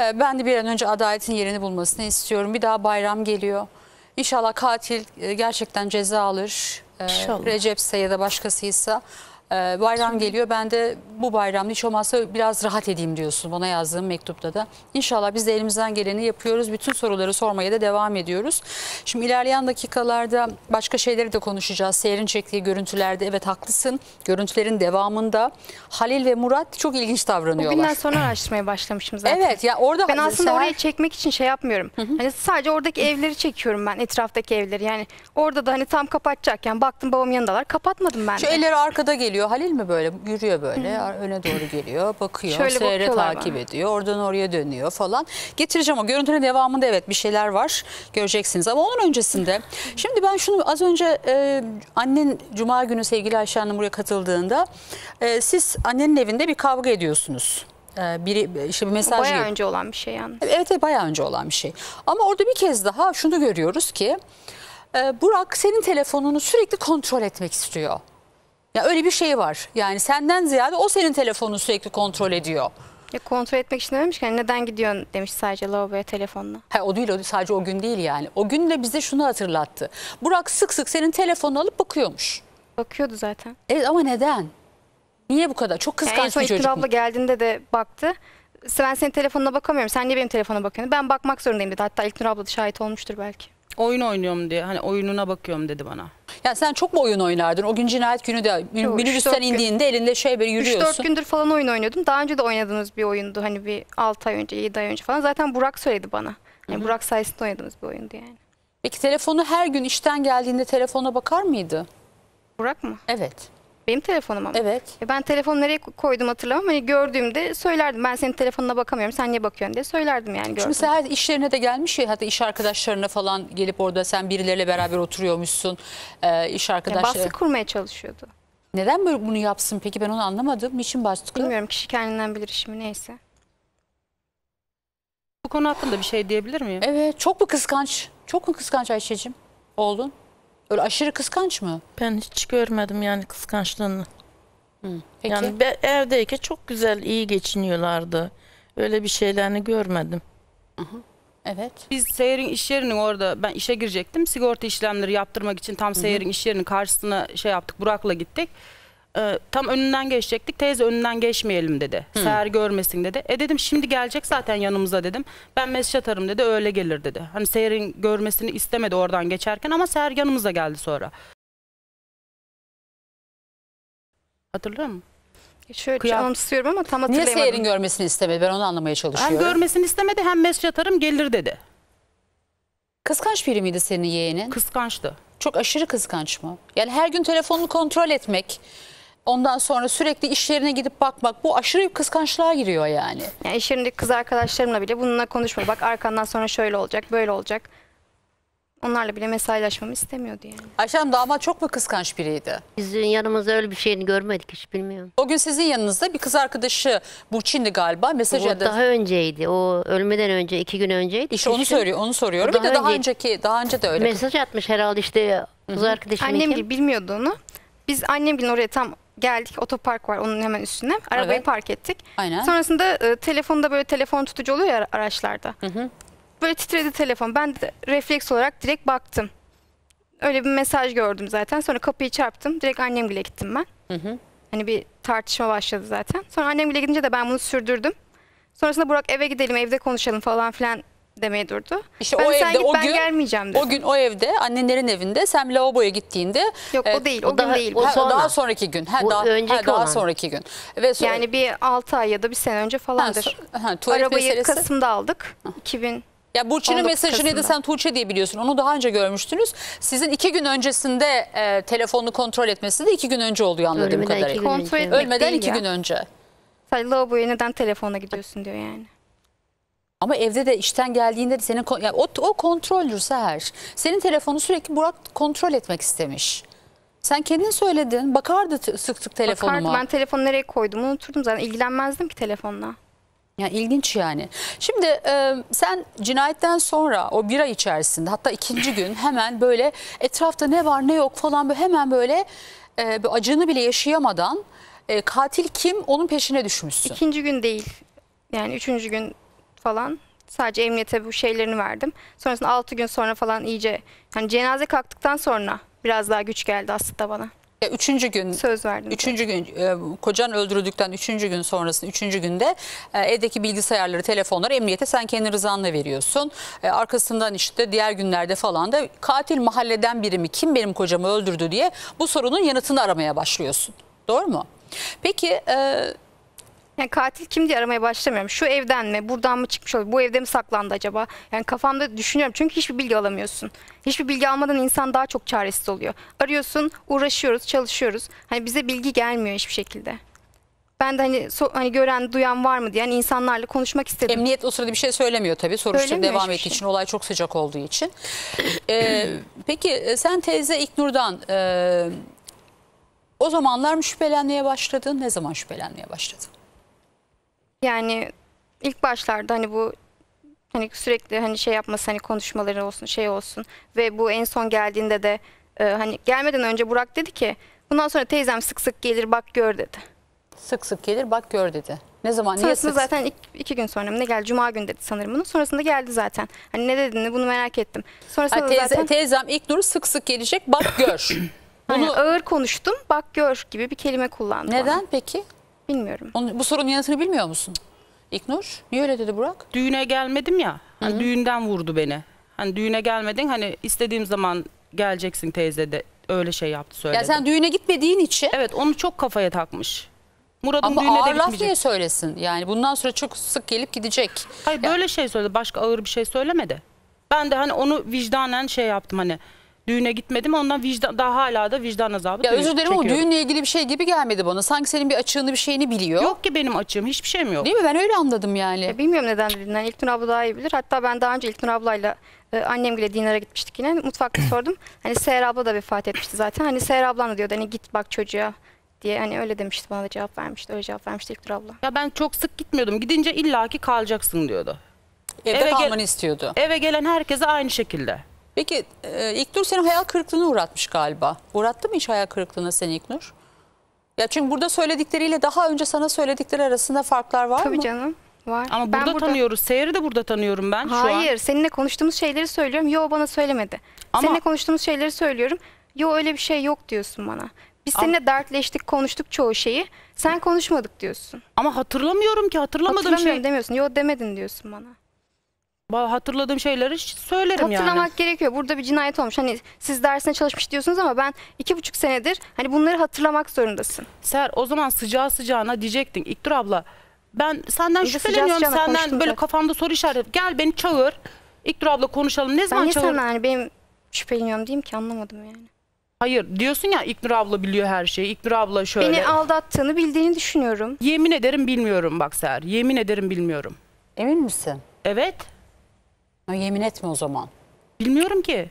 S1: E, ben de bir an önce adaletin yerini bulmasını istiyorum. Bir daha bayram geliyor. İnşallah katil e, gerçekten ceza alır. E,
S19: İnşallah.
S1: Recep'se ya da başkasıysa. Ee, bayram geliyor. Ben de bu bayramda hiç olmazsa biraz rahat edeyim diyorsun bana yazdığım mektupta da. İnşallah biz de elimizden geleni yapıyoruz. Bütün soruları sormaya da devam ediyoruz. Şimdi ilerleyen dakikalarda başka şeyleri de konuşacağız. Seher'in çektiği görüntülerde evet haklısın. Görüntülerin devamında Halil ve Murat çok ilginç davranıyorlar.
S15: O günden sonra araştırmaya başlamışım zaten.
S1: Evet ya orada
S15: ben aslında
S1: Seher...
S15: oraya çekmek için şey yapmıyorum. Hı hı. Hani sadece oradaki evleri çekiyorum ben, etraftaki evleri. Yani orada da hani tam kapatacakken baktım babam yanındalar, kapatmadım ben de.
S1: Şu elleri arkada geliyor. Halil mi böyle yürüyor böyle Hı. öne doğru geliyor, bakıyor,
S15: Şöyle
S1: Seher'i takip
S15: bana.
S1: ediyor, oradan oraya dönüyor falan. Getireceğim o görüntünün devamında evet bir şeyler var göreceksiniz ama onun öncesinde şimdi ben şunu az önce e, annen Cuma günü sevgili Ayşe Hanım buraya katıldığında e, siz annenin evinde bir kavga ediyorsunuz. E, biri işte bir mesaj
S15: bayağı
S1: geliyor.
S15: önce olan bir şey yani.
S1: Evet, evet bayağı önce olan bir şey ama orada bir kez daha şunu görüyoruz ki e, Burak senin telefonunu sürekli kontrol etmek istiyor. Ya öyle bir şey var. Yani senden ziyade o senin telefonunu sürekli kontrol ediyor.
S15: Ya kontrol etmek için dememiş ki hani neden gidiyorsun demiş sadece lavaboya telefonla.
S1: Ha, o değil o değil, sadece o gün değil yani. O gün de bize şunu hatırlattı. Burak sık sık senin telefonunu alıp bakıyormuş.
S15: Bakıyordu zaten.
S1: Evet ama neden? Niye bu kadar? Çok kıskanç
S15: yani en son
S1: bir çocuk.
S15: abla geldiğinde de baktı. Ben senin telefonuna bakamıyorum. Sen niye benim telefonuma bakıyorsun? Ben bakmak zorundayım dedi. Hatta İlknur abla da şahit olmuştur belki.
S16: Oyun oynuyorum diye. Hani oyununa bakıyorum dedi bana.
S1: Ya sen çok mu oyun oynardın? O gün cinayet günü de minibüsten indiğinde elinde şey böyle yürüyorsun.
S15: üç dört gündür falan oyun oynuyordum. Daha önce de oynadığımız bir oyundu. Hani bir altı ay önce, yedi ay önce falan. Zaten Burak söyledi bana. Yani Burak sayesinde oynadığımız bir oyundu yani.
S1: Peki telefonu her gün işten geldiğinde telefona bakar mıydı?
S15: Burak mı?
S1: Evet.
S15: Benim telefonuma mı?
S1: Evet.
S15: E ben telefonu nereye koydum hatırlamam. Hani gördüğümde söylerdim. Ben senin telefonuna bakamıyorum. Sen niye bakıyorsun diye söylerdim yani.
S1: Çünkü Seher işlerine de gelmiş ya, hatta iş arkadaşlarına falan gelip orada sen birileriyle beraber oturuyormuşsun. Ee, iş arkadaşları.
S15: Ya baskı kurmaya çalışıyordu.
S1: Neden böyle bunu yapsın peki, ben onu anlamadım. Niçin baskı?
S15: Bilmiyorum, kişi kendinden bilir işimi, neyse.
S16: Bu konu hakkında bir şey diyebilir miyim?
S1: Evet, çok mu kıskanç? Çok mu kıskanç Ayşe'cim? Oğlun? Öyle aşırı kıskanç mı?
S19: Ben hiç görmedim yani kıskançlığını.
S1: Hı, peki.
S19: Yani be, evdeyken çok güzel, iyi geçiniyorlardı. Öyle bir şeylerini görmedim.
S1: Hı hı. Evet.
S16: Biz Seher'in iş yerinin orada, ben işe girecektim. Sigorta işlemleri yaptırmak için tam Seher'in iş yerinin karşısına şey yaptık. Burak'la gittik. Ee, tam önünden geçecektik. Teyze önünden geçmeyelim dedi. Hı. Seher görmesin dedi. E dedim şimdi gelecek zaten yanımıza dedim. Ben mesaj atarım dedi, öyle gelir dedi. Hani Seher'in görmesini istemedi oradan geçerken ama Seher yanımıza geldi sonra. Hatırlıyor musun?
S15: Şöyle Kıyaf... anımsıyorum ama tam hatırlayamadım.
S1: Niye Seher'in görmesini istemedi? Ben onu anlamaya çalışıyorum.
S16: Hem görmesini istemedi hem mesaj atarım gelir dedi.
S1: Kıskanç biri miydi senin yeğenin?
S16: Kıskançtı.
S1: Çok aşırı kıskanç mı? Yani her gün telefonunu kontrol etmek, ondan sonra sürekli iş yerine gidip bakmak, bu aşırı bir kıskançlığa giriyor yani.
S15: Yani iş yerindeki kız arkadaşlarımla bile bununla konuşmuyor. Bak arkandan sonra şöyle olacak, böyle olacak. Onlarla bile mesajlaşmamı istemiyordu yani.
S1: Ayşe Hanım, damat çok mu kıskanç biriydi?
S18: Bizim yanımızda öyle bir şeyini görmedik, hiç bilmiyorum.
S1: O gün sizin yanınızda bir kız arkadaşı Burçin'di galiba, mesaj
S18: o daha önceydi. O ölmeden önce, iki gün önceydi.
S1: İşte onu söylüyor, onu soruyorum. Bir de daha önceki, daha önce de öyle.
S18: Mesaj atmış herhalde işte kız arkadaşım.
S15: Annem gibi bilmiyordu onu. Biz annem gibi oraya tam geldik, otopark var onun hemen üstüne. Arabayı evet. park ettik.
S1: Aynen.
S15: Sonrasında e, telefonda böyle telefon tutucu oluyor ya araçlarda. Hı hı. Böyle titredi telefon. Ben de refleks olarak direkt baktım. Öyle bir mesaj gördüm zaten. Sonra kapıyı çarptım. Direkt annemgile gittim ben. Hı hı. Hani bir tartışma başladı zaten. Sonra annemgile gidince de ben bunu sürdürdüm. Sonrasında Burak eve gidelim, evde konuşalım falan filan demeye durdu.
S1: İşte
S15: ben
S1: o evde
S15: git,
S1: o
S15: ben
S1: gün
S15: gelmeyeceğim dedim.
S1: O gün o evde, annenlerin evinde sen lavaboya gittiğinde.
S15: Yok e, o değil, o, o gün
S1: daha,
S15: değil.
S1: O sonra. Daha sonraki gün. Ha, daha, ha, daha sonraki gün.
S15: Ve sonra, yani bir altı ay ya da bir sene önce falandır. Ha, ha, Arabayı meselesi. Kasım'da aldık. Ha. iki bin
S1: Ya Burçin'in mesajını da sen Tuğçe diye biliyorsun. Onu daha önce görmüştünüz. Sizin iki gün öncesinde e, telefonunu kontrol etmesi de iki gün önce oluyor anladığım
S15: Ölmeden
S1: kadarıyla.
S15: Kontrol etmek
S1: Ölmeden iki
S15: ya.
S1: gün önce.
S15: Sadece lavaboya neden telefonla gidiyorsun diyor yani.
S1: Ama evde de işten geldiğinde de senin yani o, o kontroldür Seher. Senin telefonu sürekli Burak kontrol etmek istemiş. Sen kendin söyledin. Bakardı sık sık telefonuma.
S15: Bakardı. Ben telefonu nereye koydum unuturdum zaten. İlgilenmezdim ki telefonla.
S1: Yani ilginç yani. Şimdi e, sen cinayetten sonra o bir ay içerisinde, hatta ikinci gün hemen böyle etrafta ne var ne yok falan böyle hemen böyle e, acını bile yaşayamadan e, katil kim onun peşine düşmüşsün.
S15: İkinci gün değil. Yani üçüncü gün falan. Sadece emniyete bu şeylerini verdim. Sonrasında altı gün sonra falan iyice hani cenaze kalktıktan sonra biraz daha güç geldi aslında bana.
S1: Ya üçüncü gün
S15: söz verdim.
S1: Üçüncü gün e, kocan öldürüldükten üçüncü gün sonrasında üçüncü günde e, evdeki bilgisayarları, telefonları emniyete sen kendi rızanla veriyorsun. E, arkasından işte diğer günlerde falan da katil mahalleden biri mi, kim benim kocamı öldürdü diye bu sorunun yanıtını aramaya başlıyorsun. Doğru mu? Peki e,
S15: yani katil kim diye aramaya başlamıyorum. Şu evden mi, buradan mı çıkmış oluyor? Bu evde mi saklandı acaba? Yani kafamda düşünüyorum. Çünkü hiçbir bilgi alamıyorsun. Hiçbir bilgi almadan insan daha çok çaresiz oluyor. Arıyorsun, uğraşıyoruz, çalışıyoruz. Hani bize bilgi gelmiyor hiçbir şekilde. Ben de hani, so, hani gören, duyan var mı diye yani insanlarla konuşmak istedim.
S1: Emniyet o sırada bir şey söylemiyor tabii. Soruşturma
S15: Söylemiyor
S1: devam
S15: hiçbir
S1: ettiği
S15: şey.
S1: için, olay çok sıcak olduğu için. Ee, peki sen teyze İlknur'dan e, o zamanlar mı şüphelenmeye başladın? Ne zaman şüphelenmeye başladın?
S15: Yani ilk başlarda hani bu hani sürekli hani şey yapması, hani konuşmaları olsun, şey olsun ve bu en son geldiğinde de e, hani gelmeden önce Burak dedi ki bundan sonra teyzem sık sık gelir bak gör dedi.
S1: Sık sık gelir bak gör dedi. Ne zaman? Niye
S15: Sonrasında
S1: sık
S15: zaten iki, iki gün sonra mı ne geldi? Cuma günü dedi sanırım bunu. Sonrasında geldi zaten. Hani ne dediğini bunu merak ettim. Sonrasında
S1: Ha, teyze,
S15: zaten
S1: teyzem İlknur sık sık gelecek bak gör.
S15: hani ağır konuştum bak gör gibi bir kelime kullandı.
S1: Neden
S15: bana.
S1: peki?
S15: Bilmiyorum.
S1: Onun, bu sorunun yanıtını bilmiyor musun? İlknur niye öyle dedi Burak?
S16: Düğüne gelmedim ya. Hani düğünden vurdu beni. Hani düğüne gelmedin, hani istediğim zaman geleceksin teyze de öyle şey yaptı söyledi.
S1: Ya sen düğüne gitmediğin için.
S16: Evet, onu çok kafaya takmış. Murat'ın
S1: Ama
S16: düğüne de
S1: ağır laf
S16: gitmeyecek.
S1: niye söylesin? Yani bundan sonra çok sık gelip gidecek.
S16: Hayır
S1: Ya-
S16: böyle şey söyledi. Başka ağır bir şey söylemedi. Ben de hani onu vicdanen şey yaptım, hani düğüne gitmedim, ondan vicdan, daha hala da vicdan azabı
S1: Ya özür dilerim ama
S16: çekiyorum.
S1: düğünle ilgili bir şey gibi gelmedi bana. Sanki senin bir açığını, bir şeyini biliyor.
S16: Yok ki benim açığım, hiçbir şeyim yok.
S1: Değil mi? Ben öyle anladım yani.
S15: Ya bilmiyorum neden dediğinden. İlknur abla daha iyi bilir. Hatta ben daha önce İlknur ablayla e, annemle Dinar'a gitmiştik yine. Mutfakta sordum. Hani Seher abla da vefat etmişti zaten. Hani Seher ablan da diyordu hani git bak çocuğa diye hani öyle demişti, bana da cevap vermişti. Öyle cevap vermişti İlknur abla.
S16: Ya ben çok sık gitmiyordum. Gidince illaki kalacaksın diyordu.
S1: Evde
S16: Eve gel-
S1: kalmanı istiyordu.
S16: Eve gelen herkese aynı şekilde.
S1: Peki e, İlknur seni hayal kırıklığına uğratmış galiba. Uğrattı mı hiç hayal kırıklığına seni İlknur? Ya çünkü burada söyledikleriyle daha önce sana söyledikleri arasında farklar var
S15: Tabii
S1: mı?
S15: canım. Var.
S16: Ama
S15: Ben
S16: burada, tanıyoruz. Seher'i de burada tanıyorum ben şu an.
S15: Hayır, seninle konuştuğumuz şeyleri söylüyorum. Yo bana söylemedi.
S16: Ama-
S15: Seninle konuştuğumuz şeyleri söylüyorum. Yo öyle bir şey yok diyorsun bana. Biz
S16: Ama-
S15: seninle dertleştik, konuştuk çoğu şeyi. Sen konuşmadık diyorsun.
S16: Ama hatırlamıyorum ki, hatırlamadığım
S15: Hatırlamıyorum
S16: şey.
S15: demiyorsun. Yo demedin diyorsun bana.
S16: Ba- Hatırladığım şeyleri söylerim yani.
S15: Hatırlamak gerekiyor. Burada bir cinayet olmuş. Hani siz dersine çalışmış diyorsunuz ama ben iki buçuk senedir hani bunları hatırlamak zorundasın.
S16: Ser, o zaman sıcağı sıcağına diyecektin İlknur abla. Ben senden
S15: İyi de
S16: şüpheleniyorum,
S15: sıcağı sıcağına
S16: senden
S15: konuştum
S16: böyle
S15: zaten.
S16: kafamda soru işareti. Gel beni çağır. İlknur abla konuşalım. Ne
S15: Ben
S16: zaman
S15: niye
S16: çağır?
S15: senden hani benim şüpheleniyorum diyeyim ki anlamadım yani.
S16: Hayır diyorsun ya, İlknur abla biliyor her şeyi. İlknur abla şöyle.
S15: Beni aldattığını bildiğini düşünüyorum.
S16: Yemin ederim bilmiyorum bak Ser. Yemin ederim bilmiyorum.
S1: Emin misin?
S16: Evet.
S1: Ha, yemin etme o zaman.
S16: Bilmiyorum ki.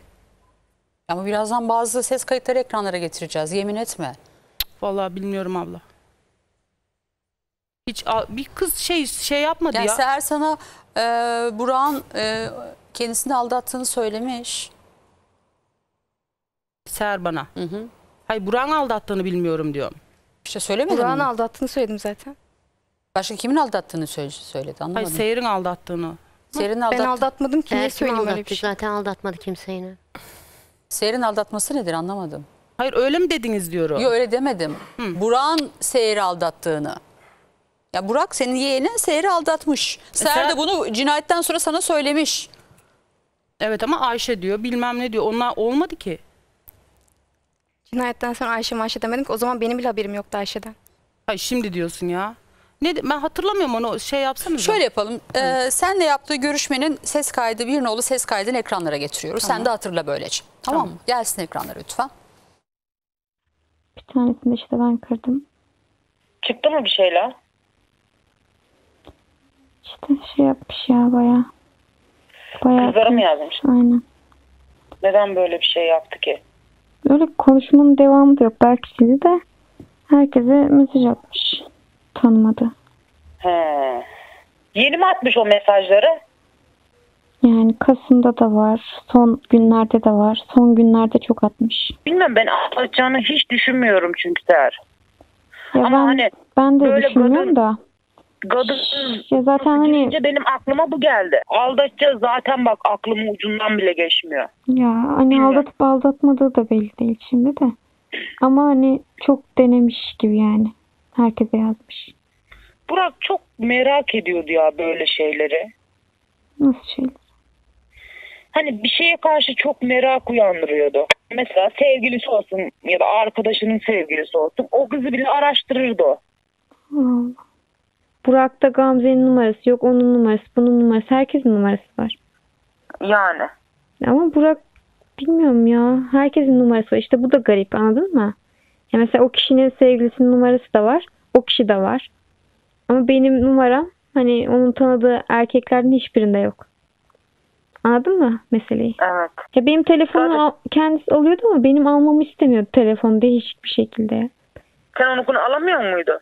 S1: Ama birazdan bazı ses kayıtları ekranlara getireceğiz. Yemin etme.
S16: Vallahi bilmiyorum abla. Hiç a- bir kız şey şey yapmadı
S1: Yani
S16: ya.
S1: Seher sana e, Burak'ın e, kendisini aldattığını söylemiş.
S16: Ser bana. Hı hı. Hayır, Burak'ın aldattığını bilmiyorum diyorum.
S1: İşte söylemedin
S15: Burak'ın
S1: mi?
S15: aldattığını söyledim zaten.
S1: Başka kimin aldattığını söyle- söyledi anlamadım.
S16: Hayır, Seher'in aldattığını.
S1: Seher'in
S15: Ben
S1: aldat-
S15: aldatmadım ki. Niye
S18: Seher kimi
S15: söyleyeyim öyle
S18: aldattı?
S15: bir şey?
S18: Zaten aldatmadı kimseyi.
S1: Seher'in aldatması nedir anlamadım.
S16: Hayır öyle mi dediniz diyorum.
S1: Yok öyle demedim. Burak'ın Seher'i aldattığını. Ya Burak senin yeğenin Seher'i aldatmış. Seher de
S16: Seher-
S1: bunu cinayetten sonra sana söylemiş.
S16: Evet ama Ayşe diyor, bilmem ne diyor. Onlar olmadı ki.
S15: Cinayetten sonra Ayşe Ayşe demedim ki o zaman benim bile haberim yoktu Ayşe'den.
S16: Hayır şimdi diyorsun ya. Ne de- ben hatırlamıyorum onu, şey yapsanız.
S1: Şöyle yapalım. Ee, senle yaptığı görüşmenin ses kaydı, bir nolu ses kaydını ekranlara getiriyoruz. Sen de hatırla böylece. Tamam,
S16: Tamam.
S1: mı? Gelsin ekranlara lütfen.
S17: Bir tanesini işte ben kırdım.
S20: Çıktı mı bir şeyler?
S17: İşte şey yapmış ya baya. Baya.
S20: Kızlara mı yazmış?
S17: Aynen.
S20: Neden böyle bir şey yaptı ki?
S17: Öyle konuşmanın devamı da yok. Belki sizi de herkese mesaj atmış. Tanımadı.
S20: He. Yeni mi atmış o mesajları?
S17: Yani Kasım'da da var. Son günlerde de var. Son günlerde çok atmış.
S20: Bilmem, ben atacağını hiç düşünmüyorum çünkü der.
S17: Ya
S20: Ama
S17: ben,
S20: hani
S17: ben de
S20: böyle
S17: düşünmüyorum
S20: kadın-
S17: da.
S20: kadın
S17: Ya zaten hani
S20: gidince benim aklıma bu geldi. Aldatacağız zaten, bak aklımın ucundan bile geçmiyor.
S17: ya hani aldatıp aldatmadığı da belli değil şimdi de. Ama hani çok denemiş gibi yani. Herkese yazmış.
S20: Burak çok merak ediyordu ya böyle şeyleri.
S17: Nasıl şeyler?
S20: Hani bir şeye karşı çok merak uyandırıyordu. Mesela sevgilisi olsun ya da arkadaşının sevgilisi olsun, o kızı bile araştırırdı o.
S17: Allah. Burak'ta Gamze'nin numarası yok, onun numarası, bunun numarası, herkesin numarası var.
S20: Yani.
S17: Ama Burak bilmiyorum ya, herkesin numarası var. İşte bu da garip, anladın mı? Ya mesela o kişinin sevgilisinin numarası da var, o kişi de var. Ama benim numaram hani onun tanıdığı erkeklerden hiçbirinde yok. Anladın mı meseleyi?
S20: Evet.
S17: Ya benim telefonu al- kendisi alıyordu ama benim almamı istemiyordu telefonu değişik bir şekilde.
S20: Sen onu alamıyor muydu?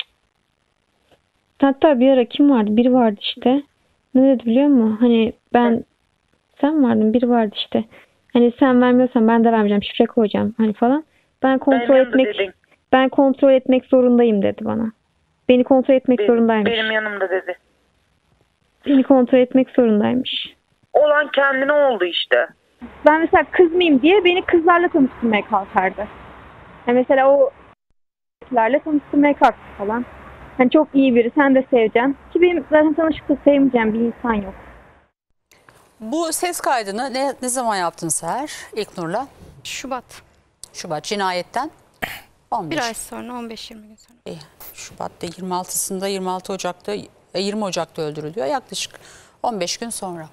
S17: Hatta bir ara kim vardı? Biri vardı işte. Ne dedi biliyor musun? Hani ben Hı. sen vardın, biri vardı işte. Hani sen vermiyorsan ben de vermeyeceğim. Şifre koyacağım hani falan. Ben kontrol
S20: Benim
S17: etmek
S20: dedin.
S17: ben kontrol etmek zorundayım dedi bana. Beni kontrol etmek
S20: Benim,
S17: zorundaymış.
S20: benim yanımda dedi.
S17: Beni kontrol etmek zorundaymış.
S20: Olan kendine oldu işte.
S17: Ben mesela kız mıyım diye beni kızlarla tanıştırmaya kalkardı. Yani mesela o kızlarla tanıştırmaya kalktı falan. Hani çok iyi biri, sen de seveceksin. Ki benim zaten tanışıp da sevmeyeceğim bir insan yok.
S1: Bu ses kaydını ne, ne zaman yaptın Seher İlknur'la?
S15: Şubat.
S1: Şubat cinayetten? on beş.
S15: Bir ay sonra, on beş yirmi gün sonra.
S1: İyi. Şubat'ta yirmi altısında, yirmi altı Ocak'ta, yirmi Ocak'ta öldürülüyor. Yaklaşık on beş gün sonra.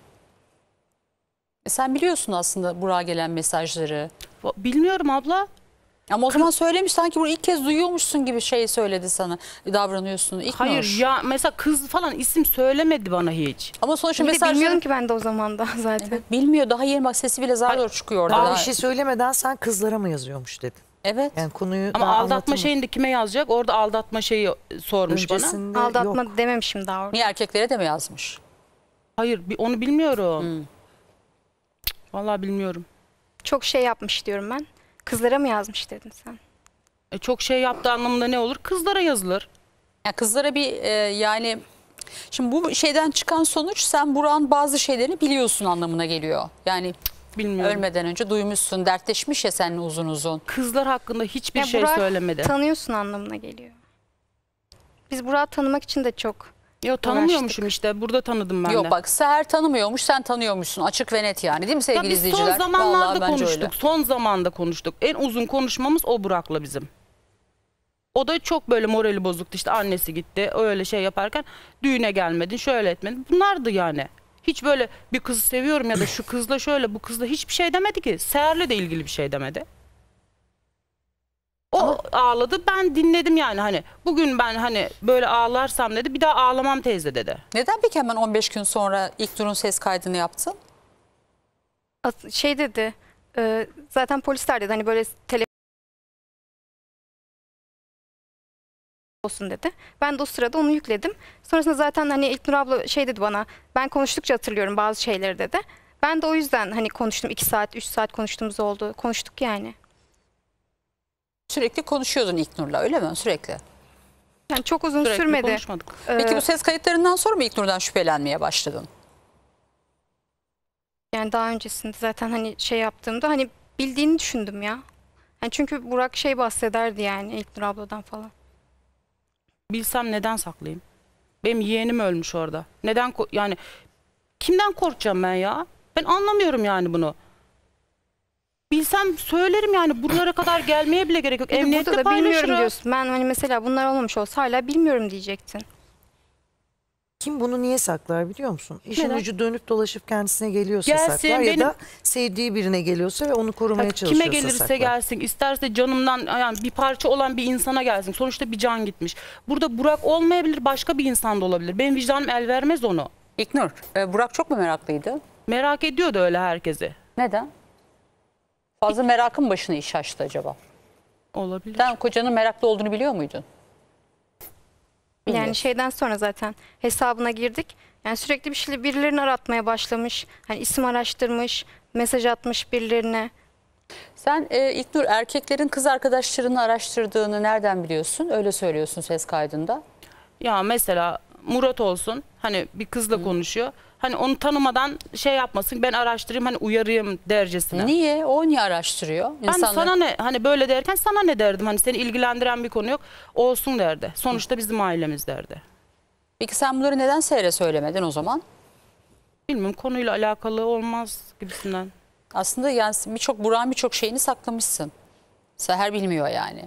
S1: E sen biliyorsun aslında Burak'a gelen mesajları.
S16: Bilmiyorum abla.
S1: Ama o zaman söylemiş, sanki bunu ilk kez duyuyormuşsun gibi şey söyledi sana, davranıyorsun. İlk
S16: Hayır
S1: nur.
S16: ya, mesela kız falan isim söylemedi bana hiç.
S1: Ama sonuçta
S15: Bir de
S1: mesajları...
S15: bilmiyorum ki ben de o zaman da zaten.
S1: Evet, bilmiyor, daha yeni bak sesi bile zar zor çıkıyor orada.
S21: Daha
S1: Daha-
S21: bir şey söylemeden sen kızlara mı yazıyormuş dedin.
S1: Evet.
S21: Yani konuyu
S16: Ama
S21: daha
S16: aldatma
S21: anlatamadım.
S16: şeyini de kime yazacak? Orada aldatma şeyi sormuş
S21: Öncesinde
S16: bana.
S15: Aldatma
S21: yok.
S15: dememişim daha orada.
S1: Niye, erkeklere de mi yazmış?
S16: Hayır, bi- onu bilmiyorum. Vallahi bilmiyorum.
S15: Çok şey yapmış diyorum ben. Kızlara mı yazmış dedin sen?
S16: E, çok şey yaptığı anlamında ne olur? Kızlara yazılır.
S1: Ya kızlara bir e, yani şimdi bu şeyden çıkan sonuç, sen Burak'ın bazı şeylerini biliyorsun anlamına geliyor. Yani
S16: bilmiyorum.
S1: Ölmeden önce duymuşsun, dertleşmiş ya seninle uzun uzun.
S16: Kızlar hakkında hiçbir
S15: Ya
S16: şey
S15: Burak
S16: söylemedi.
S15: tanıyorsun anlamına geliyor. Biz Burak'ı tanımak için de çok
S16: Yok, tanımıyormuşum işte. Burada tanıdım ben de.
S1: Yok bak, Seher tanımıyormuş, sen tanıyormuşsun. Açık ve net yani, değil mi sevgili
S16: Ya biz
S1: izleyiciler?
S16: son zamanlarda
S1: Vallahi bence
S16: konuştuk.
S1: öyle.
S16: Son zamanda konuştuk. En uzun konuşmamız o Burak'la bizim. O da çok böyle morali bozuktu, işte annesi gitti öyle şey yaparken, düğüne gelmedin, şöyle etmedin. Bunlardı yani. Hiç böyle bir kızı seviyorum ya da şu kızla şöyle, bu kızla hiçbir şey demedi ki. Seher'le de ilgili bir şey demedi. O Ama... ağladı, ben dinledim yani, hani bugün ben hani böyle ağlarsam dedi, bir daha ağlamam teyze dedi.
S1: Neden peki hemen on beş gün sonra İlknur'un ses kaydını yaptın?
S15: şey dedi. E, zaten polisler dedi hani böyle telefon olsun dedi. Ben de o sırada onu yükledim. Sonrasında zaten hani İlknur abla şey dedi bana, ben konuştukça hatırlıyorum bazı şeyleri dedi. Ben de o yüzden hani konuştum, iki saat üç saat konuştuğumuz oldu. Konuştuk yani.
S1: Sürekli konuşuyordun İlknur'la, öyle mi? Sürekli.
S15: Yani çok uzun
S1: Sürekli
S15: sürmedi.
S1: konuşmadık.
S15: Ee,
S1: Peki bu ses kayıtlarından sonra mı İlknur'dan şüphelenmeye başladın?
S15: Yani daha öncesinde zaten hani şey yaptığımda hani bildiğini düşündüm ya. Yani çünkü Burak şey bahsederdi yani İlknur abladan falan.
S16: Bilsem neden saklayayım? Benim yeğenim ölmüş orada. Neden yani, kimden korkacağım ben ya? Ben anlamıyorum yani bunu. Bilsem söylerim yani, buralara kadar gelmeye bile gerek yok.
S15: Bir de
S16: Emniyette
S15: burada da bilmiyorum
S16: paylaşırım.
S15: diyorsun. Ben hani mesela bunlar olmamış olsa hala bilmiyorum diyecektin.
S21: Kim bunu niye saklar biliyor musun? İşin
S15: Neden?
S21: ucu dönüp dolaşıp kendisine geliyorsa
S16: Gelsin,
S21: saklar
S16: benim-
S21: ya da sevdiği birine geliyorsa ve onu korumaya
S16: Kime
S21: çalışıyorsa
S16: gelirse
S21: saklar.
S16: gelsin, isterse canımdan yani bir parça olan bir insana gelsin. Sonuçta bir can gitmiş. Burada Burak olmayabilir, başka bir insan da olabilir. Benim vicdanım el vermez onu.
S1: İlknur, e, Burak çok mu meraklıydı?
S16: Merak ediyordu öyle herkesi.
S1: Neden? Fazla merakın başına iş açtı acaba?
S16: Olabilir.
S1: Sen kocanın meraklı olduğunu biliyor muydun?
S15: Yani şeyden sonra zaten hesabına girdik. Yani sürekli bir şey, birilerini aratmaya başlamış. Hani isim araştırmış, mesaj atmış birilerine.
S1: Sen e, İlknur, erkeklerin kız arkadaşlarını araştırdığını nereden biliyorsun? Öyle söylüyorsun ses kaydında.
S16: Ya mesela Murat olsun. Hani bir kızla konuşuyor. Hani onu tanımadan şey yapmasın, ben araştırayım, hani uyarayım dercesine.
S1: Niye? O niye araştırıyor?
S16: Ben
S1: İnsanlar...
S16: sana ne, hani böyle derken sana ne derdim, hani seni ilgilendiren bir konu yok, olsun derdi. Sonuçta bizim ailemiz derdi.
S1: Peki sen bunları neden Seher'e söylemedin o zaman?
S16: Bilmiyorum, konuyla alakalı olmaz gibisinden.
S1: Aslında yani birçok Burak'ın birçok şeyini saklamışsın. Seher bilmiyor yani.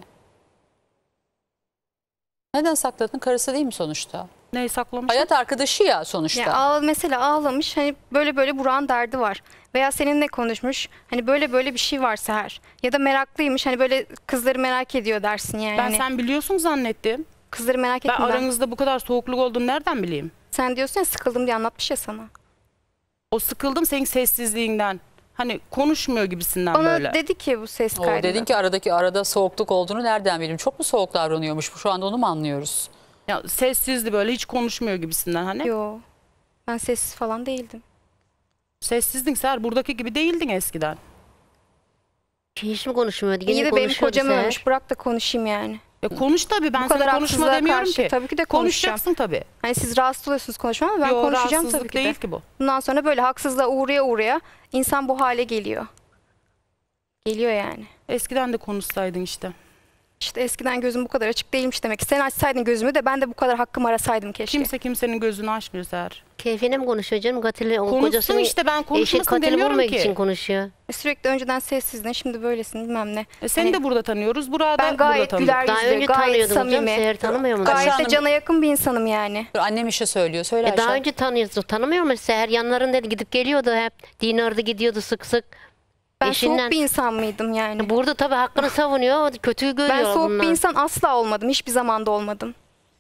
S1: Neden sakladın? Karısı değil mi sonuçta?
S16: Neyi saklamış?
S1: Hayat arkadaşı ya sonuçta.
S15: Ya ağla, mesela ağlamış, hani böyle böyle Burak'ın derdi var. Veya seninle konuşmuş, hani böyle böyle bir şey var Seher. Ya da meraklıymış, hani böyle kızları merak ediyor dersin yani.
S16: Ben
S15: Hani
S16: sen biliyorsun zannettim.
S15: Kızları merak
S16: Ben
S15: ettim ben.
S16: aranızda bu kadar soğukluk olduğunu nereden bileyim?
S15: Sen diyorsun ya sıkıldım diye anlatmış ya sana.
S16: O sıkıldım senin sessizliğinden. Hani konuşmuyor gibisinden
S15: Bana
S16: böyle.
S15: dedi ki bu ses
S1: O
S15: kaydında.
S1: dedin ki aradaki arada soğukluk olduğunu nereden bileyim? Çok mu soğuk davranıyormuş? Şu anda onu mu anlıyoruz?
S16: Ya sessizdi böyle, hiç konuşmuyor gibisinden hani.
S15: Yo. Ben sessiz falan değildim.
S16: Sessizdin Seher, buradaki gibi değildin eskiden.
S18: Hiç mi konuşmuyordu?
S15: İyi de benim kocam ölmüş. Bırak da konuşayım yani.
S16: Ya konuş tabii, ben
S15: Bu kadar
S16: sana konuşma
S15: haksızlığa
S16: demiyorum
S15: karşı
S16: ki.
S15: Tabii ki de
S16: Konuşacaksın tabii.
S15: Hani siz rahatsız oluyorsunuz konuşmama ama ben
S16: Yo,
S15: konuşacağım
S16: rahatsızlık
S15: tabii ki de.
S16: değil ki bu.
S15: Bundan sonra böyle haksızlığa uğraya uğraya insan bu hale geliyor. Geliyor yani.
S16: Eskiden de konuşsaydın işte.
S15: İşte eskiden gözüm bu kadar açık değilmiş demek ki. Sen açsaydın gözümü de ben de bu kadar hakkımı arasaydım keşke.
S16: Kimse kimsenin gözünü açmıyor Seher.
S18: Keyfine mi konuşuyor canım? Katili, o
S16: Konuşsun
S18: kocasını
S16: işte, ben
S18: eşek
S16: konuşmasın
S18: katili
S16: demiyorum
S18: bulmak
S16: ki.
S18: için konuşuyor.
S15: E, Sürekli önceden sessizdin, şimdi böylesin bilmem ne.
S16: E seni
S15: Hani
S16: de burada tanıyoruz. Burada
S15: ben gayet
S16: burada
S15: güler
S18: Daha
S15: yüzlü,
S18: önce
S15: gayet
S18: tanıyordum canım.
S15: samimi.
S18: Seher tanımıyor mu?
S15: Gayet
S1: Ayşe
S15: de
S1: Hanım-
S15: cana yakın bir insanım yani.
S1: Annem işe söylüyor. Söyle
S18: E
S1: Ayşe.
S18: daha önce tanıyordu. Tanımıyor mu Seher? Yanlarında gidip geliyordu hep. Dinardı gidiyordu sık sık.
S15: Ben
S18: Eşinden.
S15: soğuk bir insan mıydım yani?
S18: Burada tabii hakkını savunuyor. Kötüyü görüyor
S15: Ben soğuk
S18: bunlar.
S15: bir insan asla olmadım. Hiçbir zamanda olmadım.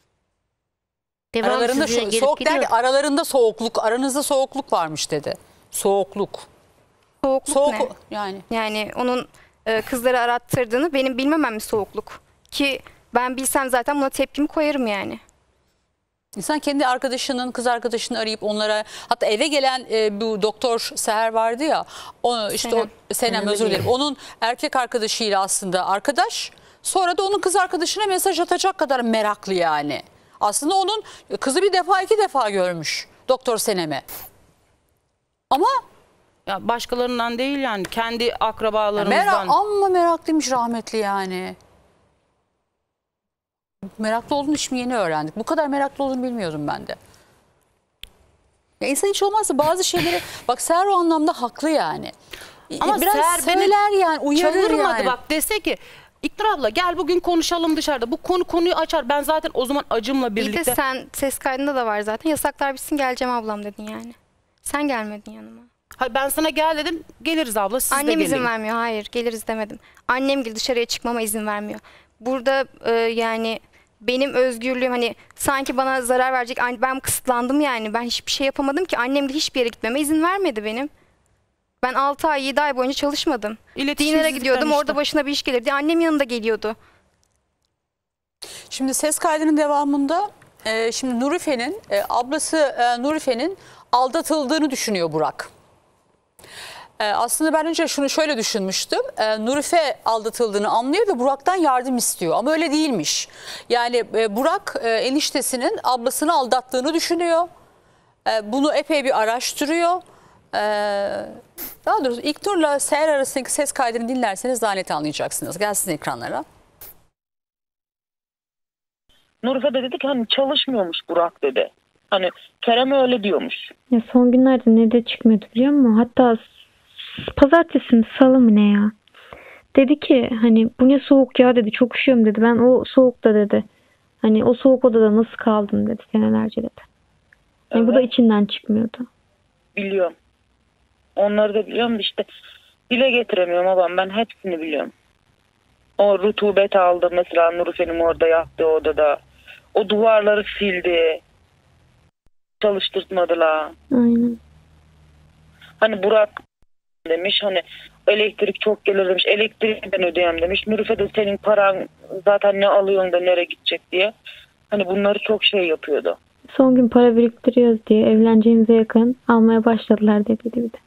S18: Devamlı
S1: Aralarında
S18: size
S1: şu,
S18: gelip
S1: soğuk
S18: gidiyor.
S1: der ki aralarında soğukluk, aranızda soğukluk varmış dedi. Soğukluk.
S15: Soğukluk
S1: Soğuk
S15: ne?
S1: yani.
S15: Yani onun e, kızları arattırdığını benim bilmemem mi soğukluk? Ki ben bilsem zaten buna tepkimi koyarım yani.
S1: İnsan kendi arkadaşının, kız arkadaşını arayıp onlara, hatta eve gelen e, bu doktor Seher vardı ya, o işte
S15: Senem.
S1: o Senem
S18: Senem
S1: özür dilerim.
S18: diyelim.
S1: Onun erkek arkadaşıyla aslında arkadaş, sonra da onun kız arkadaşına mesaj atacak kadar meraklı yani. Aslında onun kızı bir defa iki defa görmüş doktor Senem'i. Ama
S16: Ya başkalarından değil yani, kendi akrabalarımızdan.
S1: merak, amma meraklıymış rahmetli yani. Meraklı olduğunu şimdi yeni öğrendik. Bu kadar meraklı olduğunu bilmiyordum ben de. Ya insan hiç olmazsa bazı şeyleri, bak Seher o anlamda haklı yani.
S16: Ama
S1: biraz
S16: Seher beni
S1: söyler yani, uyarır
S16: çağırmadı
S1: yani.
S16: bak, dese ki İknur abla gel bugün konuşalım dışarıda. Bu konu konuyu açar. Ben zaten o zaman acımla
S15: İyi
S16: birlikte.
S15: de sen ses kaydında da var zaten. Yasaklar bitsin geleceğim ablam dedin yani. Sen gelmedin yanıma.
S16: Hayır, ben sana gel dedim. Geliriz abla, siz de
S15: Annem
S16: gelin.
S15: izin vermiyor. Hayır geliriz demedim. Annem gibi dışarıya çıkmama izin vermiyor. Burada e, yani benim özgürlüğüm hani sanki bana zarar verecek. An- Ben kısıtlandım yani. Ben hiçbir şey yapamadım ki. Annem de hiçbir yere gitmeme izin vermedi benim. Ben altı ay yedi ay boyunca çalışmadım. Dinlere
S16: İletişimsizlikten
S15: gidiyordum.
S16: işte.
S15: Orada başına bir iş gelirdi. Annem yanında geliyordu.
S1: Şimdi ses kaydının devamında e, şimdi Nurife'nin e, ablası e, Nurife'nin aldatıldığını düşünüyor Burak. E, aslında ben önce şunu şöyle düşünmüştüm. E, Nurife aldatıldığını anlıyor ve Burak'tan yardım istiyor. Ama öyle değilmiş. Yani e, Burak e, eniştesinin ablasını aldattığını düşünüyor. E, bunu epey bir araştırıyor. E, daha doğrusu İlknur'la Seher arasındaki ses kaydını dinlerseniz daha net anlayacaksınız. Gelsin ekranlara.
S20: Nurife de dedi ki hani çalışmıyormuş Burak dedi. Hani Kerem öyle diyormuş.
S17: Ya son günlerde ne de çıkmıyordu biliyor musun? Hatta pazartesi mi salı mı ne ya? Dedi ki hani bu ne soğuk ya dedi. Çok üşüyorum dedi. Ben o soğukta dedi. Hani o soğuk odada nasıl kaldım dedi senelerce dedi. Yani
S20: Evet.
S17: bu da içinden çıkmıyordu.
S20: Biliyorum. Onları da biliyorum da işte dile getiremiyorum babam, ben hepsini biliyorum. O rutubet aldı mesela Nurife'nin orada yattığı odada. O duvarları sildi. Çalıştırtmadılar.
S17: Aynen.
S20: Hani Burak demiş hani elektrik çok gelir demiş. Elektriği ben ödeyem demiş. Nurife de senin paran zaten ne alıyorsun da nereye gidecek diye. Hani bunları çok şey yapıyordu.
S17: Son gün para biriktiriyoruz diye evleneceğimize yakın almaya başladılar dedi bir de.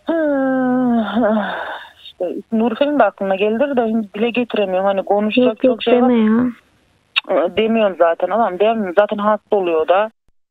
S20: İşte Nurife'nin de aklına gelir de dile getiremiyorum. Hani konuşacak
S17: Yok yok
S20: çok şey
S17: deme
S20: var.
S17: ya.
S20: Demiyorum zaten, ama demiyorum. Zaten hasta oluyor da.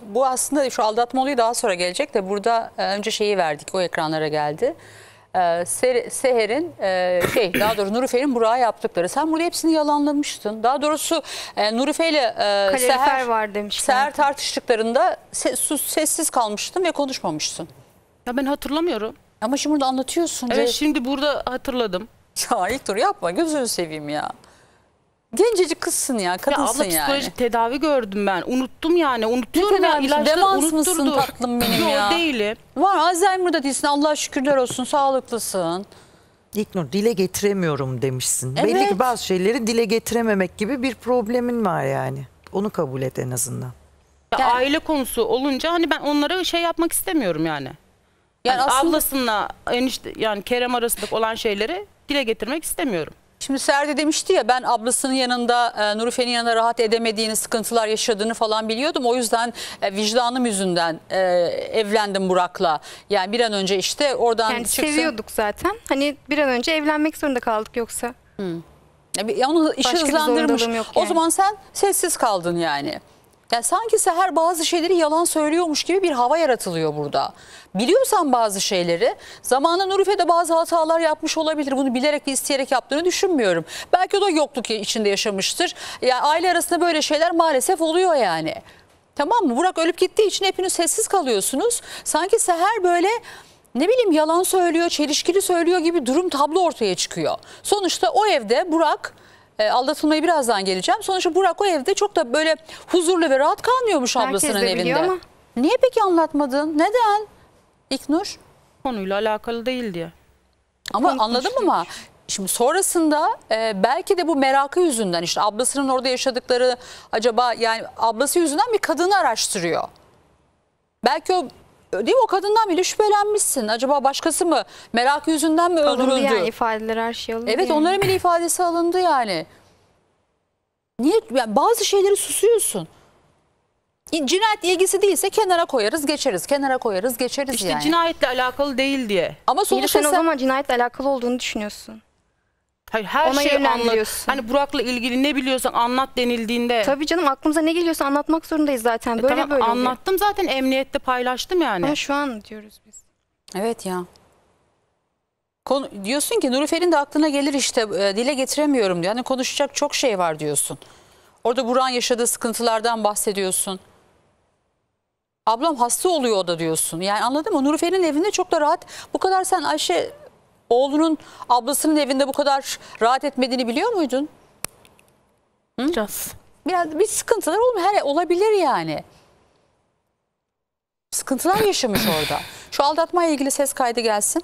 S1: bu aslında şu aldatma olayı daha sonra gelecek de burada e, önce şeyi verdik, o ekranlara geldi. E, Ser- Seher'in e, şey daha doğrusu Nurife'nin Burak'a yaptıkları. Sen burada hepsini yalanlamıştın. Daha doğrusu e, Nurife ile e,
S15: Kalorifer
S1: Seher,
S15: var demişler.
S1: Seher tartıştıklarında se- sus, sessiz kalmıştın ve konuşmamıştın.
S16: Ya ben hatırlamıyorum.
S1: Ama şimdi burada anlatıyorsun.
S16: Evet
S1: Ce-
S16: şimdi burada hatırladım.
S1: Ya İlknur yapma, gözünü seveyim ya. Gencecik kızsın ya,
S16: Ya
S1: kadınsın
S16: abla
S1: yani.
S16: psikolojik tedavi gördüm ben. Unuttum yani. Unutuyorum
S1: Ne
S16: ya.
S1: tedavisi?
S16: İlaçları
S1: Demans mısın
S16: unutturdu.
S1: tatlım benim
S16: Yok,
S1: ya?
S16: değilim.
S1: Var, Alzheimer'da değilsin. Allah'a şükürler olsun, sağlıklısın.
S21: İlknur dile getiremiyorum demişsin.
S1: Evet.
S21: Belli ki bazı şeyleri dile getirememek gibi bir problemin var yani. Onu kabul et en azından.
S16: Ya aile konusu olunca hani ben onlara şey yapmak istemiyorum yani. Yani
S1: Yani aslında-
S16: ablasınla enişte yani Kerem arasındaki olan şeyleri dile getirmek istemiyorum.
S1: Şimdi Serdi demişti ya, ben ablasının yanında e, Nurife'nin yanında rahat edemediğini, sıkıntılar yaşadığını falan biliyordum. O yüzden e, vicdanım yüzünden e, evlendim Burak'la. Yani bir an önce işte oradan
S15: Yani
S1: çıksın.
S15: seviyorduk zaten. Hani bir an önce evlenmek zorunda kaldık yoksa.
S1: Ya bir- onu işi
S15: Başka bir
S1: hızlandırmış.
S15: zorundalığım yok
S1: O
S15: yani.
S1: zaman sen sessiz kaldın yani. Yani sanki Seher bazı şeyleri yalan söylüyormuş gibi bir hava yaratılıyor burada. Biliyorsan bazı şeyleri, zamanında Nurife de bazı hatalar yapmış olabilir. Bunu bilerek ve isteyerek yaptığını düşünmüyorum. Belki o da yokluk içinde yaşamıştır. Yani aile arasında böyle şeyler maalesef oluyor yani. Tamam mı? Burak ölüp gittiği için hepiniz sessiz kalıyorsunuz. Sanki Seher böyle ne bileyim yalan söylüyor, çelişkili söylüyor gibi durum tablo ortaya çıkıyor. Sonuçta o evde Burak, e, aldatılmayı birazdan geleceğim. Sonuçta Burak o evde çok da böyle huzurlu ve rahat kalmıyormuş
S15: Herkes
S1: ablasının
S15: de biliyor
S1: evinde.
S15: ama.
S1: Niye peki anlatmadın? Neden? İlknur?
S16: Konuyla alakalı değil diye.
S1: Ama anladım ama şimdi sonrasında e, belki de bu merakı yüzünden, işte ablasının orada yaşadıkları, acaba yani ablası yüzünden bir kadını araştırıyor. Belki o değil mi, o kadından bile şüphelenmişsin. Acaba başkası mı, merakı yüzünden mi öldürüldü?
S15: Alındı yani ifadeler, her şey alındı.
S1: Evet,
S15: yani.
S1: onların bile ifadesi alındı yani. Niye? Yani bazı şeyleri susuyorsun. Cinayet ilgisi değilse kenara koyarız geçeriz. Kenara koyarız geçeriz
S16: İşte
S1: yani.
S16: cinayetle alakalı değil diye.
S1: Ama
S15: İyi de
S1: sonuçta
S15: sen o
S1: sen-
S15: zaman cinayetle alakalı olduğunu düşünüyorsun.
S16: Hayır, her
S15: Ona
S16: şeyi anlat.
S15: yönlendiriyorsun.
S16: Hani Burak'la ilgili ne biliyorsan anlat denildiğinde.
S15: Tabii canım, aklımıza ne geliyorsa anlatmak zorundayız zaten.
S16: E
S15: Böyle
S16: tamam,
S15: böyle oluyor.
S16: anlattım zaten, emniyette paylaştım yani.
S15: Ama şu an diyoruz biz.
S1: Evet ya. Konu, diyorsun ki Nurifer'in de aklına gelir işte, e, dile getiremiyorum diyor. Hani konuşacak çok şey var diyorsun. Orada Burak'ın yaşadığı sıkıntılardan bahsediyorsun. Ablam hasta oluyor o da diyorsun. Yani anladın mı? Nurifer'in evinde çok da rahat. Bu kadar sen Ayşe oğlunun ablasının evinde bu kadar rahat etmediğini biliyor muydun? Hı?
S19: Biraz.
S1: Biraz bir sıkıntılar olmuyor. Her olabilir yani. Sıkıntılar yaşamış orada. Şu aldatmayla ilgili ses kaydı gelsin.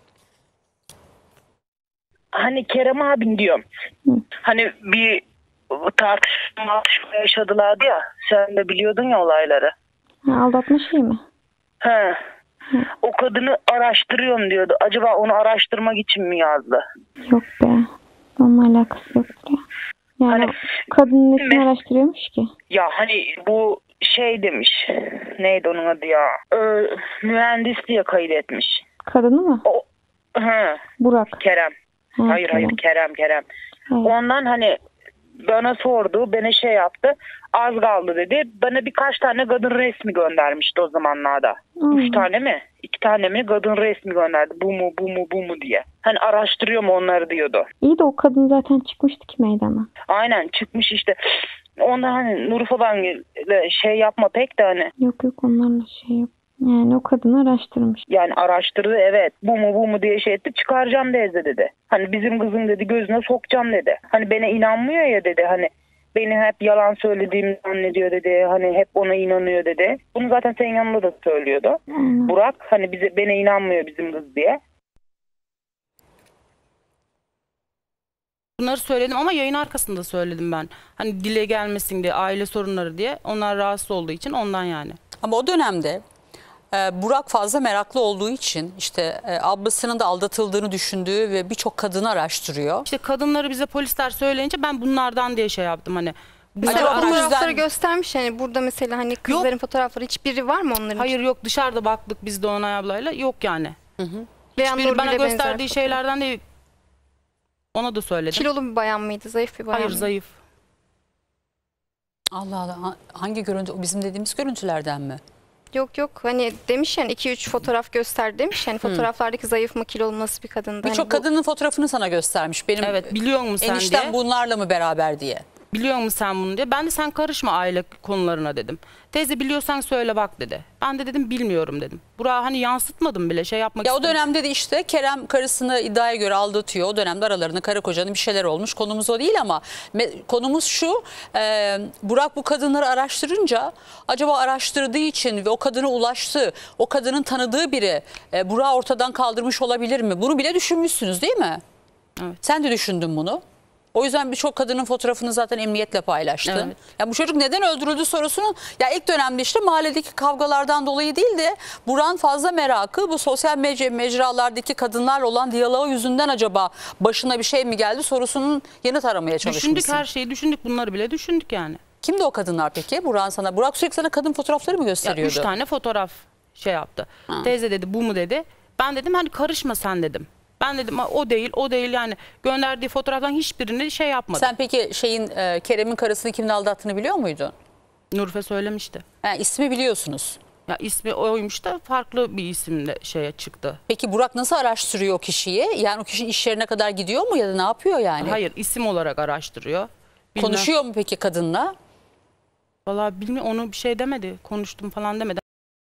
S20: Hani Kerem abin diyorum. Hani bir tartışma tartışma yaşadılardı ya. Sen de biliyordun ya olayları.
S17: Ha, aldatma şey mi?
S20: He. O kadını araştırıyorum diyordu. Acaba onu araştırmak için mi yazdı?
S17: Yok be. Onunla alakası yok ya. Yani kadının nesini araştırıyormuş ki?
S20: Ya hani bu şey demiş. Neydi onun adı ya? Ee, mühendis diye kaydetmiş.
S17: Kadını mı?
S20: O, he.
S17: Burak.
S20: Kerem.
S17: Ha,
S20: hayır
S17: Kerem.
S20: hayır Kerem Kerem.
S17: Evet.
S20: Ondan hani bana sordu, bana şey yaptı. Az kaldı dedi. Bana birkaç tane kadın resmi göndermişti o zamanlarda.
S17: Hmm.
S20: Üç tane mi? İki tane mi kadın resmi gönderdi. Bu mu bu mu bu mu diye. Hani araştırıyorum onları diyordu.
S17: İyi de o kadın zaten çıkmıştı ki meydana.
S20: Aynen çıkmış işte. Ondan hani Nur falan şey yapma pek de hani.
S17: Yok yok, onlarla şey yap. Yani o kadını araştırmış.
S20: Yani araştırdı evet. Bu mu bu mu diye şey etti. Çıkaracağım teyze dedi. Hani bizim kızın dedi gözüne sokacağım dedi. Hani bana inanmıyor ya dedi. Hani beni hep yalan söylediğimi zannediyor dedi. Hani hep ona inanıyor dedi. Bunu zaten senin yanında da söylüyordu.
S17: Hmm.
S20: Burak hani bize bana inanmıyor bizim kız diye.
S16: Bunları söyledim ama yayın arkasında söyledim ben. Hani dile gelmesin diye, aile sorunları diye. Onlar rahatsız olduğu için ondan yani.
S1: Ama o dönemde e, Burak fazla meraklı olduğu için işte e, ablasının da aldatıldığını düşündüğü ve birçok kadını araştırıyor.
S16: İşte kadınları bize polisler söyleyince ben bunlardan diye şey yaptım hani.
S15: Acaba
S16: Bunları
S15: fotoğrafları
S16: araştır-
S15: göstermiş yani, burada mesela hani kızların fotoğrafları hiçbiri var mı onların?
S16: Hayır yok, dışarıda baktık biz de Onay ablayla, yok yani.
S15: Veya
S16: Hiçbiri bana
S15: Nurgül'e benzer
S16: gösterdiği
S15: fotoğraf.
S16: şeylerden değil. Ona da söyledim.
S15: Kilolu bir bayan mıydı, zayıf bir bayan
S16: Hayır
S15: mıydı?
S16: zayıf.
S1: Allah Allah, hangi görüntü? O bizim dediğimiz görüntülerden mi?
S15: Yok yok, hani demiş yani iki üç fotoğraf göster demiş. Yani fotoğraflardaki zayıf mı kilolu mu nasıl bir kadındı.
S1: Birçok
S15: hani bu...
S1: kadının fotoğrafını sana göstermiş. Benim
S16: evet, biliyor musun sen
S1: eniştem
S16: diye.
S1: bunlarla mı beraber diye.
S16: Biliyor musun sen bunu diye. Ben de sen karışma aile konularına dedim. Teyze biliyorsan söyle bak dedi. Ben de dedim bilmiyorum dedim. Burak'ı hani yansıtmadım bile, şey yapmak
S1: Ya o
S16: istedim.
S1: dönemde de işte Kerem karısını iddiaya göre aldatıyor. O dönemde aralarında karı kocanın bir şeyler olmuş. Konumuz o değil ama konumuz şu. E, Burak bu kadınları araştırınca acaba araştırdığı için ve o kadına ulaştı, o kadının tanıdığı biri e, Burak'ı ortadan kaldırmış olabilir mi? Bunu bile düşünmüşsünüz değil mi?
S16: Evet.
S1: Sen de düşündün bunu. O yüzden birçok kadının fotoğrafını zaten emniyetle paylaştın.
S16: Evet.
S1: Ya bu çocuk neden öldürüldü sorusunun ya ilk dönemde işte mahalledeki kavgalardan dolayı değil de Burak'ın fazla merakı bu sosyal mecra, mecralardaki kadınlarla olan diyaloğu yüzünden acaba başına bir şey mi geldi sorusunun yanıt aramaya çalışmışsın.
S16: Düşündük, her şeyi düşündük, bunları bile düşündük yani.
S1: Kimdi o kadınlar peki? Burak'ın sana Burak sürekli sana kadın fotoğrafları mı gösteriyordu?
S16: Ya üç tane fotoğraf şey yaptı. Ha. Teyze dedi bu mu dedi. Ben dedim hani karışma sen dedim. Ben dedim o değil, o değil yani gönderdiği fotoğraftan hiçbirini şey yapmadım.
S1: Sen peki şeyin e, Kerem'in karısını kimin aldattığını biliyor muydun?
S16: Nurife söylemişti.
S1: Yani ismi biliyorsunuz.
S16: Ya ismi oymuş da farklı bir isimle şeye çıktı.
S1: Peki Burak nasıl araştırıyor o kişiyi? Yani o kişinin iş yerine kadar gidiyor mu ya da ne yapıyor yani?
S16: Hayır, isim olarak araştırıyor. Bilmem.
S1: Konuşuyor mu peki kadınla?
S16: Vallahi bilmiyorum, onu bir şey demedi. Konuştum falan demedi.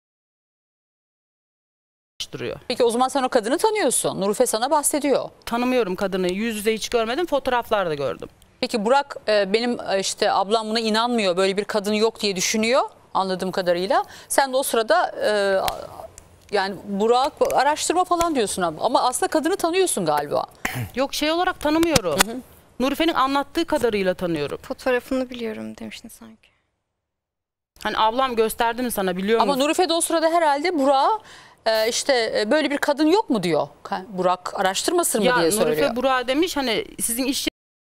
S1: Peki o zaman sen o kadını tanıyorsun. Nurife sana bahsediyor.
S16: Tanımıyorum kadını. Yüz yüze hiç görmedim. Fotoğraflarda gördüm.
S1: Peki Burak e, benim e, işte ablam buna inanmıyor. Böyle bir kadın yok diye düşünüyor anladığım kadarıyla. Sen de o sırada e, yani Burak araştırma falan diyorsun ama aslında kadını tanıyorsun galiba.
S16: Yok şey olarak tanımıyorum. Nurife'nin anlattığı kadarıyla tanıyorum.
S15: Fotoğrafını biliyorum demiştin sanki.
S16: Hani ablam gösterdi mi sana biliyor musun?
S1: Ama Nurife de o sırada herhalde Burak'a Ee, işte böyle bir kadın yok mu diyor. Burak araştırmasın mı
S16: ya,
S1: diye söylüyor.
S16: Nurife Burak'a demiş hani sizin iş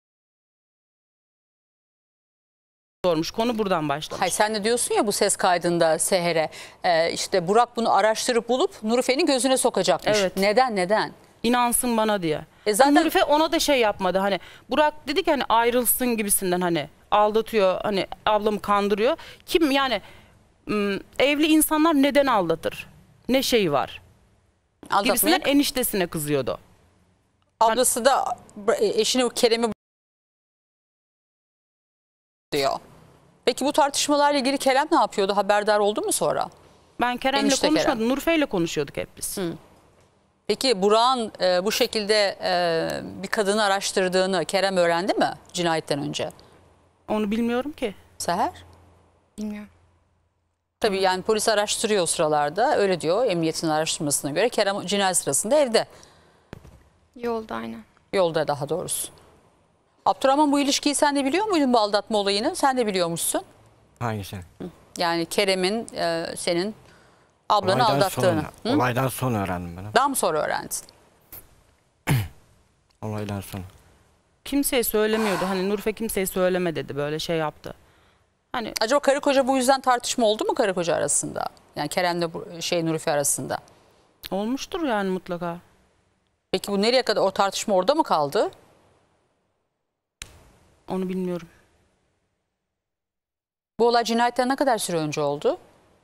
S16: sormuş. Konu buradan başlamış.
S1: Hayır, sen de diyorsun ya bu ses kaydında Seher'e e, işte Burak bunu araştırıp bulup Nurife'nin gözüne sokacakmış.
S16: Evet.
S1: Neden neden?
S16: İnansın bana diye.
S1: E zaten...
S16: Nurife ona da şey yapmadı hani Burak dedi ki hani ayrılsın gibisinden hani aldatıyor hani ablamı kandırıyor. Kim yani evli insanlar neden aldatır? Ne şeyi var?
S1: Aldatmaya...
S16: Gibisinden eniştesine kızıyordu.
S1: Ablası da eşini Kerem'i diyor. Peki bu tartışmalarla ilgili Kerem ne yapıyordu? Haberdar oldu mu sonra?
S16: Ben Kerem'le
S1: Enişte
S16: konuşmadım.
S1: Kerem.
S16: Nurfe'yle konuşuyorduk hep biz.
S1: Hı. Peki Burak'ın e, bu şekilde e, bir kadını araştırdığını Kerem öğrendi mi cinayetten önce?
S16: Onu bilmiyorum ki.
S1: Seher?
S15: Bilmiyorum.
S1: Tabii yani polis araştırıyor o sıralarda. Öyle diyor emniyetin araştırmasına göre. Kerem cinayet sırasında evde.
S15: Yolda aynen.
S1: Yolda daha doğrusu. Abdurrahman bu ilişkiyi sen de biliyor muydun bu aldatma olayını? Sen de biliyormuşsun.
S2: Hangisi?
S1: Yani Kerem'in e, senin ablanı
S2: Olaydan
S1: aldattığını.
S2: Sonra, olaydan sonra öğrendim ben.
S1: Daha mı sonra öğrendin?
S2: Olaydan sonra.
S16: Kimseye söylemiyordu. Hani Nurife kimseye söyleme dedi. Böyle şey yaptı. Hani
S1: acaba karı koca bu yüzden tartışma oldu mu karı koca arasında? Yani Kerem'le bu şey Nurife arasında.
S16: Olmuştur yani mutlaka.
S1: Peki bu nereye kadar o tartışma orada mı kaldı?
S16: Onu bilmiyorum.
S1: Bu olay cinayetten ne kadar süre önce oldu?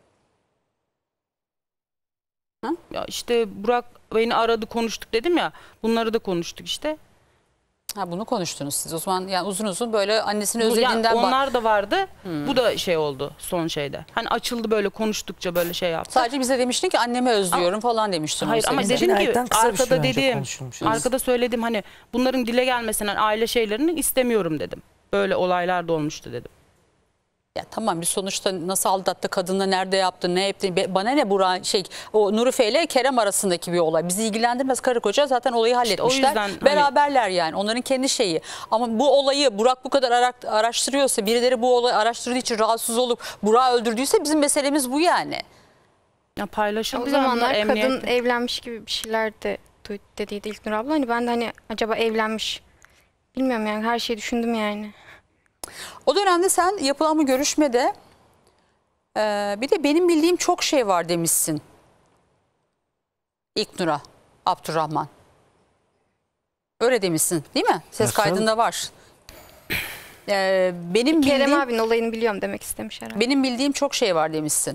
S16: Ha? Ya işte Burak beni aradı konuştuk dedim ya. Bunları da konuştuk işte.
S1: Ha, bunu konuştunuz siz. O zaman yani uzun uzun böyle annesini
S16: Bu,
S1: özlediğinden...
S16: yani onlar da vardı.
S1: Hmm.
S16: Bu da şey oldu son şeyde. Hani açıldı böyle konuştukça böyle şey yaptı.
S1: Sadece bize demiştin ki annemi özlüyorum ama, falan demiştin.
S16: Hayır ama dedim ki arkada dediğim, arkada söyledim hani bunların dile gelmesinden aile şeylerini istemiyorum dedim. Böyle olaylar da olmuştu dedim.
S1: Ya tamam bir sonuçta nasıl aldattı kadınla nerede yaptı ne yaptı bana ne Burak şey o Nurife ile Kerem arasındaki bir olay bizi ilgilendirmez karı koca zaten olayı halletmişler
S16: işte o yüzden,
S1: beraberler
S16: hani...
S1: yani onların kendi şeyi ama bu olayı Burak bu kadar araştırıyorsa birileri bu olayı araştırdığı için rahatsız olup Burak'ı öldürdüyse bizim meselemiz bu yani.
S16: Ya paylaşıldı.
S15: O zamanlar kadın evlenmiş gibi bir şeyler de dediydi İlknur abla hani ben de hani acaba evlenmiş bilmiyorum yani her şeyi düşündüm yani.
S1: O dönemde sen yapılan bu görüşmede e, bir de benim bildiğim çok şey var demişsin. İlknur'a, Abdurrahman. Öyle demişsin değil mi? Ses
S2: Nasıl?
S1: kaydında var. Ee, benim
S15: Kerem
S1: bildiğim,
S15: abinin olayını biliyorum demek istemiş herhalde.
S1: benim bildiğim çok şey var demişsin.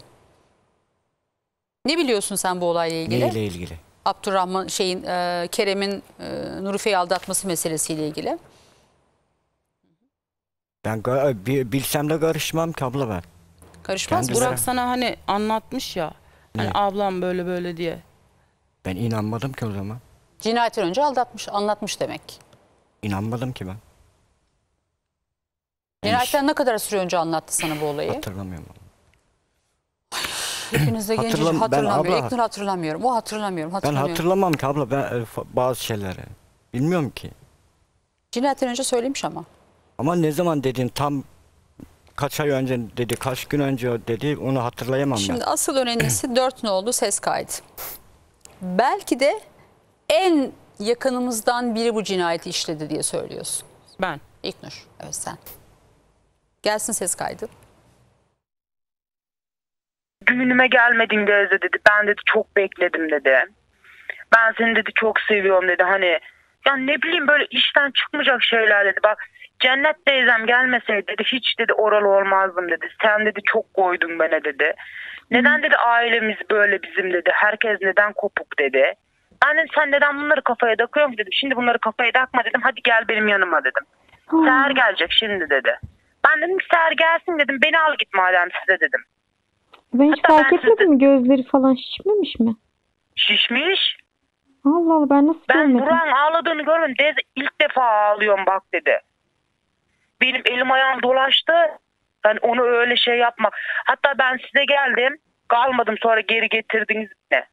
S1: Ne biliyorsun sen bu olayla ilgili?
S2: Neyle ilgili?
S1: Abdurrahman şeyin e, Kerem'in e, Nurife'yi aldatması meselesiyle ilgili.
S2: Ben ga- bi- bilsem de karışmam ki abla ben.
S1: Karışmaz mı?
S16: Burak sana hani anlatmış ya. Hani ablam böyle böyle diye.
S2: Ben inanmadım ki o zaman.
S1: Cinayetten önce aldatmış, anlatmış demek.
S2: İnanmadım ki ben.
S1: Cinayetten ne kadar süre önce anlattı sana bu olayı?
S2: Hatırlamıyorum.
S1: Hepiniz de genciz
S2: Hatırlam- ben
S1: hatırlamıyor.
S2: abla-
S1: İlknur hatırlamıyorum. O hatırlamıyorum.
S2: Ben
S1: hatırlamıyorum.
S2: hatırlamam ki abla ben e, fa- bazı şeyleri. Bilmiyorum ki.
S1: Cinayetten önce söylemiş ama.
S2: Ama ne zaman dedin tam kaç ay önce dedi, kaç gün önce dedi onu hatırlayamam
S1: Şimdi
S2: ben.
S1: asıl önemlisi dört nolu ses kaydı. Belki de en yakınımızdan biri bu cinayeti işledi diye söylüyorsun.
S16: Ben.
S1: İlknur. Evet sen. Gelsin ses kaydı.
S20: Düğünüme gelmedin Gözde dedi. Ben dedi çok bekledim dedi. Ben seni dedi çok seviyorum dedi. Hani ya ne bileyim böyle işten çıkmayacak şeyler dedi. Bak Cennet teyzem gelmeseydi dedi hiç dedi oralı olmazdım dedi. Sen dedi çok koydun bana dedi. Neden dedi ailemiz böyle bizim dedi. Herkes neden kopuk dedi. Ben dedim sen neden bunları kafaya takıyorsun dedim. Şimdi bunları kafaya takma dedim. Hadi gel benim yanıma dedim. Seher gelecek şimdi dedi. Ben dedim Seher gelsin dedim. Beni al git madem size dedim.
S17: Ben hiç
S20: Hatta
S17: fark
S20: ben
S17: etmedim. Gözleri falan şişmemiş mi?
S20: Şişmiş.
S17: Allah Allah ben nasıl
S20: Ben
S17: görmedim?
S20: Burak'ın ağladığını görmedim. Teyze ilk defa ağlıyorum bak dedi. Benim elim ayağım dolaştı. Ben onu öyle şey yapma. Hatta ben size geldim. Kalmadım sonra geri getirdiniz ne?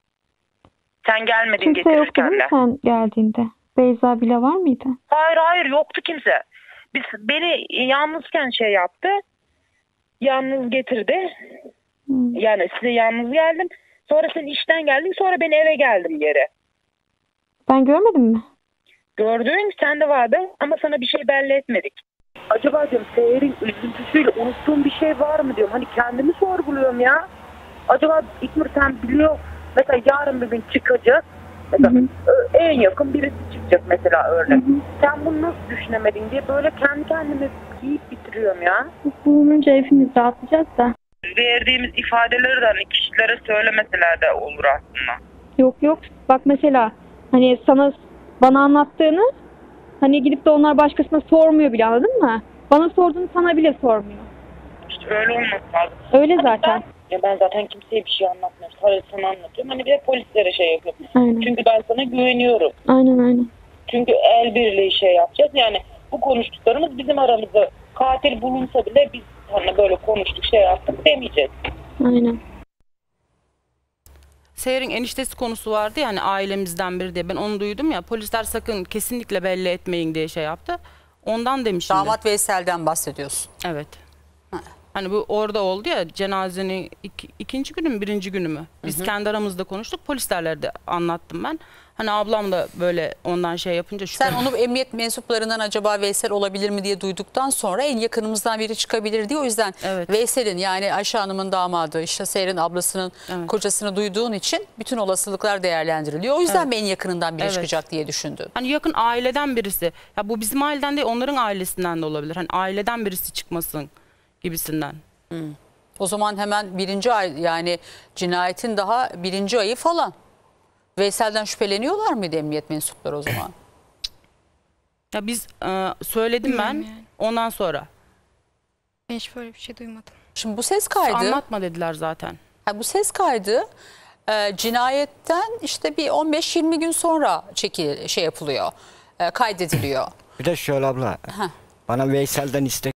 S20: Sen gelmedin
S17: Kimse yoktu değil
S20: getirirken
S17: mi
S20: de.
S17: sen geldiğinde? Beyza bile var mıydı?
S20: Hayır hayır yoktu kimse. Biz beni yalnızken şey yaptı. Yalnız getirdi.
S17: Hmm.
S20: Yani size yalnız geldim. Sonra sen işten geldin. Sonra ben eve geldim geri.
S17: Ben görmedim mi?
S20: Gördün sen de vardın ama sana bir şey belli etmedik. Acaba diyorum Seher'in üzüntüsüyle unuttuğum bir şey var mı diyorum. Hani kendimi sorguluyorum ya. Acaba İknur sen biliyor. Mesela yarın bir gün çıkacak. Mesela
S17: Hı hı.
S20: en yakın birisi çıkacak mesela örnek. Hı hı. Sen bunu nasıl düşünemedin diye böyle kendi kendime yiyip bitiriyorum ya.
S17: Bulununca hepimiz rahatlayacağız da.
S20: Verdiğimiz ifadeleri de hani kişilere söylemeseler de olur aslında.
S17: Yok yok. Bak mesela hani sana bana anlattığını hani gidip de onlar başkasına sormuyor bile, anladın mı? Bana sorduğunu sana bile sormuyor.
S20: İşte öyle olması lazım.
S17: Öyle zaten.
S20: Ya ben zaten kimseye bir şey anlatmıyorum. Sadece sana anlatıyorum. Hani bir de polislere şey yapıyorum.
S17: Aynen.
S20: Çünkü ben sana güveniyorum.
S17: Aynen aynen.
S20: Çünkü el birliği şey yapacağız. Yani bu konuştuklarımız bizim aramızda. Katil bulunsa bile biz hani böyle konuştuk şey yaptık demeyeceğiz.
S17: Aynen.
S16: Seher'in eniştesi konusu vardı ya hani ailemizden biri diye. Ben onu duydum ya. Polisler sakın kesinlikle belli etmeyin diye şey yaptı. Ondan demişim.
S1: Damat Veysel'den bahsediyorsun.
S16: Evet. Hani bu orada oldu ya cenazenin iki, ikinci günü mü birinci günü mü? Biz
S1: Hı hı.
S16: kendi aramızda konuştuk. Polislerle de anlattım ben. Hani ablam da böyle ondan şey yapınca şüphe.
S1: Sen onu emniyet mensuplarından acaba Veysel olabilir mi diye duyduktan sonra en yakınımızdan biri çıkabilir diye. O yüzden
S16: Evet.
S1: Veysel'in yani Ayşe Hanım'ın damadı, işte Seher'in ablasının
S16: Evet.
S1: kocasını duyduğun için bütün olasılıklar değerlendiriliyor. O yüzden
S16: Evet.
S1: mi en yakınından biri
S16: Evet.
S1: çıkacak diye düşündün?
S16: Hani yakın aileden birisi. Ya bu bizim aileden değil onların ailesinden de olabilir. Hani aileden birisi çıkmasın gibisinden.
S1: Hmm. O zaman hemen birinci ay yani cinayetin daha birinci ayı falan. Veysel'den şüpheleniyorlar mıydı emniyet mensupları o zaman?
S16: Ya biz e, söyledim ben
S15: yani.
S16: ondan sonra.
S15: Ben hiç böyle bir şey duymadım.
S1: Şimdi bu ses kaydı.
S16: Anlatma dediler zaten.
S1: Ha, bu ses kaydı e, cinayetten işte bir on beş yirmi gün sonra çeki şey yapılıyor. E, kaydediliyor.
S2: Bir de şöyle abla.
S1: Heh.
S2: Bana Veysel'den istek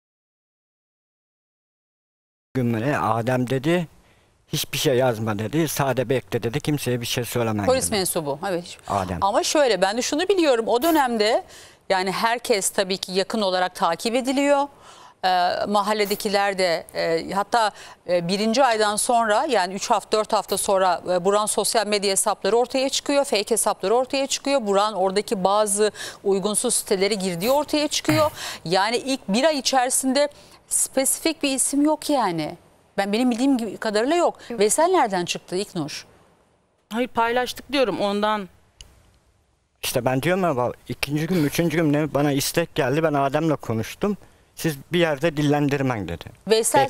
S2: gününe Adem dedi. Hiçbir şey yazma dedi. Sade bekle dedi. Kimseye bir şey söylemen
S1: Polis
S2: dedi.
S1: mensubu. Evet.
S2: Adem.
S1: Ama şöyle ben de şunu biliyorum. O dönemde yani herkes tabii ki yakın olarak takip ediliyor. Ee, mahalledekiler de e, hatta e, birinci aydan sonra yani üç hafta dört hafta sonra e, Buran sosyal medya hesapları ortaya çıkıyor. Fake hesapları ortaya çıkıyor. Buran oradaki bazı uygunsuz sitelere girdiği ortaya çıkıyor. Yani ilk bir ay içerisinde spesifik bir isim yok yani. Ben benim bildiğim gibi kadarıyla yok. yok. Veysel nereden çıktı İlknur?
S16: Hayır paylaştık diyorum ondan.
S2: İşte ben diyorum ya ikinci gün, üçüncü gün ne bana istek geldi. Ben Adem'le konuştum. Siz bir yerde dillendirmen dedi.
S1: Veysel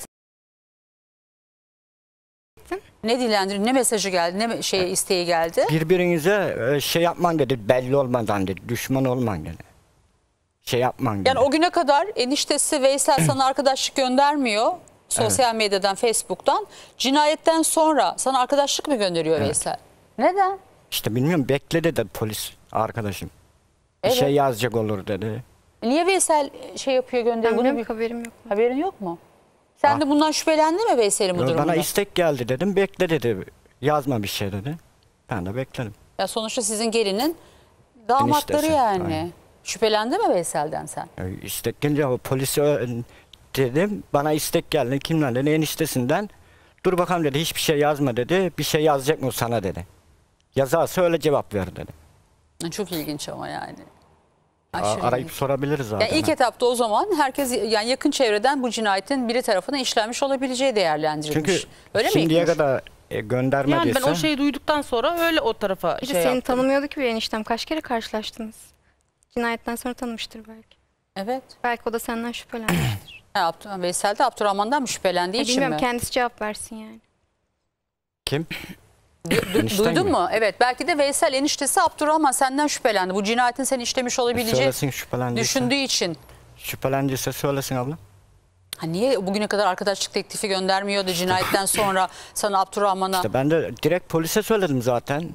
S1: ne dilendirin, ne mesajı geldi, ne şey isteği geldi?
S2: Birbirinize e, şey yapman dedi, belli olmadan dedi, düşman olman dedi. Şey yapman dedi.
S1: Yani o güne kadar eniştesi Veysel sana arkadaşlık göndermiyor. Sosyal medyadan, Facebook'tan. Cinayetten sonra sana arkadaşlık mı gönderiyor
S2: Evet.
S1: Veysel? Neden?
S2: İşte bilmiyorum, bekledi de polis arkadaşım. Bir
S1: Evet.
S2: şey yazacak olur dedi.
S1: Niye Veysel şey yapıyor, gönderiyor?
S15: Benim
S1: Bunu bir...
S15: haberim yok.
S1: Haberin yok mu? Sen
S2: Ah.
S1: de bundan şüphelendin mi Veysel'in bu durumunda?
S2: Bana istek geldi dedim, bekle dedi. Yazma bir şey dedi. Ben de bekledim.
S1: Ya sonuçta sizin gelinin damatları
S2: Eniştesi,
S1: yani.
S2: aynen.
S1: Şüphelendi mi Veysel'den sen?
S2: E, İstek gelince o polisi ö- dedim, bana istek geldi. Kimden dedi? Eniştesinden. Dur bakalım dedi, hiçbir şey yazma dedi. Bir şey yazacak mı sana dedi. Yazarsa öyle cevap ver dedi.
S1: Çok ilginç ama yani.
S2: A-
S1: Aşırı
S2: arayıp
S1: ilginç.
S2: sorabiliriz zaten.
S1: Yani ilk etapta o zaman herkes, yani yakın çevreden bu cinayetin biri tarafından işlenmiş olabileceği değerlendirilmiş.
S2: Çünkü
S1: Öyle mi
S2: şimdiye
S1: İlknur?
S2: kadar e, göndermediyse...
S16: Yani ben o şeyi duyduktan sonra öyle o tarafa
S15: Bir de
S16: şey
S15: seni
S16: yaptım.
S15: tanımıyordu ki bir eniştem. Kaç kere karşılaştınız? Cinayetten sonra tanımıştır belki.
S1: Evet.
S15: Belki o da senden şüphelenmiştir.
S1: Ha, Abd- Veysel de Abdurrahman'dan mı şüphelendiği
S15: Ya
S1: için
S15: bilmiyorum,
S1: mi?
S15: kendisi cevap versin yani.
S2: Kim?
S1: Du-
S2: Enişten
S1: duydun
S2: mi?
S1: mu? Evet. Belki de Veysel eniştesi Abdurrahman senden şüphelendi. Bu cinayetin seni işlemiş olabileceği
S2: Söylesin şüphelendiyse.
S1: düşündüğü için.
S2: Şüphelendiyse söylesin abla.
S1: Ha, niye bugüne kadar arkadaşlık teklifi göndermiyordu cinayetten sonra sana Abdurrahman'a?
S2: İşte ben de direkt polise söyledim zaten.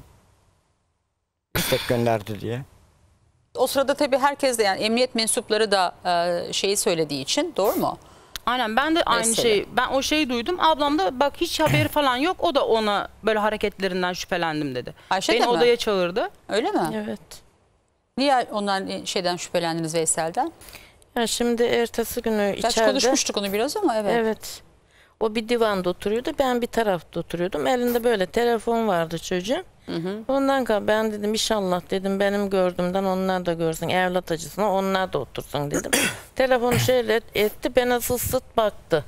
S2: İstek gönderdi diye.
S1: O sırada tabii herkes de, yani emniyet mensupları da e, şeyi söylediği için, doğru mu?
S16: Aynen, ben de aynı
S1: Mesela.
S16: şeyi, ben o şeyi duydum. Ablam da bak hiç haberi falan yok. O da ona böyle hareketlerinden şüphelendim dedi.
S1: Ayşe
S16: Beni
S1: de mi?
S16: odaya çağırdı.
S1: Öyle mi?
S19: Evet.
S1: Niye ondan şeyden şüphelendiniz, Veysel'den?
S19: Ya şimdi ertesi günü
S1: Gerçi
S19: içeride...
S1: konuşmuştuk onu biraz ama evet.
S19: Evet. O bir divanda oturuyordu, ben bir tarafta oturuyordum. Elinde böyle telefon vardı çocuğun.
S1: Hı hı.
S19: Ondan sonra ben dedim inşallah dedim benim gördüğümden onlar da görsün. Evlat acısına onlar da otursun dedim. Telefonu şöyle etti, bana sıt sıt baktı.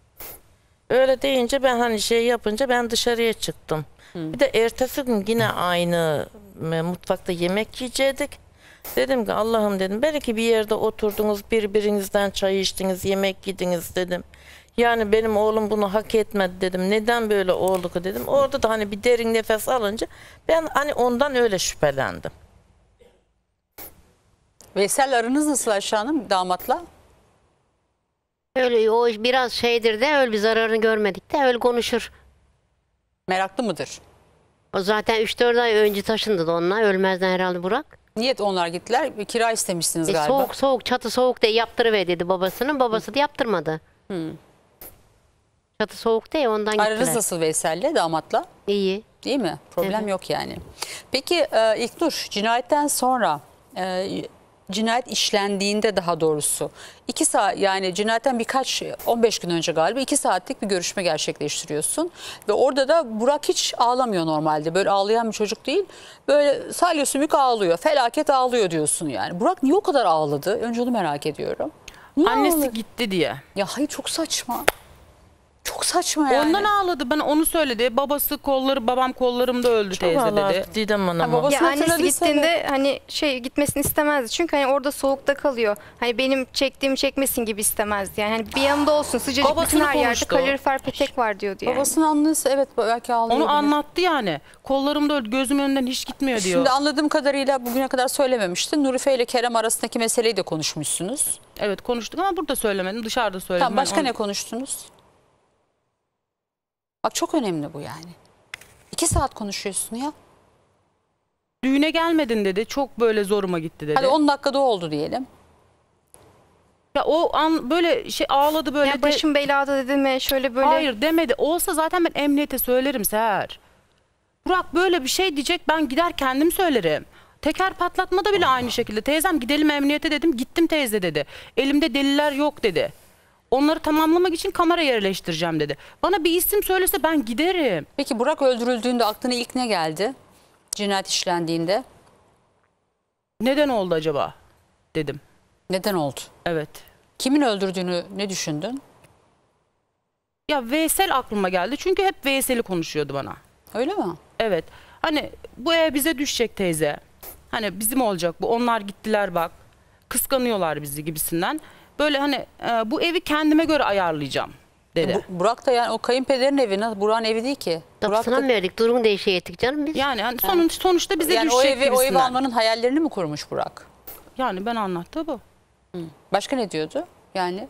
S19: Öyle deyince ben hani şey yapınca ben dışarıya çıktım.
S1: Hı.
S19: Bir de ertesi gün yine aynı e, mutfakta yemek yiyecektik. Dedim ki Allah'ım dedim belki bir yerde oturdunuz, birbirinizden çay içtiniz, yemek yediniz dedim. Yani benim oğlum bunu hak etmedi dedim. Neden böyle oldu ki dedim. Orada da hani bir derin nefes alınca ben hani ondan öyle şüphelendim.
S1: Veysel aranız nasıl Ayşe Hanım damatla?
S18: Öyle o biraz şeydir de öyle bir zararını görmedik de öyle konuşur.
S1: Meraklı mıdır?
S18: O zaten üç dört ay önce taşındı da onunla, ölmezden herhalde Burak.
S1: Niyet onlar gittiler. Bir kira istemişsiniz
S18: E,
S1: galiba.
S18: soğuk soğuk çatı soğuk diye yaptırıver dedi babasının. Babası da yaptırmadı.
S1: Hı.
S18: Çatı soğuk diye ondan gittiler.
S1: Aranız nasıl Veysel'le, damatla?
S18: İyi.
S1: Değil mi? Problem
S18: Evet.
S1: yok yani. Peki e, İlknur, cinayetten sonra e, cinayet işlendiğinde, daha doğrusu iki saat, yani cinayetten birkaç on beş gün önce galiba iki saatlik bir görüşme gerçekleştiriyorsun ve orada da Burak hiç ağlamıyor normalde, böyle ağlayan bir çocuk değil, böyle salya sümük ağlıyor, felaket ağlıyor diyorsun yani. Burak niye o kadar ağladı? Önce onu merak ediyorum. Niye
S16: Annesi
S1: ağladı?
S16: gitti diye.
S1: Ya hayır, çok saçma. Çok saçma yani.
S16: Ondan ağladı, bana onu söyledi. Babası kolları, babam kollarımda öldü teyze dedi.
S19: Didem Hanım.
S1: Ha, babası
S15: Ya annesi
S1: hatırladıysa
S15: gittiğinde hani şey gitmesini istemezdi. Çünkü hani orada soğukta kalıyor. Hani benim çektiğimi çekmesin gibi istemezdi. Yani hani bir yanında olsun, sıcacık,
S16: Babasını
S15: bütün her yerde
S16: konuştu.
S15: kalorifer petek var diyordu yani.
S1: Babasının annesi evet belki ağlıyor.
S16: Onu anlattı yani. Kollarımda öldü, gözümün önünden hiç gitmiyor diyor.
S1: Şimdi anladığım kadarıyla bugüne kadar söylememiştin. Nurife ile Kerem arasındaki meseleyi de konuşmuşsunuz.
S16: Evet konuştuk ama burada söylemedim, dışarıda söyledim.
S1: Tamam, başka
S16: Ben
S1: ne
S16: onu-
S1: konuştunuz? Bak çok önemli bu yani. İki saat konuşuyorsun ya.
S16: Düğüne gelmedin dedi, çok böyle zoruma gitti dedi.
S1: Hadi on dakikada oldu diyelim.
S16: Ya o an böyle şey ağladı böyle.
S15: Ya başım belada dedi mi, şöyle böyle.
S16: Hayır demedi. Olsa zaten ben emniyete söylerim Seher. Burak böyle bir şey diyecek, ben gider kendim söylerim. Teker patlatmada bile aynı şekilde. Teyzem gidelim emniyete dedim. Gittim teyze dedi. Elimde deliller yok dedi. Onları tamamlamak için kamera yerleştireceğim dedi. Bana bir isim söylese ben giderim.
S1: Peki Burak öldürüldüğünde aklına ilk ne geldi? Cinayet işlendiğinde.
S16: Neden oldu acaba dedim.
S1: Neden oldu?
S16: Evet.
S1: Kimin öldürdüğünü ne düşündün?
S16: Ya Veysel aklıma geldi. Çünkü hep Veysel'i konuşuyordu bana.
S1: Öyle mi?
S16: Evet. Hani bu ev bize düşecek teyze. Hani bizim olacak bu. Onlar gittiler bak. Kıskanıyorlar bizi gibisinden. Böyle hani e, bu evi kendime göre ayarlayacağım dedi.
S1: Bu, Burak da yani o kayınpederin evi, Burak'ın evi değil ki.
S18: Kapısına
S1: Burak
S18: mı verdik? Durum değişiğe ettik canım biz.
S16: Yani, yani sonuç, sonuçta bize
S1: yani
S16: düşecek
S1: o evi, o evi
S16: gibisinden.
S1: almanın hayallerini mi kurmuş Burak?
S16: Yani ben anlattı bu.
S1: Hı. Başka ne diyordu? Yani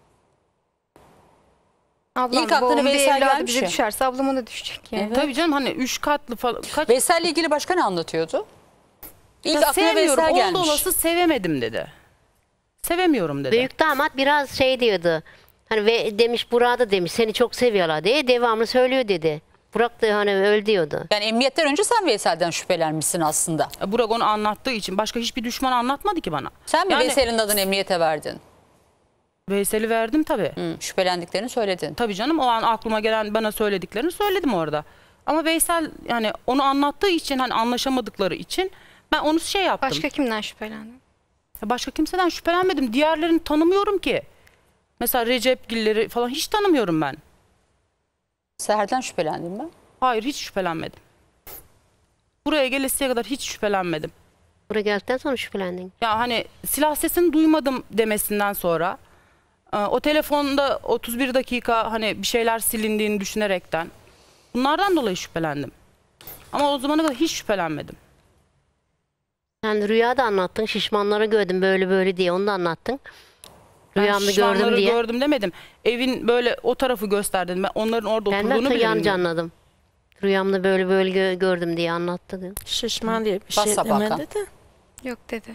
S15: Ablam,
S1: İlk aklına
S15: babamın bir
S1: Veysel
S15: evladı
S1: gelmiş
S15: bize
S1: ya.
S15: düşerse ablama da düşecek yani.
S1: Evet.
S16: Tabii canım hani üç katlı falan. Kaç...
S1: Veysel'le ilgili başka ne anlatıyordu? İlk
S16: Ya
S1: aklına
S16: sevmiyorum.
S1: Veysel
S16: Oldu
S1: gelmiş.
S16: olası sevemedim dedi. Sevemiyorum dedi.
S18: Büyük damat biraz şey diyordu. Hani ve demiş Burak da demiş seni çok seviyorlar diye devamlı söylüyor dedi. Burak da hani öyle diyordu.
S1: Yani emniyetten önce sen Veysel'den şüphelenmişsin aslında.
S16: Burak onu anlattığı için başka hiçbir düşman anlatmadı ki bana.
S1: Sen mi
S16: Yani-
S1: Veysel'in adını emniyete verdin?
S16: Veysel'i verdim tabii.
S1: Hı, şüphelendiklerini söyledin.
S16: Tabii canım o an aklıma gelen bana söylediklerini söyledim orada. Ama Veysel yani onu anlattığı için hani anlaşamadıkları için ben onu şey yaptım.
S15: Başka kimden şüphelendin?
S16: Başka kimseden şüphelenmedim. Diğerlerini tanımıyorum ki. Mesela Recepgilleri falan hiç tanımıyorum ben.
S1: Seher'den şüphelendim ben.
S16: Hayır hiç şüphelenmedim. Buraya gelesiye kadar hiç şüphelenmedim.
S18: Buraya geldikten sonra şüphelendin.
S16: Ya hani silah sesini duymadım demesinden sonra e, o telefonda otuz bir dakika hani bir şeyler silindiğini düşünerekten bunlardan dolayı şüphelendim. Ama o zamana kadar hiç şüphelenmedim.
S18: Sen rüyada anlattın. Şişmanları gördüm böyle böyle diye onu da anlattın. Rüyamda gördüm
S16: şişmanları
S18: diye.
S16: gördüm demedim. Evin böyle o tarafı gösterdim. Ben onların orada
S18: Ben
S16: oturduğunu
S18: de
S16: bile
S18: yanlış
S16: bilmiyorum.
S18: anladım. Rüyamda böyle böyle gö- gördüm diye anlattı.
S19: Şişman diye bir
S18: Bas
S19: şey
S18: sabaka.
S19: demedi de.
S15: Yok dedi.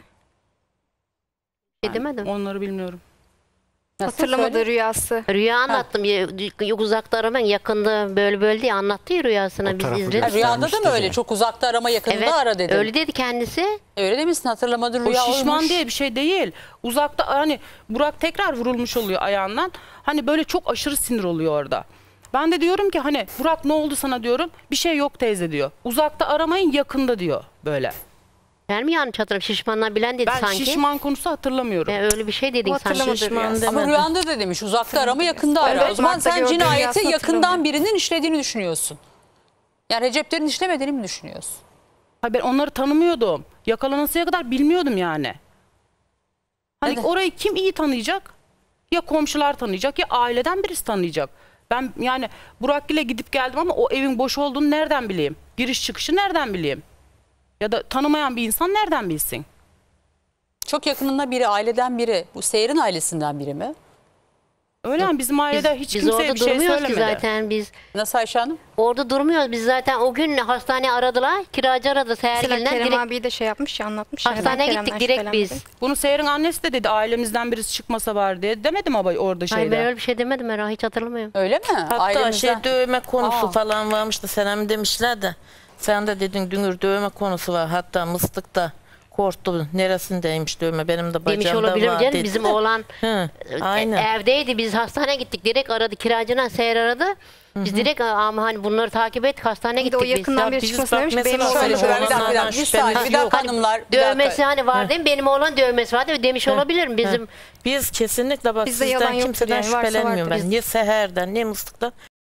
S18: Şey demedim.
S16: Onları bilmiyorum.
S15: Hatırlamadığı rüyası.
S18: Rüya anlattım. Ya- Uzakta araman yakında böyle böyle diye anlattı ya rüyasına. Biz izledik.
S1: Ha, rüyada da mı öyle? Çok uzakta arama yakında
S18: Evet,
S1: ara dedi.
S18: öyle dedi kendisi.
S1: Öyle demişsin, hatırlamadın,
S16: O
S1: rüya
S16: şişman
S1: olmuş.
S16: diye bir şey değil. Uzakta hani Burak tekrar vurulmuş oluyor ayağından. Hani böyle çok aşırı sinir oluyor orada. Ben de diyorum ki hani Burak ne oldu sana diyorum. Bir şey yok teyze diyor. Uzakta aramayın, yakında diyor böyle.
S18: Ben mi yanlış hatırlıyorum? Şişmanlar bilen dedi
S16: Ben
S18: sanki.
S16: şişman konusu hatırlamıyorum.
S18: E, öyle bir şey dedin sanki.
S1: Ama rüyanda da demiş uzakta arama yakında ara.
S16: Evet,
S1: O zaman
S16: uzakta
S1: sen
S16: gördüğüm
S1: cinayeti
S16: rüyasını
S1: yakından birinin işlediğini düşünüyorsun. Yani Recep'lerin işlemediğini mi düşünüyorsun?
S16: Ha, ben onları tanımıyordum. Yakalanıncaya kadar bilmiyordum yani. Hani
S1: Neden?
S16: orayı kim iyi tanıyacak? Ya komşular tanıyacak ya aileden birisi tanıyacak. Ben yani Burak ile gidip geldim ama o evin boş olduğunu nereden bileyim? Giriş çıkışı nereden bileyim? Ya da tanımayan bir insan nereden bilsin?
S1: Çok yakınında biri, aileden biri. Bu Seher'in ailesinden biri mi?
S16: Öyle mi? Bizim ailede hiç
S18: biz
S16: kimseye
S18: orada
S16: bir şey
S18: durmuyoruz ki
S16: söylemedi.
S18: zaten biz.
S1: Nasıl Ayşe Hanım?
S18: Orada durmuyoruz biz zaten. O gün hastaneye aradılar. Kiracı aradı
S15: Mesela
S18: Seher'gilden.
S15: Kerem
S18: Direkt
S15: abiyi de şey yapmış ya, anlatmış ya.
S18: hastaneye
S15: Kerem'den
S18: gittik direkt biz.
S15: şüphelenmedim.
S16: Bunu Seher'in annesi de dedi ailemizden birisi çıkmasa var diye. Demedim ama orada şeyde.
S18: Hayır ben öyle bir şey demedim Meral, hiç hatırlamıyorum.
S1: Öyle mi?
S19: Hatta
S1: Ailemizden-
S19: şey dövme konusu
S1: Aa.
S19: falan varmış da sana mı demişler de. Sen de dedin Dünür dövme konusu var. Hatta Mıstık'ta korktu. Neresindeymiş dövme? Benim de
S18: Demiş
S19: bacağımda
S18: olabilir
S19: var
S18: canım.
S19: dedi
S18: Bizim
S19: de.
S18: oğlan
S19: Hı,
S18: e,
S19: aynen.
S18: evdeydi. Biz hastaneye gittik. Direkt aradı. Kiracına Seher aradı. Biz direkt ama hani bunları takip ettik. Hastaneye
S15: Bir de
S18: gittik
S15: o
S18: biz.
S15: yakından biri çıkmasın demiş ki benim
S19: mesela
S15: oğlanım.
S1: Şöyle şöyle bir dakika, bir
S19: Oğlanlardan
S1: dakika, bir saniye, bir
S19: şüphemiz
S1: dakika
S19: yok.
S1: hanımlar. Bir
S18: Dövmesi
S1: dakika.
S18: hani var değil mi? Benim oğlan dövmesi vardı. Demiş olabilir bizim.
S19: Hı. Biz kesinlikle bak
S15: Bizde yalan
S19: sizden
S15: yoktur
S19: kimseden
S15: yani, varsa
S19: şüphelenmiyorum
S15: vardır.
S19: ben. Ne Seher'den ne Mıstık'tan.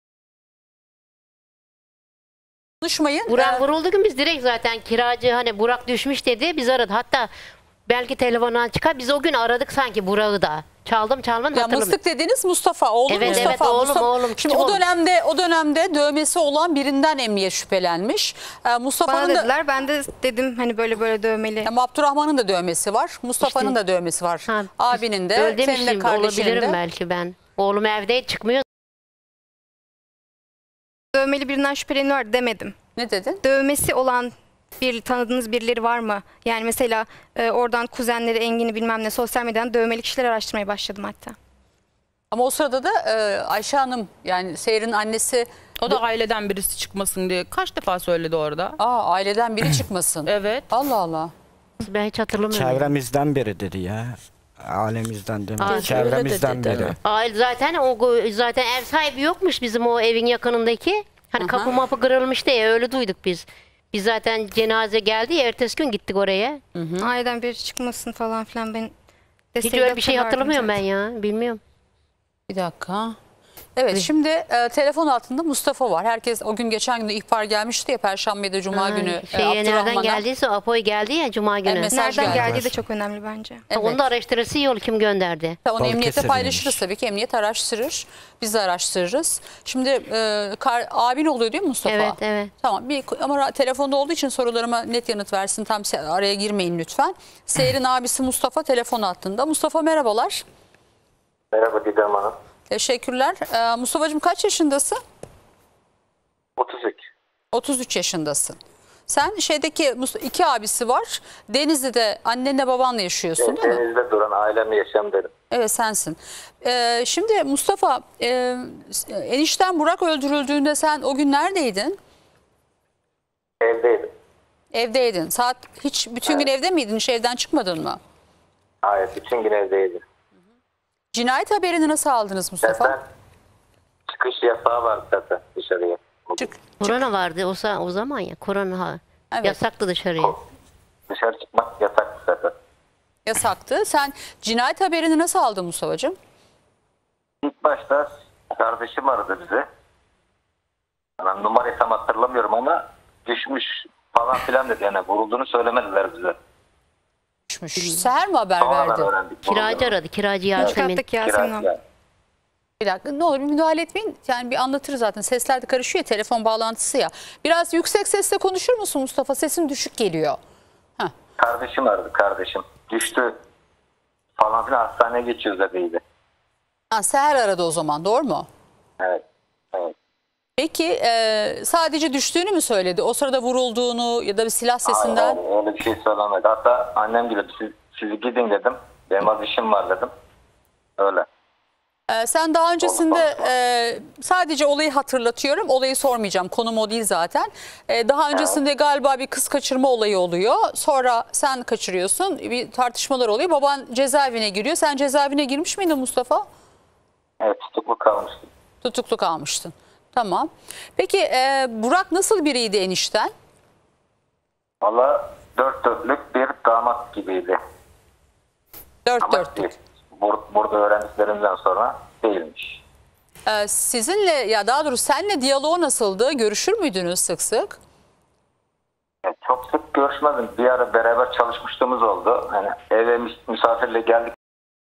S1: Konuşmayın.
S18: Burak
S1: Ee,
S18: vuruldu gün biz direkt zaten kiracı hani Burak düşmüş dedi. Biz aradı. Hatta belki telefondan çıkar. Biz o gün aradık sanki Burak'ı da. Çaldım çalmadım
S1: Ya
S18: hatırlamıyorum.
S1: Mıstık dediğiniz Mustafa, oğlum
S18: Evet,
S1: Mustafa.
S18: evet, oğlum,
S1: Mustafa.
S18: oğlum,
S1: Şimdi
S18: küçük
S1: o
S18: oğlum.
S1: dönemde o dönemde dövmesi olan birinden emniyet şüphelenmiş. Ee,
S15: Bana
S1: Mustafa'nın da
S15: dediler, ben de dedim hani böyle böyle dövmeli.
S1: Ama Abdurrahman'ın da dövmesi var. Mustafa'nın
S18: İşte-
S1: da dövmesi var.
S18: Ha,
S1: Abinin de,
S18: Öyle
S1: senin de
S18: demiştim
S1: kardeşinin
S18: olabilirim
S1: de.
S18: belki ben. Oğlum evde çıkmıyor.
S15: Dövmeli birinden şüpheleniyor demedim.
S1: Ne dedin?
S15: Dövmesi olan bir tanıdığınız birileri var mı? Yani mesela e, oradan kuzenleri Engin'i bilmem ne sosyal medyadan dövmeli kişiler araştırmaya başladım hatta.
S1: Ama o sırada da e, Ayşe Hanım yani Seher'in annesi
S16: O da aileden birisi çıkmasın diye kaç defa söyledi orada.
S1: Aa, aileden biri çıkmasın.
S16: Evet.
S1: Allah Allah.
S18: Ben hiç hatırlamıyorum.
S2: Çevremizden biri dedi ya. Alemizden değil mi?
S18: Aa,
S2: Çevremizden
S19: öyle dedi,
S2: biri.
S18: Aile zaten o zaten ev sahibi yokmuş bizim o evin yakınındaki. Hani kapı mapı kırılmıştı ya öyle duyduk biz. Biz zaten cenaze geldi ya ertesi gün gittik oraya.
S15: Aileden biri çıkmasın falan filan ben
S18: Hiç öyle bir şey hatırlamıyorum ben ya. Bilmiyorum.
S1: Bir dakika. Evet, şimdi e, telefon altında Mustafa var. Herkes o gün geçen gün de ihbar gelmişti ya, Perşembe'de Cuma
S18: Ha,
S1: günü. e,
S18: Şeye nereden
S1: Abdurrahman'a.
S18: geldiyse o Apo'y geldi ya Cuma günü.
S1: mesaj
S15: Nereden
S1: geldi.
S15: geldiği de çok önemli bence.
S1: Evet.
S18: Onu da araştırırsa iyi olur, kim gönderdi.
S1: Onu emniyete
S18: Balıkesir'deymiş.
S1: paylaşırız tabii ki. Emniyet araştırır. Biz de araştırırız. Şimdi e, kar, abin oluyor değil mi Mustafa?
S18: Evet, evet.
S1: Tamam. Bir, ama ra- telefonda olduğu için sorularıma net yanıt versin. Tam se- araya girmeyin lütfen. Seher'in abisi Mustafa telefon hattında. Mustafa merhabalar.
S3: Merhaba Didem Hanım.
S1: Teşekkürler. Ee, Mustafa'cığım kaç yaşındasın?
S3: otuz üç.
S1: otuz üç yaşındasın. Sen şeydeki Mus- iki abisi var. Denizli'de annenle babanla yaşıyorsun değil mi?
S3: Denizde duran ailemle yaşam dedim.
S1: Evet sensin. Ee, şimdi Mustafa e, enişten Burak öldürüldüğünde sen o gün neredeydin?
S3: Evdeydim.
S1: Evdeydin. Saat hiç bütün gün evde miydin? Hiç evden çıkmadın mı?
S3: Hayır, bütün gün evdeydim.
S1: Cinayet haberini nasıl aldınız Mustafa?
S3: Zaten çıkış yasağı var zaten dışarıya.
S18: Korona vardı o, za- o zaman ya. Korona ha.
S1: Evet.
S18: Yasaktı dışarıya.
S3: Dışarı çıkmak yasak zaten.
S1: Yasaktı. Sen cinayet haberini nasıl aldın Mustafa'cığım?
S3: İlk başta kardeşim aradı bize. Yani numarayı tam hatırlamıyorum ama düşmüş falan filan dedi. Yani vurulduğunu söylemediler bize.
S1: Düşmüş. Seher mi haber
S3: Sonradan
S1: verdi?
S3: öğrendik.
S18: Kiracı aradı. Kiracı Yasemin.
S3: Kiracı.
S1: Bir dakika ne olur bir müdahale etmeyin. Yani bir anlatırız zaten. Sesler de karışıyor ya, telefon bağlantısı ya. Biraz yüksek sesle konuşur musun Mustafa? Sesin düşük geliyor.
S3: Kardeşim aradı kardeşim. Düştü falan filan, hastaneye geçiyoruz dediydi.
S1: Ha, Seher aradı o zaman, doğru mu?
S3: Evet. Evet.
S1: Peki e, sadece düştüğünü mü söyledi? O sırada vurulduğunu ya da bir silah sesinden?
S3: Hayır, öyle bir şey söylemedi. Hatta annem gibi siz, siz gidin dedim. Benim az işim var dedim. Öyle.
S1: E, sen daha öncesinde e, sadece olayı hatırlatıyorum. Olayı sormayacağım. Konum o değil zaten. E, daha öncesinde galiba bir kız kaçırma olayı oluyor. Sonra sen kaçırıyorsun. Bir tartışmalar oluyor. Baban cezaevine giriyor. Sen cezaevine girmiş miydin Mustafa?
S3: Evet, tutuklu kalmıştım.
S1: Tutuklu kalmıştın. Tamam. Peki e, Burak nasıl biriydi enişten?
S3: Valla dört dörtlük bir damat gibiydi.
S1: Dört
S3: Ama
S1: dörtlük.
S3: Bur burada öğrendiklerimden sonra değilmiş.
S1: E, sizinle ya daha doğrusu senle diyaloğu nasıldı? Görüşür müydünüz sık sık?
S3: Yani çok sık görüşmedim. Bir ara beraber çalışmışlığımız oldu. Yani eve mis misafirle geldik.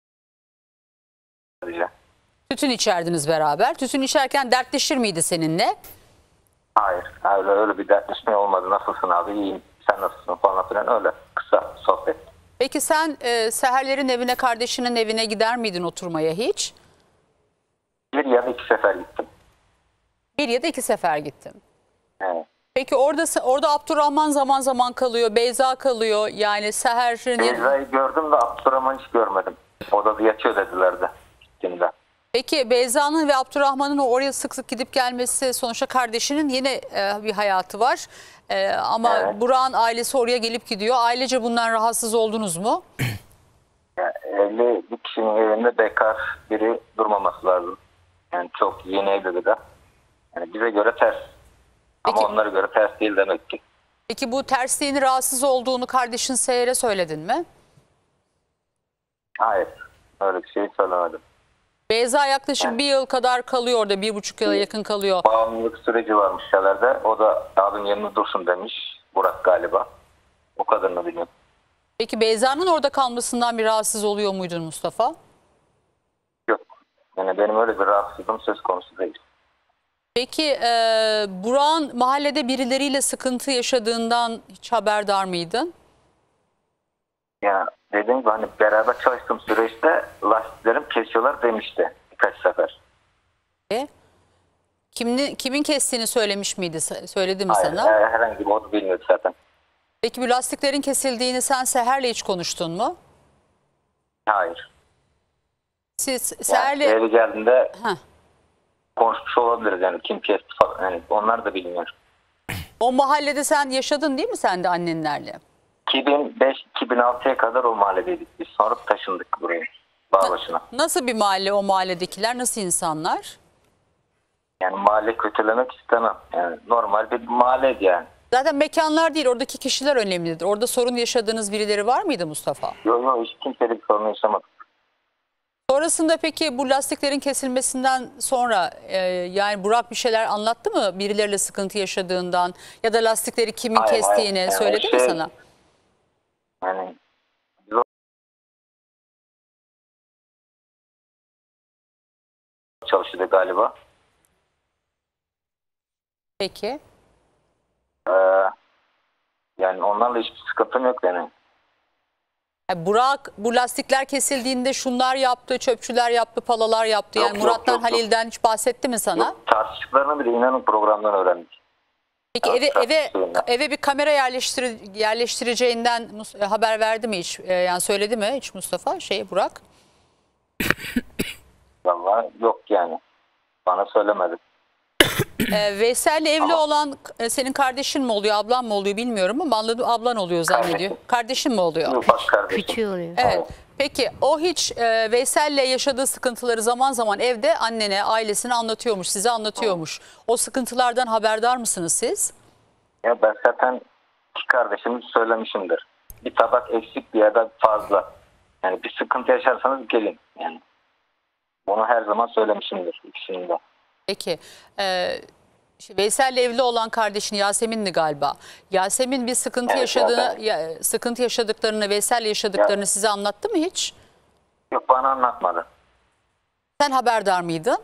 S1: Tütün içerdiniz beraber. Tütün içerken dertleşir miydi seninle?
S3: Hayır. Öyle, öyle bir dertleşme olmadı. Nasılsın abi? İyiyim. Sen nasılsın falan filan, öyle kısa sohbet.
S1: Peki sen e, Seherlerin evine, kardeşinin evine gider miydin oturmaya hiç?
S3: Bir ya da iki sefer gittim.
S1: Bir ya da iki sefer gittim.
S3: Evet.
S1: Peki orada orada Abdurrahman zaman zaman kalıyor, Beyza kalıyor. Yani Seher'in...
S3: Beyza'yı gördüm de Abdurrahman'ı hiç görmedim. Odada yatıyor dediler de gittiğimde.
S1: Peki Beyza'nın ve Abdurrahman'ın oraya sık sık gidip gelmesi, sonuçta kardeşinin yine e, bir hayatı var. E, ama
S3: Evet.
S1: Burak'ın ailesi oraya gelip gidiyor. Ailece bundan rahatsız oldunuz mu?
S3: Yani evli bir kişinin evinde bekar biri durmaması lazım. Yani çok yeni evli de. Yani bize göre ters. Ama onlara göre ters değil demek ki.
S1: Peki bu tersliğini, rahatsız olduğunu kardeşin Seher'e söyledin mi?
S3: Hayır. Öyle bir şey söylemedim.
S1: Beyza yaklaşık bir yıl kadar kalıyor orada. Bir buçuk yıla yakın kalıyor.
S3: Bağımlılık süreci varmış şeylerde. O da abim yanında dursun demiş. Burak galiba. O kadarını bilmiyorum.
S1: Peki Beyza'nın orada kalmasından bir rahatsız oluyor muydun Mustafa?
S3: Yok. Yani benim öyle bir rahatsızlığım söz konusu değil.
S1: Peki e, Burak'ın mahallede birileriyle sıkıntı yaşadığından hiç haberdar mıydın?
S3: Yani dediğim gibi hani beraber çalıştığım süreçte lastiklerim kesiyorlar demişti birkaç sefer.
S1: E? Kimin, kimin kestiğini söylemiş miydi? Söyledi mi
S3: Hayır,
S1: sana?
S3: e, herhangi bir o bilmiyordu zaten.
S1: Peki bu lastiklerin kesildiğini sen Seher'le hiç konuştun mu?
S3: Hayır.
S1: Siz
S3: Yani
S1: Seher'le...
S3: eve geldiğinde
S1: Heh.
S3: konuşmuş olabiliriz yani kim kesti falan. Yani onlar da bilmiyor.
S1: O mahallede sen yaşadın değil mi sen de annenlerle?
S3: iki bin beş iki bin altıya kadar o mahalledeydik biz. Sonra taşındık buraya. Bağbaşı'na.
S1: Nasıl bir mahalle o mahalledekiler? Nasıl insanlar?
S3: Yani mahalle kötülemek istemem. Yani normal bir mahalleydi yani.
S1: Zaten mekanlar değil, oradaki kişiler önemlidir. Orada sorun yaşadığınız birileri var mıydı Mustafa?
S3: Yok yok, hiç kimseyle bir sorun yaşamadık.
S1: Sonrasında peki bu lastiklerin kesilmesinden sonra e, yani Burak bir şeyler anlattı mı? Birileriyle sıkıntı yaşadığından ya da lastikleri kimin
S3: Hayır,
S1: kestiğini
S3: hayır. Yani
S1: söyledi
S3: o
S1: mi
S3: şey-
S1: sana?
S3: Yani çalışıyordu galiba.
S1: Peki.
S3: Ee, yani onlarla hiçbir sıkıntım yok yani.
S1: Yani Burak bu lastikler kesildiğinde şunlar yaptı, çöpçüler yaptı, palalar yaptı.
S3: Yok,
S1: Yani
S3: yok,
S1: Murat'tan,
S3: yok, yok.
S1: Halil'den hiç bahsetti mi sana?
S3: Tartıştıklarını bile inanın programdan öğrendik.
S1: Peki eve eve eve bir kamera yerleştir yerleştireceğinden Mus- e, haber verdi mi hiç? E, yani söyledi mi hiç Mustafa şey Burak?
S3: Vallahi yok yani. Bana söylemedi.
S1: E, Veysel'le evli olan e, senin kardeşin mi oluyor, ablan mı oluyor bilmiyorum ama anladım ablan oluyor zannediyor. Kardeşin mi oluyor?
S3: Bak kardeşim.
S18: Küçüğü oluyor.
S1: Evet. Peki o hiç e, Veysel'le yaşadığı sıkıntıları zaman zaman evde annene, ailesine anlatıyormuş, size anlatıyormuş. O sıkıntılardan haberdar mısınız siz?
S3: Ya ben zaten iki kardeşimi söylemişimdir. Bir tabak eksik bir ya da fazla. Yani bir sıkıntı yaşarsanız gelin. Yani bunu her zaman söylemişimdir ikisinin de.
S1: Peki. E, işte Veysel'le evli olan kardeşin Yasemin'di galiba. Yasemin bir sıkıntı
S3: Evet,
S1: yaşadığını,
S3: evet.
S1: ya, sıkıntı yaşadıklarını, Veysel'le yaşadıklarını
S3: Ya.
S1: size anlattı mı hiç?
S3: Yok bana anlatmadı.
S1: Sen haberdar mıydın?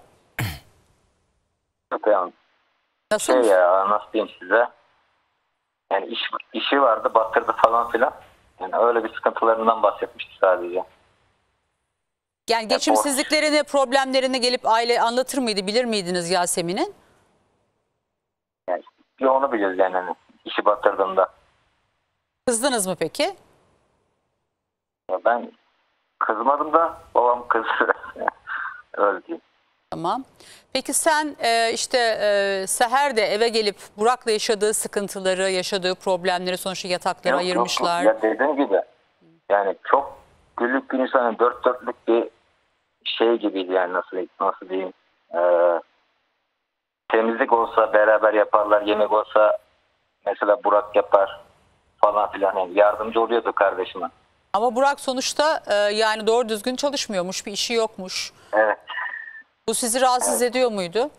S3: Yok yani.
S1: Nasıl?
S3: Şey ya nasıl diyeyim size. Yani iş, işi vardı batırdı falan filan. Yani öyle bir sıkıntılarından bahsetmişti sadece.
S1: Yani geçimsizliklerini, problemlerini gelip aile anlatır mıydı, bilir miydiniz Yasemin'in?
S3: Yani bir onu biliyoruz yani hani işi batırdığında.
S1: Kızdınız mı peki?
S3: Ya ben kızmadım da babam kızdı. Öyle diyeyim.
S1: Tamam. Peki sen e, işte e, Seher de eve gelip Burak'la yaşadığı sıkıntıları, yaşadığı problemleri sonuçta yataklara
S3: Yok, yok,
S1: ayırmışlar.
S3: yok. Ya dediğim gibi yani çok güllük bir insanın dört dörtlük bir şey gibiydi yani nasıl nasıl diyeyim. Ee, temizlik olsa beraber yaparlar, yemek olsa mesela Burak yapar falan filan. Yani yardımcı oluyordu kardeşime.
S1: Ama Burak sonuçta e, yani doğru düzgün çalışmıyormuş, bir işi yokmuş.
S3: Evet.
S1: Bu sizi rahatsız ediyor muydu?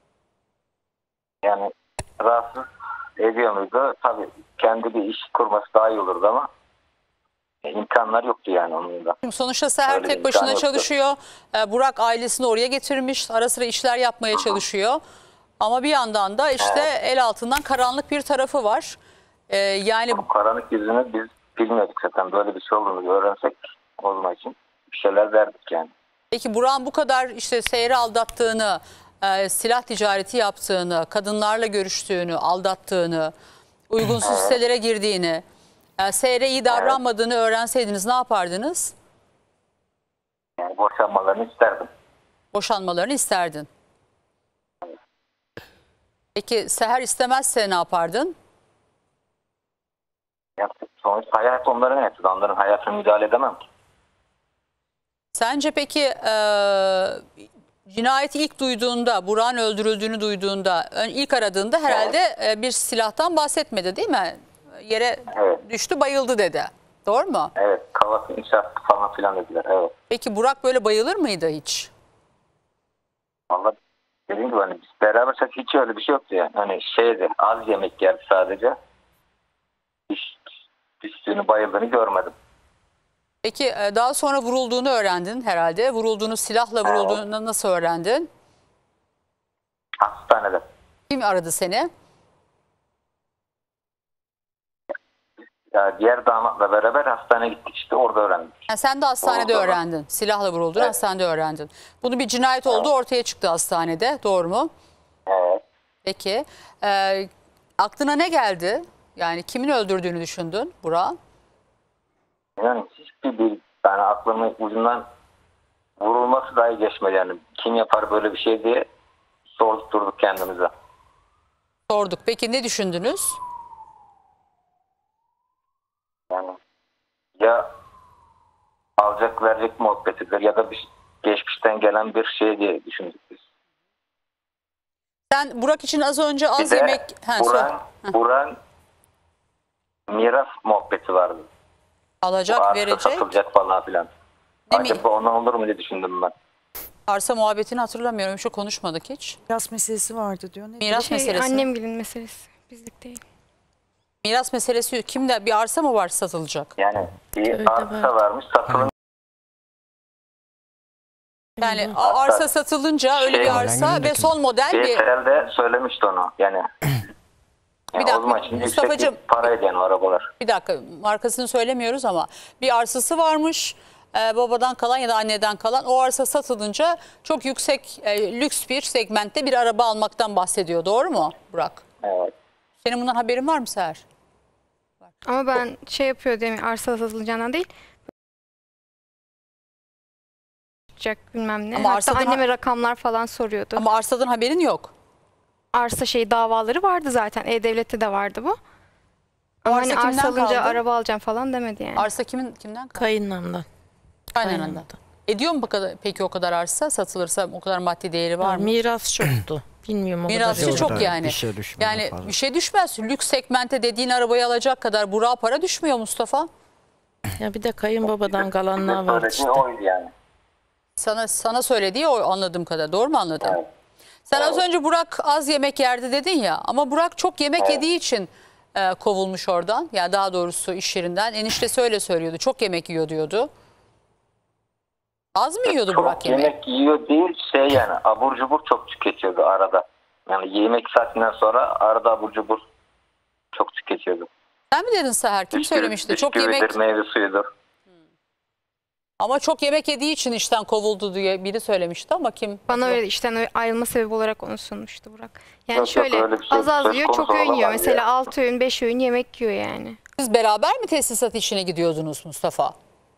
S3: Yani rahatsız ediyor muydu? Tabii kendi bir iş kurması daha iyi olurdu ama e, imkanlar yoktu yani onun da.
S1: Şimdi sonuçta Seher
S3: Öyle bir
S1: tek başına
S3: imkan yoktu.
S1: çalışıyor. E, Burak ailesini oraya getirmiş. Ara sıra işler yapmaya çalışıyor. Ama bir yandan da işte el altından karanlık bir tarafı var. E, yani
S3: Bu karanlık yüzünü biz bilmiyorduk zaten. Böyle bir şey olduğunu öğrensek o zaman için bir şeyler derdik yani.
S1: peki Burak'ın bu kadar işte Seher'i aldattığını, e, silah ticareti yaptığını, kadınlarla görüştüğünü, aldattığını, uygunsuz sitelere girdiğini, e, Seher'e iyi davranmadığını öğrenseydiniz ne yapardınız?
S3: Yani boşanmalarını isterdim.
S1: Boşanmalarını isterdin. Peki Seher istemezse ne yapardın?
S3: Yani sonuç hayat onların hayatı. Onların hayatına müdahale edemem ki.
S1: Sence peki e, cinayeti ilk duyduğunda, Burak'ın öldürüldüğünü duyduğunda, ön- ilk aradığında herhalde e, bir silahtan bahsetmedi değil mi? Yere
S3: Evet.
S1: düştü, bayıldı dedi. Doğru mu?
S3: Evet. Kafasını çarptı falan filan dediler. Evet.
S1: Peki Burak böyle bayılır mıydı hiç?
S3: Vallahi dediğim gibi hani biz berabersek hiç öyle bir şey yoktu yani. Hani şeydi az yemek yerdi sadece. Hiç düştüğünü bayıldığını görmedim.
S1: Peki e, daha sonra vurulduğunu öğrendin herhalde. Vurulduğunu, silahla vurulduğunu nasıl öğrendin?
S3: Hastanede.
S1: Kim aradı seni?
S3: Ya diğer damatla beraber hastaneye gittik işte orada öğrendik.
S1: Yani sen de hastanede
S3: Orada.
S1: öğrendin. Silahla vurulduğunu
S3: Evet.
S1: hastanede öğrendin. Bunu bir cinayet olduğu ortaya çıktı hastanede. Doğru mu?
S3: Evet.
S1: Peki. E, aklına ne geldi? Yani kimin öldürdüğünü düşündün Burak'ın?
S3: Yani hiçbir bir yani aklımın ucundan vurulması dahi geçmedi yani. Kim yapar böyle bir şey diye sorduk durduk kendimize.
S1: Sorduk. Peki ne düşündünüz?
S3: Yani ya alacak verecek muhabbetidir ya da bir geçmişten gelen bir şey diye düşündük biz.
S1: Sen Burak için az önce az
S3: Bir de
S1: yemek... Ha,
S3: Buran,
S1: sor.
S3: Buran miras muhabbeti vardı.
S1: Alacak,
S3: Bu arsa
S1: verecek.
S3: satılacak falan filan. Acaba ondan olur mu diye düşündüm ben.
S1: Arsa muhabbetini hatırlamıyorum. Hiç konuşmadık hiç.
S21: Miras meselesi vardı diyor. Ne
S1: Miras
S15: Şey,
S1: meselesi.
S15: annemgilin meselesi. Bizlik değil.
S1: Miras meselesi kimde? Bir arsa mı var satılacak?
S3: Yani bir arsa varmış satılınca.
S1: Yani a- arsa satılınca öyle bir arsa ve son model bir...
S3: Herhalde söylemişti onu. Yani, yani
S1: dakika,
S3: o zaman için yüksek
S1: Mustafa'cığım.
S3: bir para eden o arabalar.
S1: Bir dakika, markasını söylemiyoruz ama bir arsası varmış. e, babadan kalan ya da anneden kalan, o arsa satılınca çok yüksek e, lüks bir segmentte bir araba almaktan bahsediyor. Doğru mu Burak?
S3: Evet.
S1: Senin bundan haberin var mı Seher?
S15: Ama ben şey yapıyor demin arsa satılacağından değil. Bilmem ne.
S1: Ama
S15: Hatta
S1: arsadan-
S15: anneme rakamlar falan soruyordu.
S1: Ama arsadan haberin yok.
S15: Arsa şey davaları vardı zaten. E-Devlet'te de vardı bu.
S1: O
S15: Ama
S1: arsa
S15: hani
S1: kimden
S15: arsa alınca
S1: kaldı?
S15: araba alacağım falan demedi yani.
S1: Arsa kimin kimden kaldı?
S19: Kayınlamdan.
S1: Kaynanandan. Ediyor mu bu kadar, peki o kadar arsa satılırsa o kadar maddi değeri var mı?
S19: Miras çoktu. Bilmiyorum o kadar.
S1: Mirasçı çok
S2: kadar
S1: yani.
S2: bir şey düşmüyor
S1: yani
S2: fazla.
S1: bir şey düşmez. Lüks segmente dediğin arabayı alacak kadar Burak'a para düşmüyor Mustafa.
S19: Ya bir de kayınbabadan kalanlar var
S3: Söylediği
S19: işte.
S3: oydu yani.
S1: Sana sana söylediği o, anladığım kadar. Doğru mu anladın?
S3: Evet.
S1: Sen az önce Burak az yemek yerdi dedin ya. Ama Burak çok yemek
S3: Evet.
S1: yediği için e, kovulmuş oradan. Ya daha doğrusu iş yerinden. Eniştesi öyle söylüyordu. Çok yemek yiyor diyordu. Az mı yiyordu
S3: Çok
S1: Burak yemeği?
S3: yemek yiyor değil şey yani abur cubur çok tüketiyordu arada. Yani yemek saatinden sonra arada abur cubur çok tüketiyordu.
S1: Sen mi dedin Seher? Kim söylemişti? Çok
S3: Bisküvidir,
S1: yemek
S3: meyve suyudur.
S1: ama çok yemek yediği için işten kovuldu diye biri söylemişti ama kim?
S15: Bana öyle işten ayrılma sebebi olarak onu sunmuştu Burak. Yani
S3: Yok, yok,
S15: şöyle
S3: öyle bir şey
S15: az az
S3: söz
S15: yiyor,
S3: konusu
S15: çok öğün yiyor.
S3: olamaz
S15: Mesela
S3: ya.
S15: altı öğün, beş öğün yemek yiyor yani.
S1: Siz beraber mi tesisat işine gidiyordunuz Mustafa?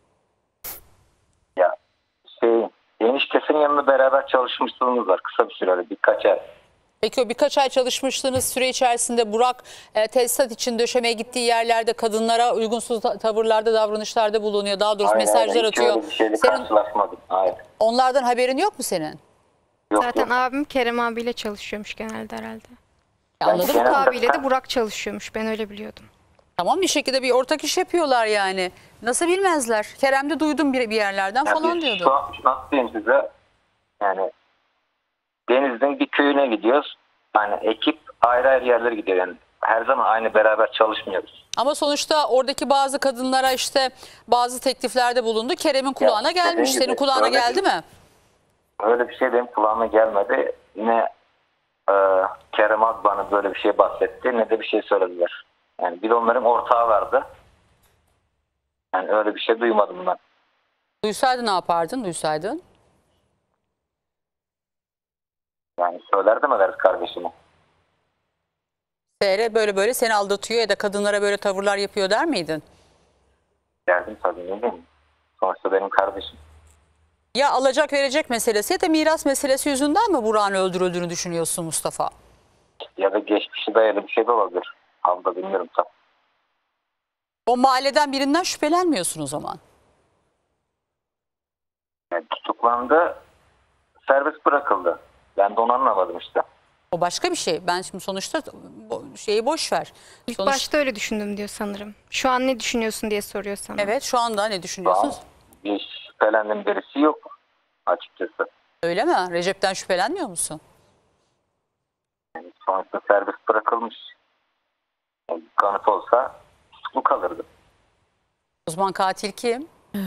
S3: Ya şey eniştesinin yanında beraber çalışmışlığımız var kısa bir sürede birkaç ay.
S1: Peki o birkaç ay çalışmıştığınız süre içerisinde Burak e, tesisat için döşemeye gittiği yerlerde kadınlara uygunsuz ta- tavırlarda, davranışlarda bulunuyor. Daha doğrusu
S3: Aynen,
S1: mesajlar
S3: aynen. Hiç
S1: atıyor.
S3: öyle bir şeyle
S1: Senin
S3: karşılaşmadım. Hayır.
S1: onlardan haberin yok mu senin?
S3: Yok,
S15: Zaten
S3: yok.
S15: abim Kerem abiyle çalışıyormuş genelde herhalde.
S1: Ya anladın mı?
S15: Burak abiyle de Burak çalışıyormuş. Ben öyle biliyordum.
S1: Tamam, bir şekilde bir ortak iş yapıyorlar yani. Nasıl bilmezler? Kerem'de duydum bir, bir yerlerden
S3: Ya
S1: falan
S3: biz
S1: diyordu.
S3: Şu an nasıl diyeyim size yani Denizli'nin bir köyüne gidiyoruz. Yani ekip ayrı ayrı yerlere gidiyor yani. Her zaman aynı beraber çalışmıyoruz.
S1: Ama sonuçta oradaki bazı kadınlara işte bazı tekliflerde bulundu. Kerem'in kulağına
S3: Ya,
S1: gelmiş.
S3: dediğim
S1: Senin
S3: gibi,
S1: kulağına
S3: öyle
S1: geldi
S3: bir-
S1: mi?
S3: Öyle bir şey benim kulağıma gelmedi. Ne e, Kerem abi bana böyle bir şey bahsetti ne de bir şey söylediler. Yani bir de onların ortağı vardı. Yani öyle bir şey duymadım ben.
S1: Duysaydın ne yapardın? Duysaydın.
S3: Yani söylerdim ederiz kardeşime.
S1: Seher'e böyle böyle seni aldatıyor ya da kadınlara böyle tavırlar yapıyor der miydin?
S3: Derdim tabii ne diyeyim. Sonuçta benim kardeşim.
S1: Ya alacak verecek meselesi ya da miras meselesi yüzünden mi Burak'ın öldürüldüğünü düşünüyorsun Mustafa?
S3: Ya da geçmişi dayalı bir şey de olabilir. Abi da bilmiyorum tabii.
S1: O mahalleden birinden şüphelenmiyorsun o zaman.
S3: Yani tutuklandı, serbest bırakıldı. Ben de onu anlamadım işte.
S1: O başka bir şey. Ben şimdi sonuçta bo- şeyi boş ver.
S15: İlk
S1: Sonuç-
S15: başta öyle düşündüm diyor sanırım. Şu an ne düşünüyorsun diye soruyor sana.
S1: Evet, şu anda ne düşünüyorsun?
S3: Bir şüphelendiğim birisi yok açıkçası.
S1: Öyle mi? Recep'ten şüphelenmiyor musun?
S3: Yani sonuçta serbest bırakılmış. Yani kanıt olsa tutuklu kalırdı.
S1: O zaman katil kim?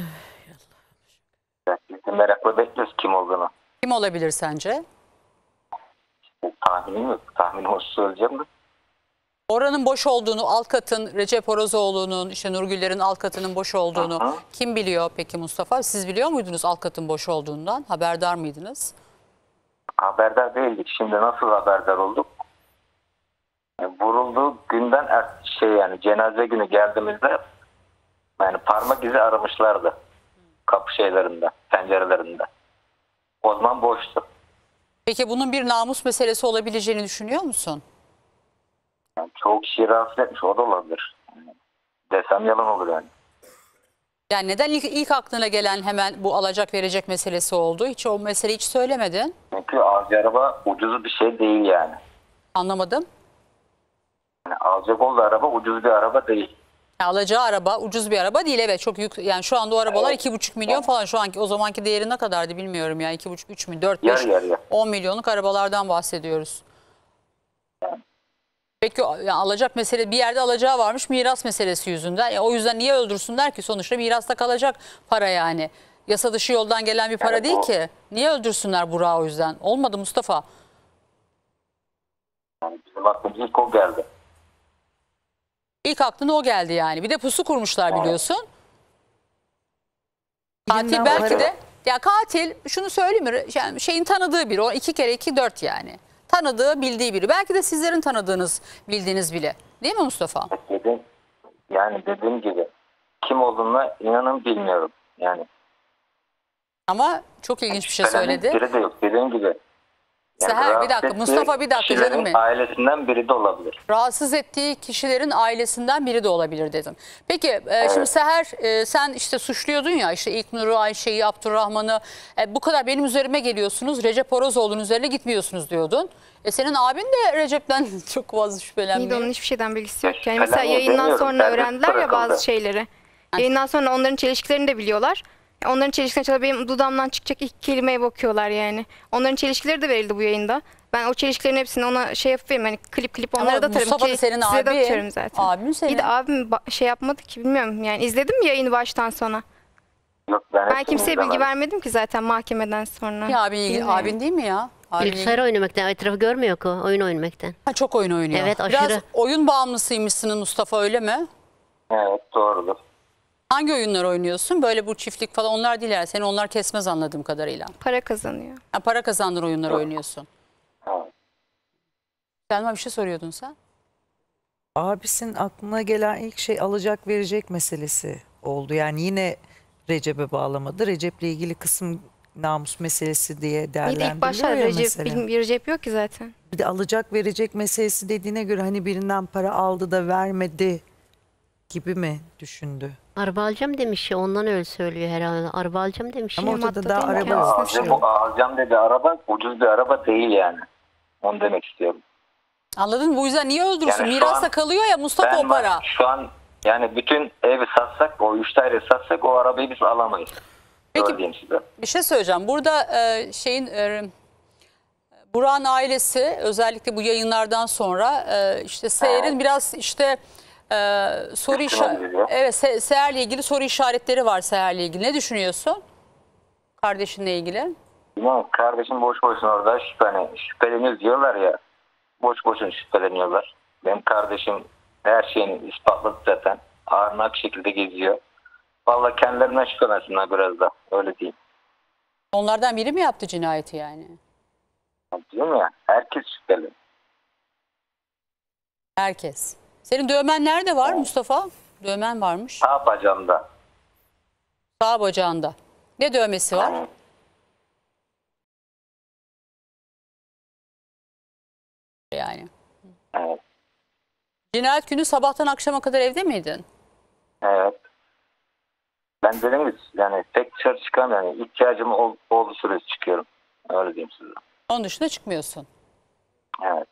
S3: Yani biz de merakla bekliyoruz kim olduğunu.
S1: Kim olabilir sence?
S3: Tahminim yok. Tahminim olsa söyleyeceğim de.
S1: Oranın boş olduğunu, alt katın Recep Orozoğlu'nun, işte Nurgüller'in alt katının boş olduğunu
S3: Aha.
S1: kim biliyor peki Mustafa? Siz biliyor muydunuz alt katın boş olduğundan? Haberdar mıydınız?
S3: Haberdar değildik. Şimdi nasıl haberdar olduk? Yani vurulduğu günden er- şey yani cenaze günü geldiğimizde yani parmak izi aramışlardı. Kapı şeylerinde, pencerelerinde. O zaman boştu.
S1: Peki bunun bir namus meselesi olabileceğini düşünüyor musun?
S3: Yani çoğu kişiyi rahatsız etmiş. O da olabilir. Yani desem yalan olur yani.
S1: Yani neden ilk, ilk aklına gelen hemen bu alacak verecek meselesi oldu? Hiç o meseleyi hiç söylemedin.
S3: Çünkü avcı araba ucuz bir şey değil yani.
S1: Anlamadım.
S3: Yani alacak olduğu araba ucuz bir araba değil.
S1: Alacağı araba ucuz bir araba değil, evet, çok yük, yani şu anda o arabalar iki buçuk milyon falan, şu anki o zamanki değeri ne kadardı bilmiyorum yani, iki buçuk üç mü dört beş on milyonluk arabalardan bahsediyoruz. Peki yani alacak mesele, bir yerde alacağı varmış miras meselesi yüzünden. Ya o yüzden niye öldürsünler ki, sonuçta mirasta kalacak para yani. Yasa dışı yoldan gelen bir para
S3: Evet,
S1: değil
S3: o-
S1: ki. Niye öldürsünler Burak'ı o yüzden? Olmadı Mustafa.
S3: Yani bizim aklımıza ilk o geldi.
S1: İlk aklına o geldi yani. Bir de pusu kurmuşlar biliyorsun. Katil
S21: Birinden
S1: belki
S21: para-
S1: de, ya katil şunu söyleyeyim mi? Yani şeyin tanıdığı biri. O iki kere iki dört yani. Tanıdığı, bildiği biri. Belki de sizlerin tanıdığınız, bildiğiniz bile. Değil mi Mustafa?
S3: Dedim, yani dediğim gibi kim olduğuna inanın bilmiyorum. Yani
S1: Ama çok ilginç bir şey
S3: şüphelenen
S1: söyledi.
S3: biri de yok dediğim gibi.
S1: Seher, bir dakika,
S3: rahatsız ettiği
S1: Mustafa, bir dakika
S3: kişilerin
S1: canım benim.
S3: ailesinden biri de olabilir.
S1: Rahatsız ettiği kişilerin ailesinden biri de olabilir dedim. Peki e, şimdi Seher, e, sen işte suçluyordun ya işte İlknur'u, Ayşe'yi, Abdurrahman'ı, e, bu kadar benim üzerime geliyorsunuz, Recep Orozoğlu'nun üzerine gitmiyorsunuz diyordun. E senin abin de Recep'ten çok fazla
S15: İyi de
S1: şüphelenmiyor.
S15: onun hiçbir şeyden bilgisi yok. Yani
S1: şüphelenmiyor
S15: mesela yayından
S1: demiyorum,
S15: sonra
S1: serbest
S15: öğrendiler ya
S1: bırakıldı.
S15: bazı şeyleri. Yayından sonra onların çelişkilerini de biliyorlar. Onların çelişkilerine çalıp benim dudağımdan çıkacak ilk kelimeye bakıyorlar yani. Onların çelişkileri de verildi bu yayında. Ben o çelişkilerin hepsini ona şey yapıp vereyim. Hani klip klip onlara
S1: Ama
S15: da atarım.
S1: Mustafa da
S15: Ki
S1: senin
S15: size de
S1: abin.
S15: atıyorum zaten.
S1: Abin senin.
S15: İyi de abim ba- şey yapmadı ki bilmiyorum. Yani izledim mi yayını baştan sona?
S3: Yok ben,
S15: Ben kimseye bilgi vermedim ki zaten mahkemeden sonra.
S1: Ya abin,
S15: Bilmiyorum.
S1: abin değil mi ya? Abin
S18: Bilgisayar oynamaktan, etrafı görmüyor ki, oyun oynamaktan.
S1: Ha, çok oyun oynuyor.
S18: Evet,
S1: Biraz
S18: aşırı.
S1: oyun bağımlısıymışsın Mustafa, öyle mi?
S3: Evet, doğrudur.
S1: Hangi oyunlar oynuyorsun? Böyle bu çiftlik falan onlar değil yani. Seni onlar kesmez anladığım kadarıyla.
S15: Para kazanıyor.
S1: Ha, para kazandığın oyunlar oynuyorsun. Selma, bir şey soruyordun sen.
S21: Abisinin aklına gelen ilk şey alacak verecek meselesi oldu. Yani yine Recep'e bağlamadı. Recep'le ilgili kısım namus meselesi diye
S15: İyi de
S21: değerlendiriliyor
S15: ilk başta
S21: ya
S15: Recep,
S21: mesela.
S15: bilmiyorum, Recep yok ki zaten.
S21: Bir de alacak verecek meselesi dediğine göre hani birinden para aldı da vermedi gibi mi düşündü?
S18: Araba alacağım demiş ya, ondan öyle söylüyor herhalde. Araba alacağım demiş.
S21: Ama
S18: ya.
S21: ortada daha araba
S3: Ya,
S21: yok.
S3: alacağım, bu alacağım dedi araba ucuz bir araba değil yani. Onu demek istiyorum.
S1: Anladın mı? Bu yüzden niye öldürsün?
S3: Yani şu
S1: Mirasta
S3: an
S1: kalıyor ya Mustafa
S3: Ben
S1: o para.
S3: bak, şu an yani bütün evi satsak, o üç daire satsak o arabayı biz alamayız.
S1: Peki,
S3: Öyle diyeyim size.
S1: Bir şey söyleyeceğim. Burada e, şeyin e, Burak'ın ailesi özellikle bu yayınlardan sonra e, işte Seher'in biraz işte e, soru
S3: Üstüne
S1: işareti,
S3: gidiyor.
S1: evet, Se- Seher'le ilgili soru işaretleri var Seher'le ilgili. Ne düşünüyorsun? Kardeşinle ilgili.
S3: Bilmiyorum, kardeşim boş boşuna orada şüpheni, şüpheleniyor diyorlar ya. Boş boşuna şüpheleniyorlar. Benim kardeşim her şeyini ispatladı zaten. Ağırnak şekilde geziyor. Vallahi kendilerinden şüphelensinler biraz da. Öyle diyeyim.
S1: Onlardan biri mi yaptı cinayeti yani?
S3: Diyorum ya, herkes şüpheli.
S1: Herkes. Senin dövmen nerede var Mustafa? Dövmen varmış.
S3: Sağ bacağımda.
S1: Sağ bacağında. Ne dövmesi var? Yani.
S3: Evet.
S1: Cinayet günü sabahtan akşama kadar evde miydin?
S3: Evet. Ben dedim ki yani pek dışarı çıkamıyorum. Yani ihtiyacım ol, olduğu sürece çıkıyorum. Öyle diyeyim size.
S1: Onun dışında çıkmıyorsun.
S3: Evet.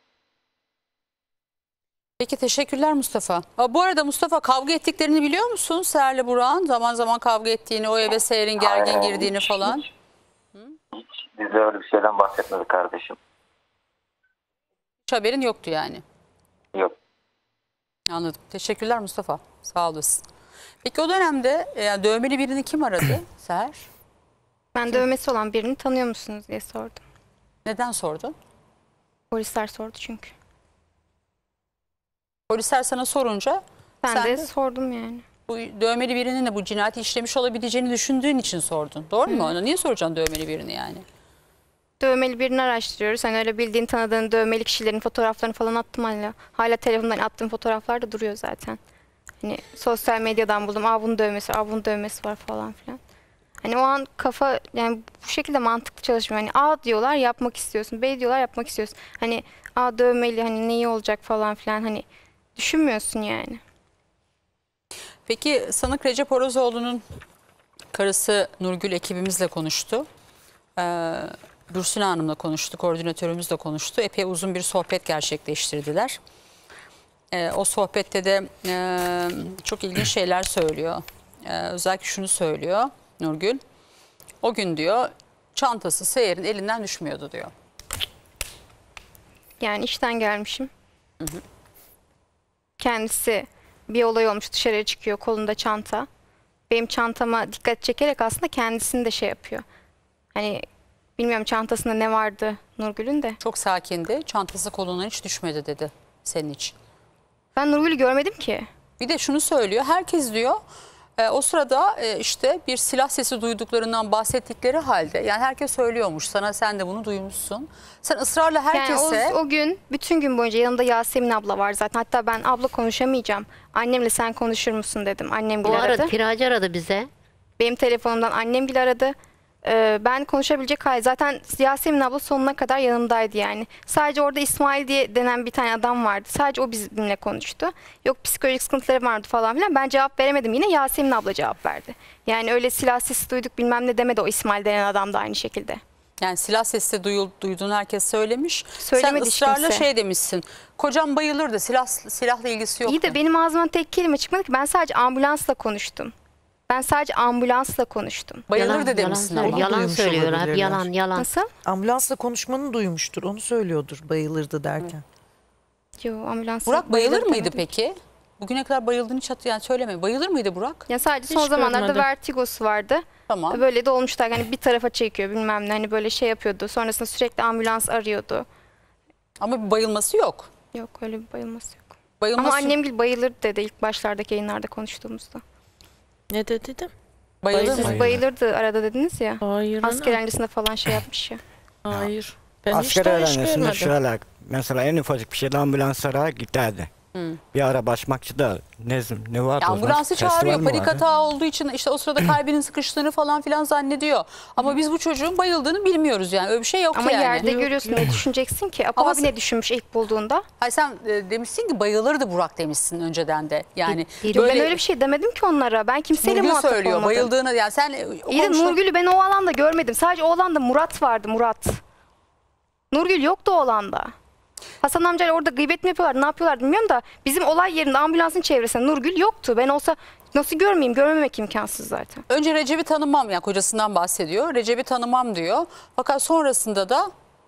S1: Peki, teşekkürler Mustafa. Ha, bu arada Mustafa, kavga ettiklerini biliyor musun Seher'le Burak'ın? Zaman zaman kavga ettiğini, o eve Seher'in gergin
S3: Hayır,
S1: girdiğini
S3: hiç,
S1: falan.
S3: Hiç, hiç bize öyle bir şeyden bahsetmedi kardeşim.
S1: Hiç haberin yoktu yani.
S3: Yok.
S1: Anladım. Teşekkürler Mustafa. Sağ olasın. Peki o dönemde e, dövmeli birini kim aradı Seher?
S15: Ben dövmesi olan birini tanıyor musunuz diye sordum.
S1: Neden sordun?
S15: Polisler sordu çünkü.
S1: Polisler sana sorunca
S15: Ben
S1: sen
S15: de,
S1: de
S15: sordum yani.
S1: bu dövmeli birinin de bu cinayeti işlemiş olabileceğini düşündüğün için sordun. Doğru mu? Ona niye soracaksın dövmeli birini yani?
S15: Dövmeli birini araştırıyoruz. Hani öyle bildiğin, tanıdığın dövmeli kişilerin fotoğraflarını falan attım hala. Hala telefondan attığım fotoğraflar da duruyor zaten. Hani sosyal medyadan buldum. Aa bunun dövmesi, aa bunun dövmesi var falan filan. Hani o an kafa yani bu şekilde mantıklı çalışmıyor. Hani A diyorlar yapmak istiyorsun. B diyorlar yapmak istiyorsun. Hani A dövmeli, hani neyi olacak falan filan, hani düşünmüyorsun yani.
S1: Peki sanık Recep Orozoğlu'nun karısı Nurgül ekibimizle konuştu. Ee, Bürsüne Hanım'la konuştu, koordinatörümüzle konuştu. Epey uzun bir sohbet gerçekleştirdiler. e, o sohbette de e, çok ilginç şeyler söylüyor. E, özellikle şunu söylüyor Nurgül. O gün diyor çantası Seher'in elinden düşmüyordu diyor.
S15: Yani işten gelmişim. Hı hı. Kendisi bir olay olmuş, dışarıya çıkıyor, kolunda çanta. Benim çantama dikkat çekerek aslında kendisini de şey yapıyor. Hani bilmiyorum çantasında ne vardı Nurgül'ün de.
S1: Çok sakindi. Çantası kolundan hiç düşmedi dedi senin için.
S15: Ben Nurgül'ü görmedim ki.
S1: Bir de şunu söylüyor. Herkes diyor e, o sırada e, işte bir silah sesi duyduklarından bahsettikleri halde. Yani herkes söylüyormuş sana, sen de bunu duymuşsun. Sen ısrarla herkese...
S15: Yani o, o gün bütün gün boyunca yanımda Yasemin abla var zaten. Hatta ben abla konuşamayacağım. Annemle sen konuşur musun dedim. Annem bile
S18: O
S15: aradı.
S18: aradı, kiracı aradı bize.
S15: Benim telefonumdan annem bile aradı. Ee, ben konuşabilecek hayır. Zaten Yasemin abla sonuna kadar yanımdaydı yani. Sadece orada İsmail diye denen bir tane adam vardı. Sadece o bizimle konuştu. Yok psikolojik sıkıntıları vardı falan filan. Ben cevap veremedim yine. Yasemin abla cevap verdi. Yani öyle silah sesi duyduk bilmem ne demedi o İsmail denen adam da aynı şekilde.
S1: Yani silah sesi duyul, duyduğunu herkes söylemiş.
S15: Söylemedi
S1: Sen ısrarla
S15: kimse.
S1: şey demişsin. Kocam bayılırdı. Silah, silahla ilgisi yok.
S15: İyi de benim ağzımdan tek kelime çıkmadı ki. Ben sadece ambulansla konuştum. Ben sadece ambulansla konuştum.
S1: Bayılırdı demişsin ama.
S18: Yalan söylüyorlar. Hep
S21: olabilirler.
S18: yalan yalan.
S15: Nasıl?
S21: Ambulansla konuşmanı duymuştur. Onu söylüyordur bayılırdı derken.
S15: Yok ambulans.
S1: Burak bayılır mıydı peki? Bugüne kadar bayıldığını hiç hat- yani söyleme. Bayılır mıydı Burak?
S15: Ya sadece son
S1: Hiç
S15: zamanlarda
S1: görmedim.
S15: vertigosu vardı.
S1: Tamam.
S15: Böyle de olmuşlar. Hani bir tarafa çekiyor bilmem ne. Hani böyle şey yapıyordu. Sonrasında sürekli ambulans arıyordu.
S1: Ama bir bayılması yok.
S15: Yok öyle bir bayılması yok.
S1: Bayılması
S15: Ama annem gibi bayılır dedi ilk başlardaki yayınlarda konuştuğumuzda.
S19: Ne dedim?
S1: Bayılır
S15: Siz
S1: mı?
S15: bayılırdı arada dediniz ya.
S19: Hayır.
S15: Asker öncesinde falan şey yapmış ya.
S19: Hayır. Ben hiç
S2: Asker
S19: daha hiç
S2: öğrencisinde
S19: görmedim.
S2: şöyle mesela en ufacık bir şeyde ambulanslara giderdi.
S1: Hı.
S2: Bir ara başmakçıda ne, ne vardı?
S1: Ya
S2: o zaman?
S1: ambulansı
S2: Festival
S1: çağırıyor.
S2: mi
S1: Panik
S2: vardı?
S1: hata olduğu için işte o sırada kalbinin sıkıştığını falan filan zannediyor. Ama biz bu çocuğun bayıldığını bilmiyoruz yani. Öyle bir şey yok
S15: Ama
S1: yani.
S15: yerde görüyorsun ne düşüneceksin ki? Apo
S1: Ama
S15: abi
S1: sen-
S15: ne düşünmüş ilk bulduğunda?
S1: Hayır sen e, demişsin ki bayılırdı Burak demişsin önceden de. Yani
S15: Yok, ben öyle bir şey demedim ki onlara. Ben kimseyle
S1: Nurgül
S15: muhatap
S1: söylüyor
S15: olmadım.
S1: bayıldığını. Yani sen e, o
S15: İyi de
S1: komşu-
S15: Nurgül'ü ben o alanda görmedim. Sadece o alanda Murat vardı Murat. Nurgül yoktu o alanda. Hasan amcayla orada gıybet mi yapıyorlar, ne yapıyorlar bilmiyorum da bizim olay yerinde ambulansın çevresinde Nurgül yoktu. Ben olsa nasıl görmeyeyim, görmemek imkansız zaten.
S1: Önce Recep'i tanımam yani kocasından bahsediyor. Recep'i tanımam diyor. Fakat sonrasında da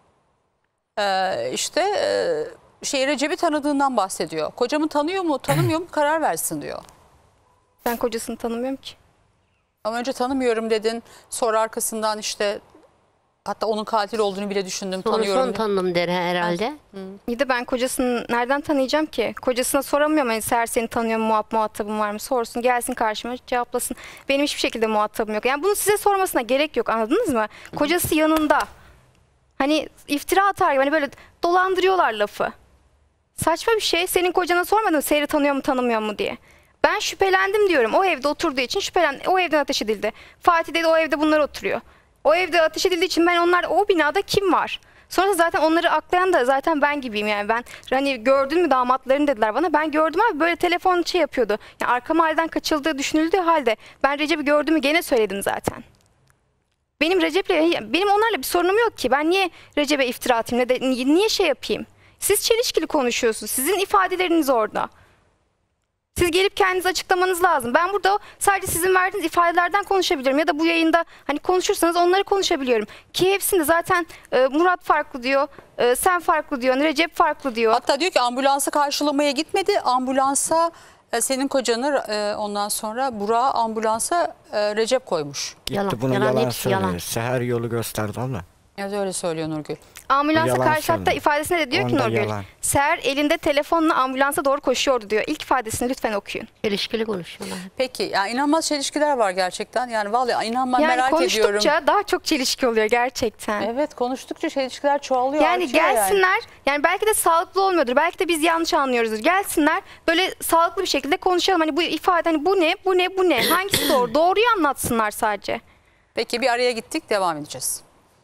S1: e, işte e, şey Recep'i tanıdığından bahsediyor. Kocamı tanıyor mu, tanımıyor mu karar versin diyor.
S15: Ben kocasını tanımıyorum ki.
S1: Ama önce tanımıyorum dedin. Sonra arkasından işte hatta onun katil olduğunu bile düşündüm.
S18: Sonra
S1: tanıyorum.
S18: son tanıdım der herhalde.
S15: İyi de ben kocasını nereden tanıyacağım ki? Kocasına soramıyorum. Hani Seher seni tanıyor mu, muhab muhatabım var mı? Sorsun, gelsin karşıma cevaplasın. Benim hiçbir şekilde muhatabım yok. Yani bunu size sormasına gerek yok, anladınız mı? Kocası yanında. Hani iftira atar gibi, hani böyle dolandırıyorlar lafı. Saçma bir şey. Senin kocana sormadım Seher'i tanıyor mu tanımıyor mu diye. Ben şüphelendim diyorum. O evde oturduğu için şüphelen. O evden ateş edildi. Fatih dedi o evde bunlar oturuyor. O evde ateş edildiği için ben onlar o binada kim var? Sonra zaten onları aklayan da zaten ben gibiyim yani. Ben hani gördün mü damatlarını dediler bana. Ben gördüm abi, böyle telefon şey yapıyordu. Yani arka mahalleden kaçıldığı düşünüldüğü halde ben Recep'i gördüğümü gene söyledim zaten. Benim Recep'le, benim onlarla bir sorunum yok ki. Ben niye Recep'e iftira atayım, ne de, niye şey yapayım? Siz çelişkili konuşuyorsunuz. Sizin ifadeleriniz orada. Siz gelip kendiniz açıklamanız lazım. Ben burada sadece sizin verdiğiniz ifadelerden konuşabiliyorum. Ya da bu yayında hani konuşursanız onları konuşabiliyorum. Ki hepsinde zaten e, Murat farklı diyor, e, sen farklı diyor, Recep farklı diyor.
S1: Hatta diyor ki ambulansı karşılamaya gitmedi. Ambulansa e, senin kocanı e, ondan sonra Burak'a ambulansa e, Recep koymuş.
S2: Gitti
S1: Yalan,
S2: bunu
S1: yalan,
S2: yalan,
S1: hepsi
S2: söylüyor.
S1: yalan.
S2: Seher yolu gösterdi abla.
S1: Ya da öyle söylüyor Nurgül.
S15: Ambulansa
S2: Yalan
S15: karşı hatta
S2: söylüyor.
S15: ifadesinde de diyor ki
S2: Onda
S15: Nurgül,
S2: yalan.
S15: Seher elinde telefonla ambulansa doğru koşuyordu diyor. İlk ifadesini lütfen okuyun.
S18: Çelişkili konuşuyorlar.
S1: Peki yani inanılmaz çelişkiler var gerçekten. Yani vallahi inanmam
S15: Yani
S1: merak ediyorum.
S15: konuştukça daha çok çelişki oluyor gerçekten.
S1: Evet, konuştukça çelişkiler çoğalıyor.
S15: Yani
S1: artıyor yani.
S15: gelsinler, yani. belki de sağlıklı olmuyordur, belki de biz yanlış anlıyoruzdur. Gelsinler böyle sağlıklı bir şekilde konuşalım. Hani bu ifade, hani bu ne, bu ne, bu ne, hangisi doğru? Doğruyu anlatsınlar sadece.
S1: Peki bir araya gittik, devam edeceğiz.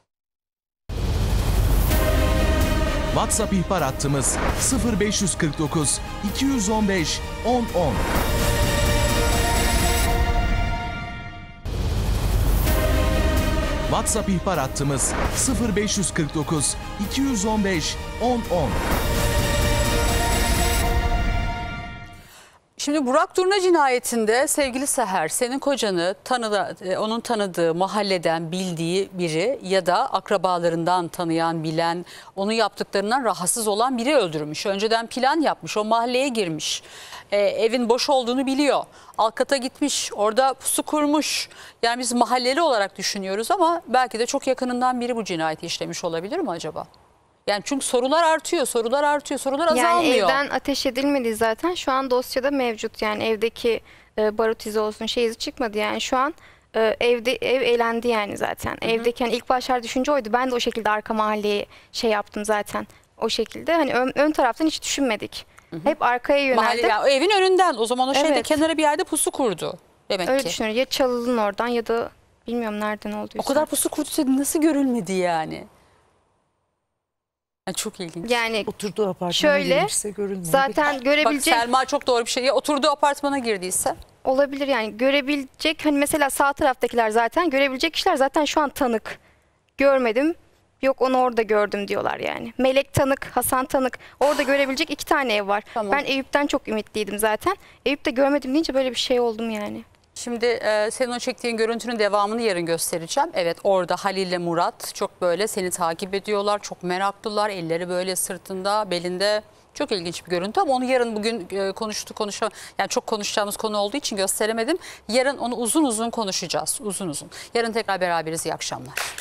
S5: WhatsApp ihbar hattımız sıfır beş kırk dokuz iki yüz on beş on on. WhatsApp ihbar hattımız sıfır beş kırk dokuz iki yüz on beş on on.
S1: Şimdi Burak Durna cinayetinde sevgili Seher, senin kocanı tanıda, onun tanıdığı mahalleden bildiği biri ya da akrabalarından tanıyan, bilen, onun yaptıklarından rahatsız olan biri öldürmüş. Önceden plan yapmış, o mahalleye girmiş. Ee, evin boş olduğunu biliyor. Alt kata gitmiş, orada pusu kurmuş. Yani biz mahalleli olarak düşünüyoruz ama belki de çok yakınından biri bu cinayeti işlemiş olabilir mi acaba? Yani çünkü sorular artıyor, sorular artıyor, sorular azalmıyor.
S15: Yani evden ateş edilmedi zaten. Şu an dosyada mevcut. Yani evdeki e, barut izi olsun, şey izi çıkmadı. Yani şu an e, evde ev elendi yani zaten. Hı hı. Evdeki yani ilk başlar düşünce oydu. Ben de o şekilde arka mahalleye şey yaptım zaten. O şekilde. Hani ön, ön taraftan hiç düşünmedik. Hı hı. Hep arkaya yöneldim. Mahalle,
S1: yani evin önünden. O zaman o şeyde
S15: evet.
S1: kenara bir yerde pusu kurdu. Demek
S15: Öyle
S1: ki.
S15: düşünüyorum. Ya Çalı'nın oradan ya da bilmiyorum nereden olduysa.
S1: O kadar pusu kurduysa nasıl görülmedi yani? Yani çok ilginç.
S15: Yani
S21: oturduğu apartmana
S15: şöyle,
S21: girmişse görülmüyor.
S15: zaten görebilecek...
S1: Bak Selma çok doğru bir şey. Ya oturduğu apartmana girdiyse?
S15: Olabilir yani. Görebilecek, hani mesela sağ taraftakiler zaten görebilecek kişiler zaten şu an tanık. Görmedim. Yok onu orada gördüm diyorlar yani. Melek tanık, Hasan tanık. Orada görebilecek iki tane ev var. Tamam. Ben Eyüp'ten çok ümitliydim zaten. Eyüp'te görmedim deyince böyle bir şey oldum yani.
S1: Şimdi e, senin o çektiğin görüntünün devamını yarın göstereceğim. Evet, orada Halil ile Murat çok böyle seni takip ediyorlar. Çok meraklılar. Elleri böyle sırtında, belinde. Çok ilginç bir görüntü ama onu yarın bugün e, konuştu konuşa yani çok konuşacağımız konu olduğu için gösteremedim. Yarın onu uzun uzun konuşacağız. Uzun uzun. Yarın tekrar beraberiz. İyi akşamlar.